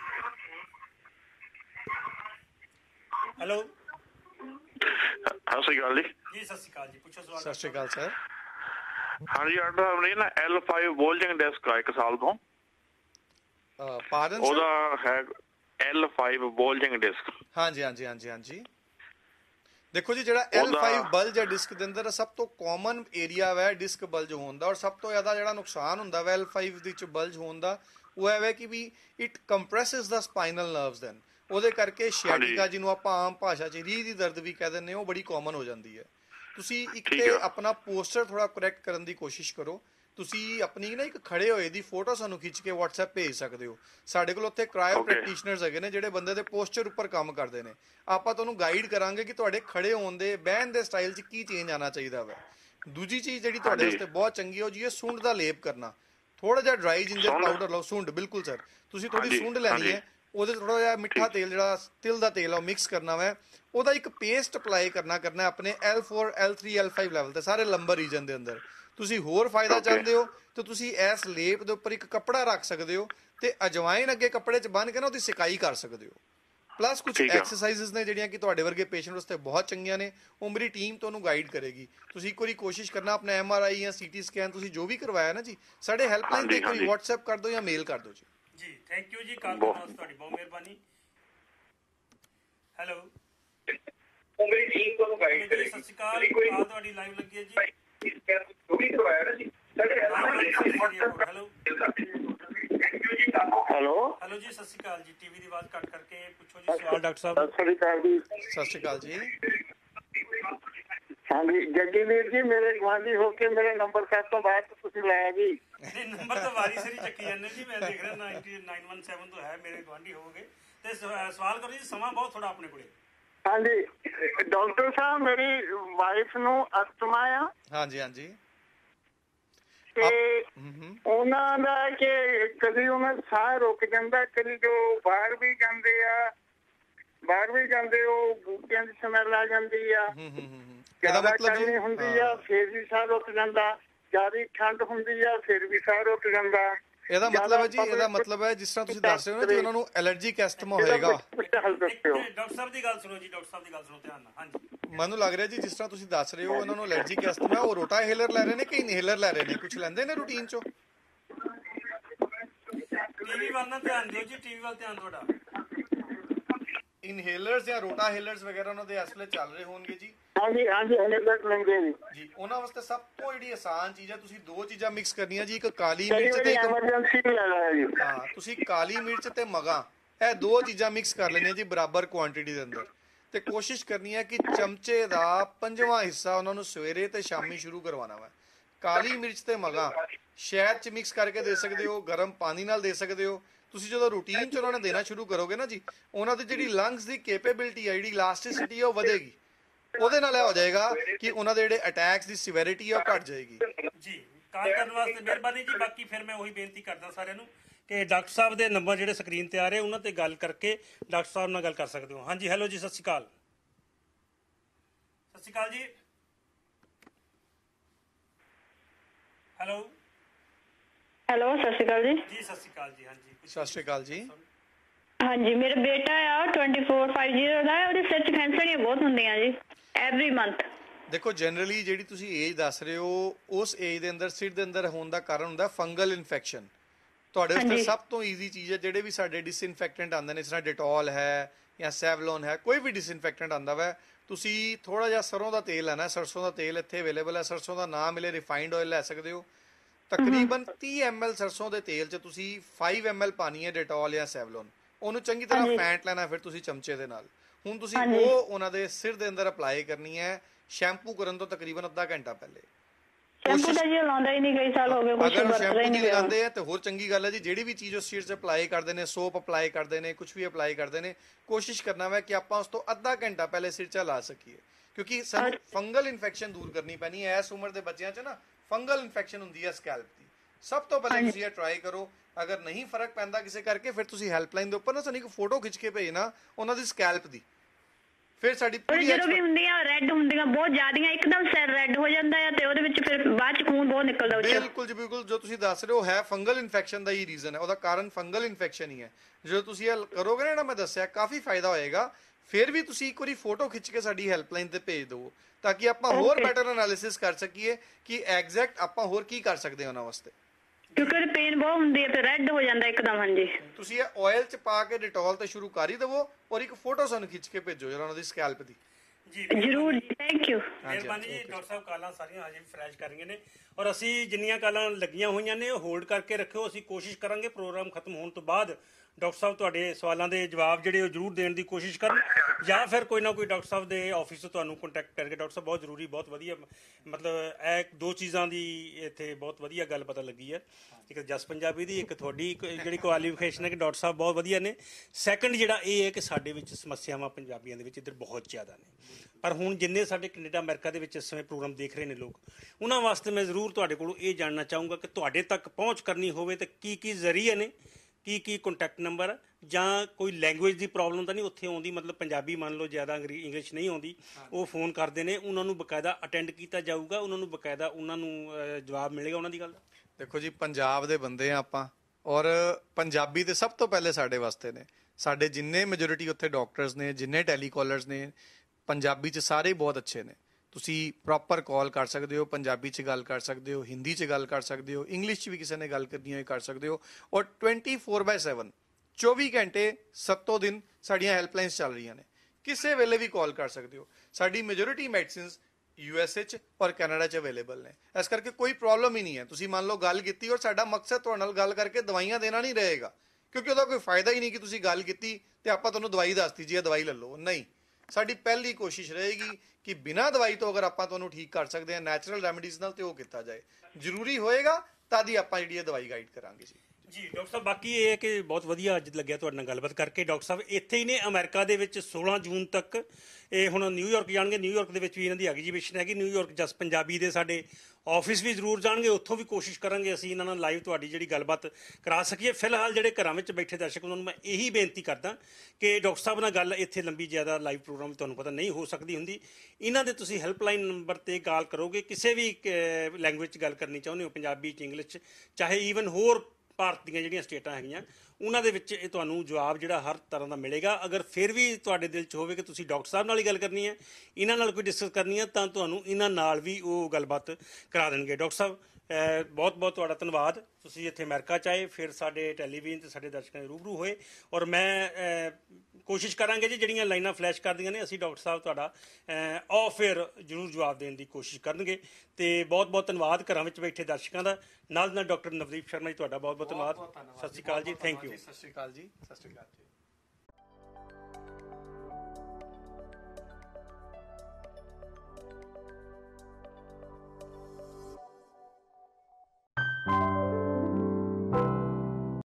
ਹੈਲੋ ਸਤਿ ਸ਼੍ਰੀ ਅਕਾਲ ਜੀ। ਜੀ ਸਤਿ ਸ਼੍ਰੀ ਅਕਾਲ ਜੀ, ਪੁੱਛੋ ਸਵਾਲ। ਸਤਿ ਸ਼੍ਰੀ ਅਕਾਲ ਸਰ। ਹਾਂਜੀ ਡਾਕਟਰ ਸਾਹਿਬ ਨੇ ਨਾ ਐਲ ਫਾਈਵ ਬੋਲਜਿੰਗ ਡਿਸਕ ਆ ਇੱਕ ਸਾਲ ਤੋਂ। Pardon sir? ਉਹਦਾ ਹੈ ਐਲ ਫਾਈਵ ਬੋਲਜਿੰਗ ਡਿਸਕ। ਹਾਂਜੀ ਹਾਂਜੀ ਹਾਂਜੀ ਹਾਂਜੀ। ਦੇਖੋ ਜੀ, ਜਿਹੜਾ ਐਲ ਫਾਈਵ ਬਲਜ ਹੈ ਡਿਸਕ ਦੇ ਅੰਦਰ, ਸਭ ਤੋਂ common area why disc bulge ਹੋਣ ਦਾ, ਔਰ ਸਭ ਤੋਂ ਜ਼ਿਆਦਾ ਜਿਹੜਾ ਨੁਕਸਾਨ ਹੁੰਦਾ ਵੈ ਐਲ ਫਾਈਵ ਦੇ ਵਿੱਚ ਬਲਜ ਹੋਣ ਦਾ, ਉਹ ਹੈ ਵੈ ਕਿ ਵੀ ਇਟ ਕੰਪਰੈਸਿਸ ਦਾ ਸਪਾਈਨਲ ਨਰਵਸ। ਦੈਨ ਉਹਦੇ ਕਰਕੇ ਸ਼ਿਆਟਿਕਾ, ਜਿਹਨੂੰ ਆਪਾਂ ਆਮ ਭਾਸ਼ਾ 'ਚ ਰੀੜ੍ਹ ਦੀ ਦਰਦ ਵੀ ਕਹਿ ਦਿੰਦੇ, ਉਹ ਬੜੀ ਕਾਮਨ ਹੋ ਜਾਂਦੀ ਹੈ। ਤੁਸੀਂ ਇੱਕ ਤੇ ਆਪਣਾ ਪੋਸਚਰ ਥੋੜਾ ਕਰੈਕਟ ਕਰਨ ਦੀ ਕੋਸ਼ਿਸ਼ ਕਰੋ। ਤੁਸੀਂ ਆਪਣੀ ਨਾ ਇੱਕ ਖੜੇ ਹੋਏ ਦੀ ਫੋਟੋ ਸਾਨੂੰ ਖਿੱਚ ਕੇ WhatsApp ਭੇਜ ਸਕਦੇ ਹੋ। ਸਾਡੇ ਕੋਲ ਉੱਥੇ ਕ੍ਰਾਇਓ ਪ੍ਰੈਕਟੀਸ਼ਨਰਸ ਹੈਗੇ ਨੇ ਜਿਹੜੇ ਬੰਦੇ ਦੇ ਪੋਸਚਰ ਉੱਪਰ ਕੰਮ ਕਰਦੇ ਨੇ। ਆਪਾਂ ਤੁਹਾਨੂੰ ਗਾਈਡ ਕਰਾਂਗੇ ਕਿ ਤੁਹਾਡੇ ਖੜੇ ਹੋਣ ਦੇ, ਬਹਿਣ ਦੇ ਸਟਾਈਲ 'ਚ ਕੀ ਚੇਂਜ ਆਉਣਾ ਚਾਹੀਦਾ ਵਾ। ਦੂਜੀ ਚੀਜ਼ ਜਿਹੜੀ ਤੁਹਾਡੇ ਵਾਸਤੇ ਬਹੁਤ ਚੰਗੀ ਹੈ, ਉਹ ਜੀ ਹੈ ਸੁੰਡ ਦਾ ਲੇਪ ਕਰਨਾ। ਥੋੜਾ ਜਿਹਾ ਡਰਾਈ ਜਿੰਜਰ ਪਾਊਡਰ ਲਓ। ਸੁੰਡ, ਬਿਲਕੁਲ ਸਰ। ਤੁਸੀਂ ਥੋੜੀ ਸੁੰਡ ਲੈਣੀ ਹੈ, ਉਹਦੇ ਥੋੜਾ ਜਿਹਾ ਮਿੱਠਾ ਤੇਲ, ਜਿਹੜਾ ਤਿਲ ਦਾ ਤੇਲ ਆ, ਉਹ ਮਿਕਸ ਕਰਨਾ ਵਾ। ਉਹਦਾ ਇੱਕ ਪੇਸਟ ਅਪਲਾਈ ਕਰਨਾ ਕਰਨਾ ਆਪਣੇ L four L three L five level ਤੇ, ਸਾਰੇ ਲੰਬਰ ਰੀਜਨ ਦੇ ਅੰਦਰ। ਤੁਸੀਂ ਹੋਰ ਫਾਇਦਾ ਚਾਹੁੰਦੇ ਹੋ ਤਾਂ ਤੁਸੀਂ ਇਸ ਲੇਪ ਦੇ ਉੱਪਰ ਇੱਕ ਕੱਪੜਾ ਰੱਖ ਸਕਦੇ ਹੋ ਤੇ ਅਜਵਾਇਨ ਅੱਗੇ ਕੱਪੜੇ 'ਚ ਬੰਨ੍ਹ ਕੇ ਨਾ ਉਹਦੀ ਸਿਕਾਈ ਕਰ ਸਕਦੇ ਹੋ। ਪਲੱਸ ਕੁਝ ਐਕਸਰਸਾਈਜ਼ਸ ਨੇ ਜਿਹੜੀਆਂ ਕਿ ਤੁਹਾਡੇ ਵਰਗੇ ਪੇਸ਼ੈਂਟ ਵਾਸਤੇ ਬਹੁਤ ਚੰਗੀਆਂ ਨੇ, ਉਹ ਮੇਰੀ ਟੀਮ ਤੁਹਾਨੂੰ ਗਾਈਡ ਕਰੇਗੀ। ਤੁਸੀਂ ਇੱਕ ਵਾਰੀ ਕੋਸ਼ਿਸ਼ ਕਰਨਾ, ਆਪਣਾ ਐਮ ਆਰ ਆਈ ਜਾਂ ਸੀ ਟੀ ਸਕੈਨ ਤੁਸੀਂ ਜੋ ਵੀ ਕਰਵਾਇਆ ਨਾ ਜੀ, ਸਾਡੇ ਹੈਲਪਲਾਈਨ ਤੇ ਇੱਕ ਵਾਰੀ WhatsApp ਕਰ ਦਿਓ ਜਾਂ ਮੇਲ ਕਰ ਦਿਓ ਜੀ। ਜੀ ਥੈਂਕ ਯੂ ਜੀ, ਕਾਲ ਕਰਨ ਵਾਸਤੇ ਤੁਹਾਡੀ ਬਹੁਤ ਮਿਹਰਬਾਨੀ। ਹੈਲੋ, ਉਹ ਮੇਰੀ ਟੀਮ ਤੁਹਾਨੂੰ ਗਾਈਡ ਕਰੇਗੀ। ਸਤਿ ਸ਼੍ਰੀ ਅਕਾਲ, ਕਾਲ ਤੁਹਾਡੀ ਲਾਈਵ ਲੱਗੀ ਹੈ ਜੀ। ਜੋ ਵੀ ਕਰਵਾਇਆ ਨਾ ਜੀ, ਸਾਡੇ ਹੈਲੋ ਹੈਲੋ ਹੈਲੋ ਜੀ, ਸਤਿ ਸ਼੍ਰੀ ਅਕਾਲ ਜੀ। ਟੀਵੀ ਦੀ ਆਵਾਜ਼ ਕੱਟ ਕਰਕੇ ਪੁੱਛੋ ਜੀ ਸਵਾਲ ਡਾਕਟਰ ਸਾਹਿਬ। ਸਤਿ ਸ਼੍ਰੀ ਅਕਾਲ ਜੀ। ਸਤਿ ਸ਼੍ਰੀ ਅਕਾਲ ਜੀ। ਹਾਂਜੀ ਜੱਗੀ ਵੀਰ ਜੀ, ਮੇਰੇ ਗਵਾਂਢੀ ਹੋ ਕੇ ਮੇਰੇ ਨੰਬਰ ਸੱਤ ਤੋਂ ਬਾਅਦ ਤੁਸੀਂ ਲਾਇਆ ਜੀ। ਨੰਬਰ ਤਾਂ ਵਾਰੀ ਸਿਰੀ ਚੱਕੀ ਜਾਂਦੇ ਜੀ, ਮੈਂ ਦੇਖ ਰਿਹਾ ਨਾਈਨ ਨਾਈਨ ਵਨ ਸੈਵਨ ਤੋਂ ਹੈ, ਮੇਰੇ ਗਵਾਂਢੀ ਹੋਵੋਗੇ। ਤੇ ਸਵਾਲ ਕਰੋ ਜੀ, ਸਮਾਂ ਬਹੁਤ ਥੋੜਾ ਆਪਣੇ ਕੋਲੇ। ਹਾਂਜੀ ਡਾਕਟਰ ਸਾਹਿਬ, ਮੇਰੀ ਵਾਈਫ ਨੂੰ ਅਸਥਮਾ ਆ। ਹਾਂਜੀ ਹਾਂਜੀ। ਤੇ ਉਹਨਾਂ ਦਾ ਕਿ ਕਦੀ ਉਹਨਾਂ ਸਾਹ ਰੁਕ ਜਾਂਦਾ, ਕਦੀ ਜੋ ਬਾਹਰ ਵੀ ਜਾਂਦੇ ਆ, ਬਾਹਰ ਵੀ ਜਾਂਦੇ ਉਹ ਬੂਟਿਆਂ ਦੀ ਸਮੈਲ ਆ ਜਾਂਦੀ ਆ। ਇਹਦਾ ਮਤਲਬ ਗਰਮੀ ਹੁੰਦੀ ਆ ਫਿਰ ਵੀ ਸਾਹ ਰੁਕ ਜਾਂਦਾ, ਜਿਆਦਾ ਠੰਡ ਹੁੰਦੀ ਆ ਫਿਰ ਵੀ ਸਾਹ ਰੁਕ ਜਾਂਦਾ। ਇਹਦਾ ਮਤਲਬ ਹੈ ਜੀ, ਇਹਦਾ ਮਤਲਬ ਹੈ ਜਿਸ ਤਰ੍ਹਾਂ ਤੁਸੀਂ ਦੱਸ ਰਹੇ ਹੋ ਨਾ ਜੀ, ਉਹਨਾਂ ਨੂੰ ਐਲਰਜੀਕ ਐਸਥਮਾ ਹੋਏਗਾ। ਡਾਕਟਰ ਸਾਹਿਬ ਦੀ ਗੱਲ ਸੁਣੋ ਜੀ, ਡਾਕਟਰ ਸਾਹਿਬ ਦੀ ਗੱਲ ਸੁਣੋ ਧਿਆਨ ਨਾਲ। ਹਾਂਜੀ, ਮੈਨੂੰ ਲੱਗ ਰਿਹਾ ਜੀ ਜਿਸ ਤਰ੍ਹਾਂ ਤੁਸੀਂ ਦੱਸ ਰਹੇ ਹੋ ਉਹਨਾਂ ਨੂੰ ਐਲਰਜੀਕ ਐਸਥਮਾ, ਉਹ ਰੋਟਾ ਇਨਹੇਲਰ ਲੈ ਰਹੇ ਨੇ ਕਿ ਇਨਹੇਲਰ ਲੈ ਰਹੇ ਨੇ, ਕੁਝ ਲੈਂਦੇ ਨੇ ਰੂਟੀਨ ਚੋਂ? ਟੀਵੀ ਵੱਲ ਨਾ ਧਿਆਨ ਦਿਓ ਜੀ, ਟੀਵੀ ਵੱਲ ਧਿਆਨ ਤੁਹਾਡਾ। ਇਨਹੇਲਰਸ ਜਾਂ ਰੋਟਾ ਹੀਲਰਸ ਵਗੈਰਾ ਉਹਨਾਂ ਦੇ ਇਸ ਵੇਲੇ ਚੱਲ ਰਹੇ ਹੋਣਗੇ ਜੀ। ਹਾਂਜੀ ਹਾਂਜੀ ਇਨਹੇਲਰ ਲੈਂਦੇ ਜੀ। ਜੀ ਉਹਨਾਂ ਵਾਸਤੇ ਸਭ ਤੋਂ ਜਿਹੜੀ ਆਸਾਨ ਚੀਜ਼ ਹੈ, ਤੁਸੀਂ ਦੋ ਚੀਜ਼ਾਂ ਮਿਕਸ ਕਰਨੀਆਂ ਜੀ, ਇੱਕ ਕਾਲੀ ਮਿਰਚ ਤੇ ਇੱਕ ਐਮਰਜੈਂਸੀ ਲੈਣਾ ਜੀ। ਹਾਂ, ਤੁਸੀਂ ਕਾਲੀ ਮਿਰਚ ਤੇ ਮਗਾ, ਇਹ ਦੋ ਚੀਜ਼ਾਂ ਮਿਕਸ ਕਰ ਲੈਣੀਆਂ ਜੀ ਬਰਾਬਰ ਕੁਆਂਟੀਟੀ ਦੇ ਅੰਦਰ, ਤੇ ਕੋਸ਼ਿਸ਼ ਕਰਨੀ ਹੈ ਕਿ ਚਮਚੇ ਦਾ ਪੰਜਵਾਂ ਹਿੱਸਾ ਉਹਨਾਂ ਨੂੰ ਸਵੇਰੇ ਤੇ ਸ਼ਾਮੀ ਸ਼ੁਰੂ ਕਰਵਾਉਣਾ ਵਾ। ਕਾਲੀ ਮਿਰਚ ਤੇ ਮਗਾ ਸ਼ਹਿਦ ਚ ਮਿਕਸ ਕਰਕੇ ਦੇ ਸਕਦੇ ਹੋ, ਗਰਮ ਪਾਣੀ ਨਾਲ ਦੇ ਸਕਦੇ ਹੋ। ਤੁਸੀਂ ਜਦੋਂ ਰੂਟੀਨ ਚ ਉਹਨਾਂ ਨੇ ਦੇਣਾ ਸ਼ੁਰੂ ਕਰੋਗੇ ਨਾ ਜੀ, ਉਹਨਾਂ ਦੀ ਜਿਹੜੀ ਲੰਗਸ ਦੀ ਕੈਪੇਬਿਲਿਟੀ ਹੈ, ਜਿਹੜੀ ਇਲਾਸਟਿਸਿਟੀ ਹੈ, ਉਹ ਵਧੇਗੀ। ਉਹਦੇ ਨਾਲ ਇਹ ਹੋ ਜਾਏਗਾ ਕਿ ਉਹਨਾਂ ਦੇ ਜਿਹੜੇ ਅਟੈਕਸ ਦੀ ਸਿਵੈਰਿਟੀ ਹੈ ਉਹ ਘਟ ਜਾਏਗੀ। ਜੀ ਕਾਲ ਕਰਨ ਵਾਸਤੇ ਮਿਹਰਬਾਨੀ ਜੀ। ਬਾਕੀ ਫਿਰ ਮੈਂ ਉਹੀ ਬੇਨਤੀ ਕਰਦਾ ਸਾਰਿਆਂ ਨੂੰ ਕਿ ਡਾਕਟਰ ਸਾਹਿਬ ਦੇ ਨੰਬਰ ਜਿਹੜੇ ਸਕਰੀਨ ਤੇ ਆ ਰਹੇ ਉਹਨਾਂ ਤੇ ਗੱਲ ਕਰਕੇ ਡਾਕਟਰ ਸਾਹਿਬ ਨਾਲ ਗੱਲ ਕਰ ਸਕਦੇ ਹੋ। ਹਾਂਜੀ ਹੈਲੋ ਜੀ, ਸਤਿ ਸ਼੍ਰੀ ਅਕਾਲ। ਸਤਿ ਸ਼੍ਰੀ ਅਕਾਲ ਜੀ। ਹੈਲੋ ਹੈਲੋ ਸਤਿ ਸ਼੍ਰੀ ਅਕਾਲ ਜੀ। ਜੀ ਸਤਿ ਸ਼੍ਰੀ ਅਕਾਲ ਜੀ। ਹਾਂਜੀ ਸਤਿ ਸ਼੍ਰੀ ਅਕਾਲ ਜੀ। ਹਾਂਜੀ ਮੇਰਾ ਬੇਟਾ ਆ ਟਵੈਂਟੀ ਫੋਰ ਫਾਈਵ ਜ਼ੀਰੋ ਦਾ, ਉਹਦੇ ਸਿਰ 'ਚ ਫੈਂਸੜੀਆਂ ਬਹੁਤ ਹੁੰਦੀਆਂ ਜੀ ਐਵਰੀ ਮੰਥ। ਦੇਖੋ ਜਨਰਲੀ ਜਿਹੜੀ ਤੁਸੀਂ ਏਜ ਦੱਸ ਰਹੇ ਹੋ, ਉਸ ਏਜ ਦੇ ਅੰਦਰ ਸਿਰ ਦੇ ਅੰਦਰ ਹੋਣ ਦਾ ਕਾਰਨ ਹੁੰਦਾ ਫੰਗਲ ਇਨਫੈਕਸ਼ਨ। ਤੁਹਾਡੇ ਵਾਸਤੇ ਸਭ ਤੋਂ ਈਜ਼ੀ ਚੀਜ਼ ਹੈ, ਜਿਹੜੇ ਵੀ ਸਾਡੇ ਡਿਸਇਨਫੈਕਟੈਂਟ ਆਉਂਦੇ ਨੇ, ਜਿਸ ਤਰ੍ਹਾਂ ਡਿਟੋਲ ਹੈ ਜਾਂ ਸੈਵਲੋਨ ਹੈ, ਕੋਈ ਵੀ ਡਿਸਇਨਫੈਕਟੈਂਟ ਆਉਂਦਾ ਵਾ, ਤੁਸੀਂ ਥੋੜਾ ਜਿਹਾ ਸਰੋਂ ਦਾ ਤੇਲ ਲੈਣਾ। ਸਰਸੋਂ ਦਾ ਤੇਲ ਇੱਥੇ ਅਵੇਲੇਬਲ ਹੈ, ਸਰਸੋਂ ਦਾ ਨਾ ਮਿਲੇ ਰਿਫਾਈਨਡ ਆਇਲ ਲੈ ਸਕਦੇ ਹੋ। ਤਕਰੀਬਨ ਤੀਹ ਐਮ ਐਲ ਸਰਸੋਂ ਦੇ ਤੇਲ 'ਚ ਤੁਸੀਂ ਪੰਜ ਐਮ ਐਲ ਪਾਣੀ ਹੈ ਡਿਟੋਲ ਜਾਂ ਸੈਵਲੋਨ, ਉਹਨੂੰ ਚੰਗੀ ਤਰ੍ਹਾਂ ਫੈਂਟ ਲੈਣਾ ਫਿਰ ਤੁਸੀਂ ਚਮਚੇ ਦੇ ਨਾਲ। ਹੁਣ ਤੁਸੀਂ ਉਹ ਉਹਨਾਂ ਦੇ ਸਿਰ ਦੇ ਅੰਦਰ ਅਪਲਾਈ ਕਰਨੀ ਹੈ ਸ਼ੈਂਪੂ ਕਰਨ ਤੋਂ ਤਕਰੀਬਨ ਅੱਧਾ ਘੰਟਾ ਪਹਿਲੇ। ਸ਼ੈਂਪੂ ਤਾਂ ਜੀ ਲਾਉਂਦਾ ਹੀ ਨਹੀਂ, ਕਈ ਸਾਲ ਹੋ ਗਏ, ਕੁਝ ਅਗਰ ਵਰਤਦਾ ਸ਼ੈਂਪੂ ਹੀ ਨਹੀਂ ਨਹੀਂ ਪਿਆ। ਲਗਾਉਂਦੇ ਆ ਤੇ ਹੋਰ ਚੰਗੀ ਗੱਲ ਹੈ ਜੀ। ਜਿਹੜੀ ਵੀ ਚੀਜ਼ ਉਹ ਸਿਰ 'ਚ ਅਪਲਾਈ ਕਰਦੇ ਨੇ, ਸੋਪ ਅਪਲਾਈ ਕਰਦੇ ਨੇ, ਕੁਝ ਵੀ ਅਪਲਾਈ ਕਰਦੇ ਨੇ, ਕੋਸ਼ਿਸ਼ ਕਰਨਾ ਵਾ ਕਿ ਆਪਾਂ ਉਸ ਤੋਂ ਅੱਧਾ ਘੰਟਾ ਪਹਿਲੇ ਸਿਰ 'ਚ ਲਾ ਸਕੀਏ, ਕਿਉਂਕਿ ਸਾਨੂੰ ਫੰਗਲ ਇਨਫੈਕਸ਼ਨ ਦੂਰ ਕਰਨੀ ਪੈਣੀ ਹੈ। ਇਸ ਉਮਰ ਦੇ ਬੱਚਿਆਂ 'ਚ ਨਾ ਫੰਗਲ ਇਨਫੈਕਸ਼ਨ ਹੁੰਦੀ ਹੈ ਸਕੈਲਪ ਦੀ। ਸਭ ਤੋਂ ਪਹਿਲੇ ਤੁਸੀਂ ਇਹ ਟਰਾਈ ਕਰੋ। ਅਗਰ ਨਹੀਂ ਫਰਕ ਪੈਂਦਾ ਕਿਸੇ ਕਰਕੇ, ਫਿਰ ਤੁਸੀਂ ਹੈਲਪਲਾਈਨ ਦੇ ਉੱਪਰ ਨਾ ਸਾਨੂੰ ਇੱਕ ਫੋਟੋ ਖਿੱਚ ਕੇ ਭੇਜਣਾ ਉਹਨਾਂ ਦੀ ਸਕੈਲਪ ਦੀ। ਫਿਰ ਸਾਡੀ ਪੂਰੀ ਜਦੋਂ ਵੀ ਹੁੰਦੀਆਂ ਰੈੱਡ ਹੁੰਦੀਆਂ ਬਹੁਤ ਜ਼ਿਆਦੀਆਂ, ਇੱਕਦਮ ਸਿਰ ਰੈੱਡ ਹੋ ਜਾਂਦਾ ਹੈ ਤੇ ਉਹਦੇ ਵਿੱਚ ਫਿਰ ਬਾਅਦ ਚ ਖੂਨ ਬਹੁਤ ਨਿਕਲਦਾ ਉੱਚਾ। ਬਿਲਕੁਲ ਜੀ ਬਿਲਕੁਲ, ਜੋ ਤੁਸੀਂ ਦੱਸ ਰਹੇ ਹੋ ਹੈ ਫੰਗਲ ਇਨਫੈਕਸ਼ਨ ਦਾ ਹੀ ਰੀਜ਼ਨ ਹੈ, ਉਹਦਾ ਕਾਰਨ ਫੰਗਲ ਇਨਫੈਕਸ਼ਨ ਹੀ ਹੈ। ਜਦੋਂ ਤੁਸੀਂ ਇਹ ਕਰੋਗੇ ਨਾ, ਮੈਂ ਦੱਸਿਆ ਕਾਫੀ ਫਾਇਦਾ ਹੋਏਗਾ। ਫਿਰ ਵੀ ਤੁਸੀਂ ਇੱਕ ਵਾਰੀ ਫੋਟੋ ਖਿੱਚ ਕੇ ਸਾਡੀ ਹੈਲਪਲਾਈਨ ਤੇ ਭੇਜ ਦਿਓ ਤਾਂ ਕਿ ਆਪਾਂ ਹੋਰ ਬੈਟਰ ਐਨਾਲਿਸਿਸ ਕਰ ਸਕੀਏ ਕਿ ਐਗਜ਼ੈਕਟ ਆਪਾਂ ਹੋਰ ਕੀ ਕਰ ਸਕਦੇ ਹਾਂ ਉਹਨਾਂ ਵਾਸਤੇ, ਕਿਉਂਕਿ ਉਹਦੀ ਪੇਨ ਬਹੁਤ ਹੁੰਦੀ ਹੈ ਤੇ ਰੈੱਡ ਹੋ ਜਾਂਦਾ ਇੱਕਦਮ। ਹਾਂਜੀ, ਤੁਸੀਂ ਇਹ ਆਇਲ 'ਚ ਪਾ ਕੇ ਡਿਟੋਲ ਤੇ ਸ਼ੁਰੂ ਕਰ ਹੀ ਦੇਵੋ ਔਰ ਇੱਕ ਫੋਟੋ ਸਾਨੂੰ ਖਿੱਚ ਕੇ ਭੇਜੋ ਜਰਾ ਉਹਨਾਂ ਦੀ ਸਕੈਲਪ ਦੀ। ਜੀ ਜ਼ਰੂਰ ਜੀ, ਥੈਂਕ ਯੂ। ਮਿਹਰਬਾਨੀ ਜੀ। ਡਾਕਟਰ ਸਾਹਿਬ ਕਾਲਾਂ ਸਾਰੀਆਂ ਹਜੇ ਵੀ ਫਰੈਸ਼ ਕਰ ਰਹੀਆਂ ਨੇ ਔਰ ਅਸੀਂ ਜਿੰਨੀਆਂ ਕਾਲਾਂ ਲੱਗੀਆਂ ਹੋਈਆਂ ਨੇ ਉਹ ਹੋਲਡ ਕਰਕੇ ਰੱਖਿਓ। ਅਸੀਂ ਕੋਸ਼ਿਸ਼ ਕਰਾਂਗੇ ਪ੍ਰੋਗਰਾਮ ਖਤਮ ਹੋਣ ਤੋਂ ਬਾਅਦ ਡਾਕਟਰ ਸਾਹਿਬ ਤੁਹਾਡੇ ਸਵਾਲਾਂ ਦੇ ਜਵਾਬ ਜਿਹੜੇ ਉਹ ਜ਼ਰੂਰ ਦੇਣ ਦੀ ਕੋਸ਼ਿਸ਼ ਕਰਨ, ਜਾਂ ਫਿਰ ਕੋਈ ਨਾ ਕੋਈ ਡਾਕਟਰ ਸਾਹਿਬ ਦੇ ਆਫਿਸ ਤੋਂ ਤੁਹਾਨੂੰ ਕੰਟੈਕਟ ਕਰਕੇ। ਡਾਕਟਰ ਸਾਹਿਬ ਬਹੁਤ ਜ਼ਰੂਰੀ, ਬਹੁਤ ਵਧੀਆ, ਮਤਲਬ ਇਹ ਦੋ ਚੀਜ਼ਾਂ ਦੀ ਇੱਥੇ ਬਹੁਤ ਵਧੀਆ ਗੱਲ ਪਤਾ ਲੱਗੀ ਹੈ। ਇੱਕ ਜਸ ਪੰਜਾਬੀ ਦੀ, ਇੱਕ ਤੁਹਾਡੀ ਜਿਹੜੀ ਕੁਆਲੀਫਿਕੇਸ਼ਨ ਹੈ ਕਿ ਡਾਕਟਰ ਸਾਹਿਬ ਬਹੁਤ ਵਧੀਆ ਨੇ। ਸੈਕੰਡ ਜਿਹੜਾ ਇਹ ਹੈ ਕਿ ਸਾਡੇ ਵਿੱਚ ਸਮੱਸਿਆਵਾਂ ਪੰਜਾਬੀਆਂ ਦੇ ਵਿੱਚ ਇੱਧਰ ਬਹੁਤ ਜ਼ਿਆਦਾ ਨੇ, ਪਰ ਹੁਣ ਜਿੰਨੇ ਸਾਡੇ ਕੈਨੇਡਾ ਅਮਰੀਕਾ ਦੇ ਵਿੱਚ ਇਸ ਸਮੇਂ ਪ੍ਰੋਗਰਾਮ ਦੇਖ ਰਹੇ ਨੇ ਲੋਕ, ਉਹਨਾਂ ਵਾਸਤੇ ਮੈਂ ਜ਼ਰੂਰ ਤੁਹਾਡੇ ਕੋਲੋਂ ਇਹ ਜਾਣਨਾ ਚਾਹੂੰਗਾ ਕਿ ਤੁਹਾਡੇ ਤੱਕ ਪਹੁੰਚ ਕਰਨੀ ਹੋਵੇ ਤਾਂ ਕੀ ਕੀ ਜ਼ਰੀਏ ਨੇ, ਕੀ ਕੀ ਕੰਟੈਕਟ ਨੰਬਰ, ਜਾਂ ਕੋਈ ਲੈਂਗੁਏਜ ਦੀ ਪ੍ਰੋਬਲਮ ਤਾਂ ਨਹੀਂ ਉੱਥੇ ਆਉਂਦੀ, ਮਤਲਬ ਪੰਜਾਬੀ ਮੰਨ ਲਓ ਜ਼ਿਆਦਾ ਅੰਗਰੇਜ਼ੀ ਇੰਗਲਿਸ਼ ਨਹੀਂ ਆਉਂਦੀ, ਉਹ ਫੋਨ ਕਰਦੇ ਨੇ, ਉਹਨਾਂ ਨੂੰ ਬਕਾਇਦਾ ਅਟੈਂਡ ਕੀਤਾ ਜਾਊਗਾ, ਉਹਨਾਂ ਨੂੰ ਬਕਾਇਦਾ ਉਹਨਾਂ ਨੂੰ ਜਵਾਬ ਮਿਲੇਗਾ ਉਹਨਾਂ ਦੀ ਗੱਲ ਦਾ। ਦੇਖੋ ਜੀ, ਪੰਜਾਬ ਦੇ ਬੰਦੇ ਆ ਆਪਾਂ, ਔਰ ਪੰਜਾਬੀ ਤੇ ਸਭ ਤੋਂ ਪਹਿਲੇ ਸਾਡੇ ਵਾਸਤੇ ਨੇ। ਸਾਡੇ ਜਿੰਨੇ ਮੈਜੋਰਿਟੀ ਉੱਥੇ ਡਾਕਟਰਸ ਨੇ, ਜਿੰਨੇ ਟੈਲੀਕਾਲਰਸ ਨੇ, ਪੰਜਾਬੀ 'ਚ ਸਾਰੇ ਬਹੁਤ ਅੱਛੇ ਨੇ। ਤੁਸੀਂ ਪ੍ਰੋਪਰ ਕਾਲ ਕਰ ਸਕਦੇ ਹੋ, ਪੰਜਾਬੀ 'ਚ ਗੱਲ ਕਰ ਸਕਦੇ ਹੋ, ਹਿੰਦੀ 'ਚ ਗੱਲ ਕਰ ਸਕਦੇ ਹੋ, ਇੰਗਲਿਸ਼ 'ਚ ਵੀ ਕਿਸੇ ਨੇ ਗੱਲ ਕਰਨੀ ਹੋਏ ਕਰ ਸਕਦੇ ਹੋ। ਔਰ ਟਵੈਂਟੀ ਫੋਰ ਬਾਏ ਸੈਵਨ ਚੌਵੀ ਘੰਟੇ ਸੱਤੋਂ ਦਿਨ ਸਾਡੀਆਂ ਹੈਲਪਲਾਈਨਸ ਚੱਲ ਰਹੀਆਂ ਨੇ, ਕਿਸੇ ਵੇਲੇ ਵੀ ਕਾਲ ਕਰ ਸਕਦੇ ਹੋ। ਸਾਡੀ majority medicines U S A 'ਚ ਔਰ ਕੈਨੇਡਾ 'ਚ ਅਵੇਲੇਬਲ ਨੇ, ਇਸ ਕਰਕੇ ਕੋਈ ਪ੍ਰੋਬਲਮ ਹੀ ਨਹੀਂ ਹੈ। ਤੁਸੀਂ ਮੰਨ ਲਓ ਗੱਲ ਕੀਤੀ ਔਰ ਸਾਡਾ ਮਕਸਦ ਤੁਹਾਡੇ ਨਾਲ ਗੱਲ ਕਰਕੇ ਦਵਾਈਆਂ ਦੇਣਾ ਨਹੀਂ ਰਹੇਗਾ, ਕਿਉਂਕਿ ਉਹਦਾ ਕੋਈ ਫਾਇਦਾ ਹੀ ਨਹੀਂ ਕਿ ਤੁਸੀਂ ਗੱਲ ਕੀਤੀ ਤੇ ਆਪਾਂ ਤੁਹਾਨੂੰ ਦਵਾਈ ਦੱਸਤੀ ਜੀ ਇਹ ਦਵਾਈ ਲੈ ਲਓ। ਨਹੀਂ, ਸਾਡੀ ਪਹਿਲੀ ਕੋਸ਼ਿਸ਼ ਰਹੇਗੀ ਕਿ ਬਿਨਾਂ ਦਵਾਈ ਤੋਂ ਅਗਰ ਆਪਾਂ ਤੁਹਾਨੂੰ ਠੀਕ ਕਰ ਸਕਦੇ ਹਾਂ ਨੈਚੁਰਲ ਰੈਮਡੀਜ਼ ਨਾਲ, ਤੇ ਉਹ ਕੀਤਾ ਜਾਏ। ਜ਼ਰੂਰੀ ਹੋਏਗਾ ਤਦ ਹੀ ਆਪਾਂ ਜਿਹੜੀ ਇਹ ਦਵਾਈ ਗਾਈਡ ਕਰਾਂਗੇ ਜੀ। ਜੀ ਡਾਕਟਰ ਸਾਹਿਬ, ਬਾਕੀ ਇਹ ਹੈ ਕਿ ਬਹੁਤ ਵਧੀਆ ਅੱਜ ਲੱਗਿਆ ਤੁਹਾਡੇ ਨਾਲ ਗੱਲਬਾਤ ਕਰਕੇ। ਡਾਕਟਰ ਸਾਹਿਬ ਇੱਥੇ ਹੀ ਨੇ ਅਮਰੀਕਾ ਦੇ ਵਿੱਚ ਸੋਲਾਂ ਜੂਨ ਤੱਕ, ਇਹ ਹੁਣ ਨਿਊਯਾਰਕ ਜਾਣਗੇ। ਨਿਊਯਾਰਕ ਦੇ ਵਿੱਚ ਵੀ ਇਹਨਾਂ ਦੀ ਐਗਜੀਬਿਸ਼ਨ ਹੈਗੀ। ਨਿਊਯਾਰਕ ਜਸ ਪੰਜਾਬੀ ਦੇ ਸਾਡੇ ਆਫਿਸ ਵੀ ਜ਼ਰੂਰ ਜਾਣਗੇ, ਉੱਥੋਂ ਵੀ ਕੋਸ਼ਿਸ਼ ਕਰਾਂਗੇ ਅਸੀਂ ਇਹਨਾਂ ਨਾਲ ਲਾਈਵ ਤੁਹਾਡੀ ਜਿਹੜੀ ਗੱਲਬਾਤ ਕਰਾ ਸਕੀਏ। ਫਿਲਹਾਲ ਜਿਹੜੇ ਘਰਾਂ ਵਿੱਚ ਬੈਠੇ ਦਰਸ਼ਕ ਉਹਨਾਂ ਨੂੰ ਮੈਂ ਇਹੀ ਬੇਨਤੀ ਕਰਦਾ ਕਿ ਡਾਕਟਰ ਸਾਹਿਬ ਨਾਲ ਗੱਲ ਇੱਥੇ ਲੰਬੀ ਜ਼ਿਆਦਾ ਲਾਈਵ ਪ੍ਰੋਗਰਾਮ ਤੁਹਾਨੂੰ ਪਤਾ ਨਹੀਂ ਹੋ ਸਕਦੀ ਹੁੰਦੀ। ਇਹਨਾਂ ਦੇ ਤੁਸੀਂ ਹੈਲਪਲਾਈਨ ਨੰਬਰ 'ਤੇ ਕਾਲ ਕਰੋਗੇ, ਕਿਸੇ ਵੀ ਲੈਂਗੁਏਜ 'ਚ ਗੱਲ ਕਰਨੀ ਚਾਹੁੰਦੇ ਹੋ, ਪੰਜਾਬੀ 'ਚ, ਇੰਗਲਿਸ਼ 'ਚ, ਚਾਹੇ ਈਵਨ ਹੋਰ ਭਾਰਤ ਦੀਆਂ ਜਿਹੜੀਆਂ ਸਟੇਟਾਂ ਹੈਗੀਆਂ ਉਹਨਾਂ ਦੇ ਵਿੱਚ ਇਹ ਤੁਹਾਨੂੰ ਜਵਾਬ ਜਿਹੜਾ ਹਰ ਤਰ੍ਹਾਂ ਦਾ ਮਿਲੇਗਾ। ਅਗਰ ਫਿਰ ਵੀ ਤੁਹਾਡੇ ਦਿਲ 'ਚ ਹੋਵੇ ਕਿ ਤੁਸੀਂ ਡਾਕਟਰ ਸਾਹਿਬ ਨਾਲ ਹੀ ਗੱਲ ਕਰਨੀ ਹੈ, ਇਹਨਾਂ ਨਾਲ ਕੋਈ ਡਿਸਕਸ ਕਰਨੀ ਹੈ, ਤਾਂ ਤੁਹਾਨੂੰ ਇਹਨਾਂ ਨਾਲ ਵੀ ਉਹ ਗੱਲਬਾਤ ਕਰਾ ਦੇਣਗੇ। ਡਾਕਟਰ ਸਾਹਿਬ ਬਹੁਤ ਬਹੁਤ ਤੁਹਾਡਾ ਧੰਨਵਾਦ। ਤੁਸੀਂ ਇੱਥੇ ਅਮਰੀਕਾ 'ਚ ਆਏ, ਫਿਰ ਸਾਡੇ ਟੈਲੀਵਿਜ਼ਨ ਤੇ ਸਾਡੇ ਦਰਸ਼ਕਾਂ ਦੇ ਰੂਬਰੂ ਹੋਏ, ਔਰ ਮੈਂ ਕੋਸ਼ਿਸ਼ ਕਰਾਂਗੇ ਜੀ ਜਿਹੜੀਆਂ ਲਾਈਨਾਂ ਫਲੈਸ਼ ਕਰਦੀਆਂ ਨੇ ਅਸੀਂ ਡਾਕਟਰ ਸਾਹਿਬ ਤੁਹਾਡਾ ਆਫ ਏਅਰ ਜ਼ਰੂਰ ਜਵਾਬ ਦੇਣ ਦੀ ਕੋਸ਼ਿਸ਼ ਕਰਨਗੇ। ਤੇ ਬਹੁਤ ਬਹੁਤ ਧੰਨਵਾਦ ਘਰਾਂ ਵਿੱਚ ਬੈਠੇ ਦਰਸ਼ਕਾਂ ਦਾ। ਨਾਲ ਨਾਲ ਡਾਕਟਰ ਨਵਦੀਪ ਸ਼ਰਮਾ ਜੀ ਤੁਹਾਡਾ ਬਹੁਤ ਬਹੁਤ ਧੰਨਵਾਦ। ਸਤਿ ਸ਼੍ਰੀ ਅਕਾਲ ਜੀ, ਥੈਂਕ ਯੂ। ਸਤਿ ਸ਼੍ਰੀ ਅਕਾਲ ਜੀ, ਸਤਿ ਸ਼੍ਰੀ ਅਕਾਲ ਜੀ।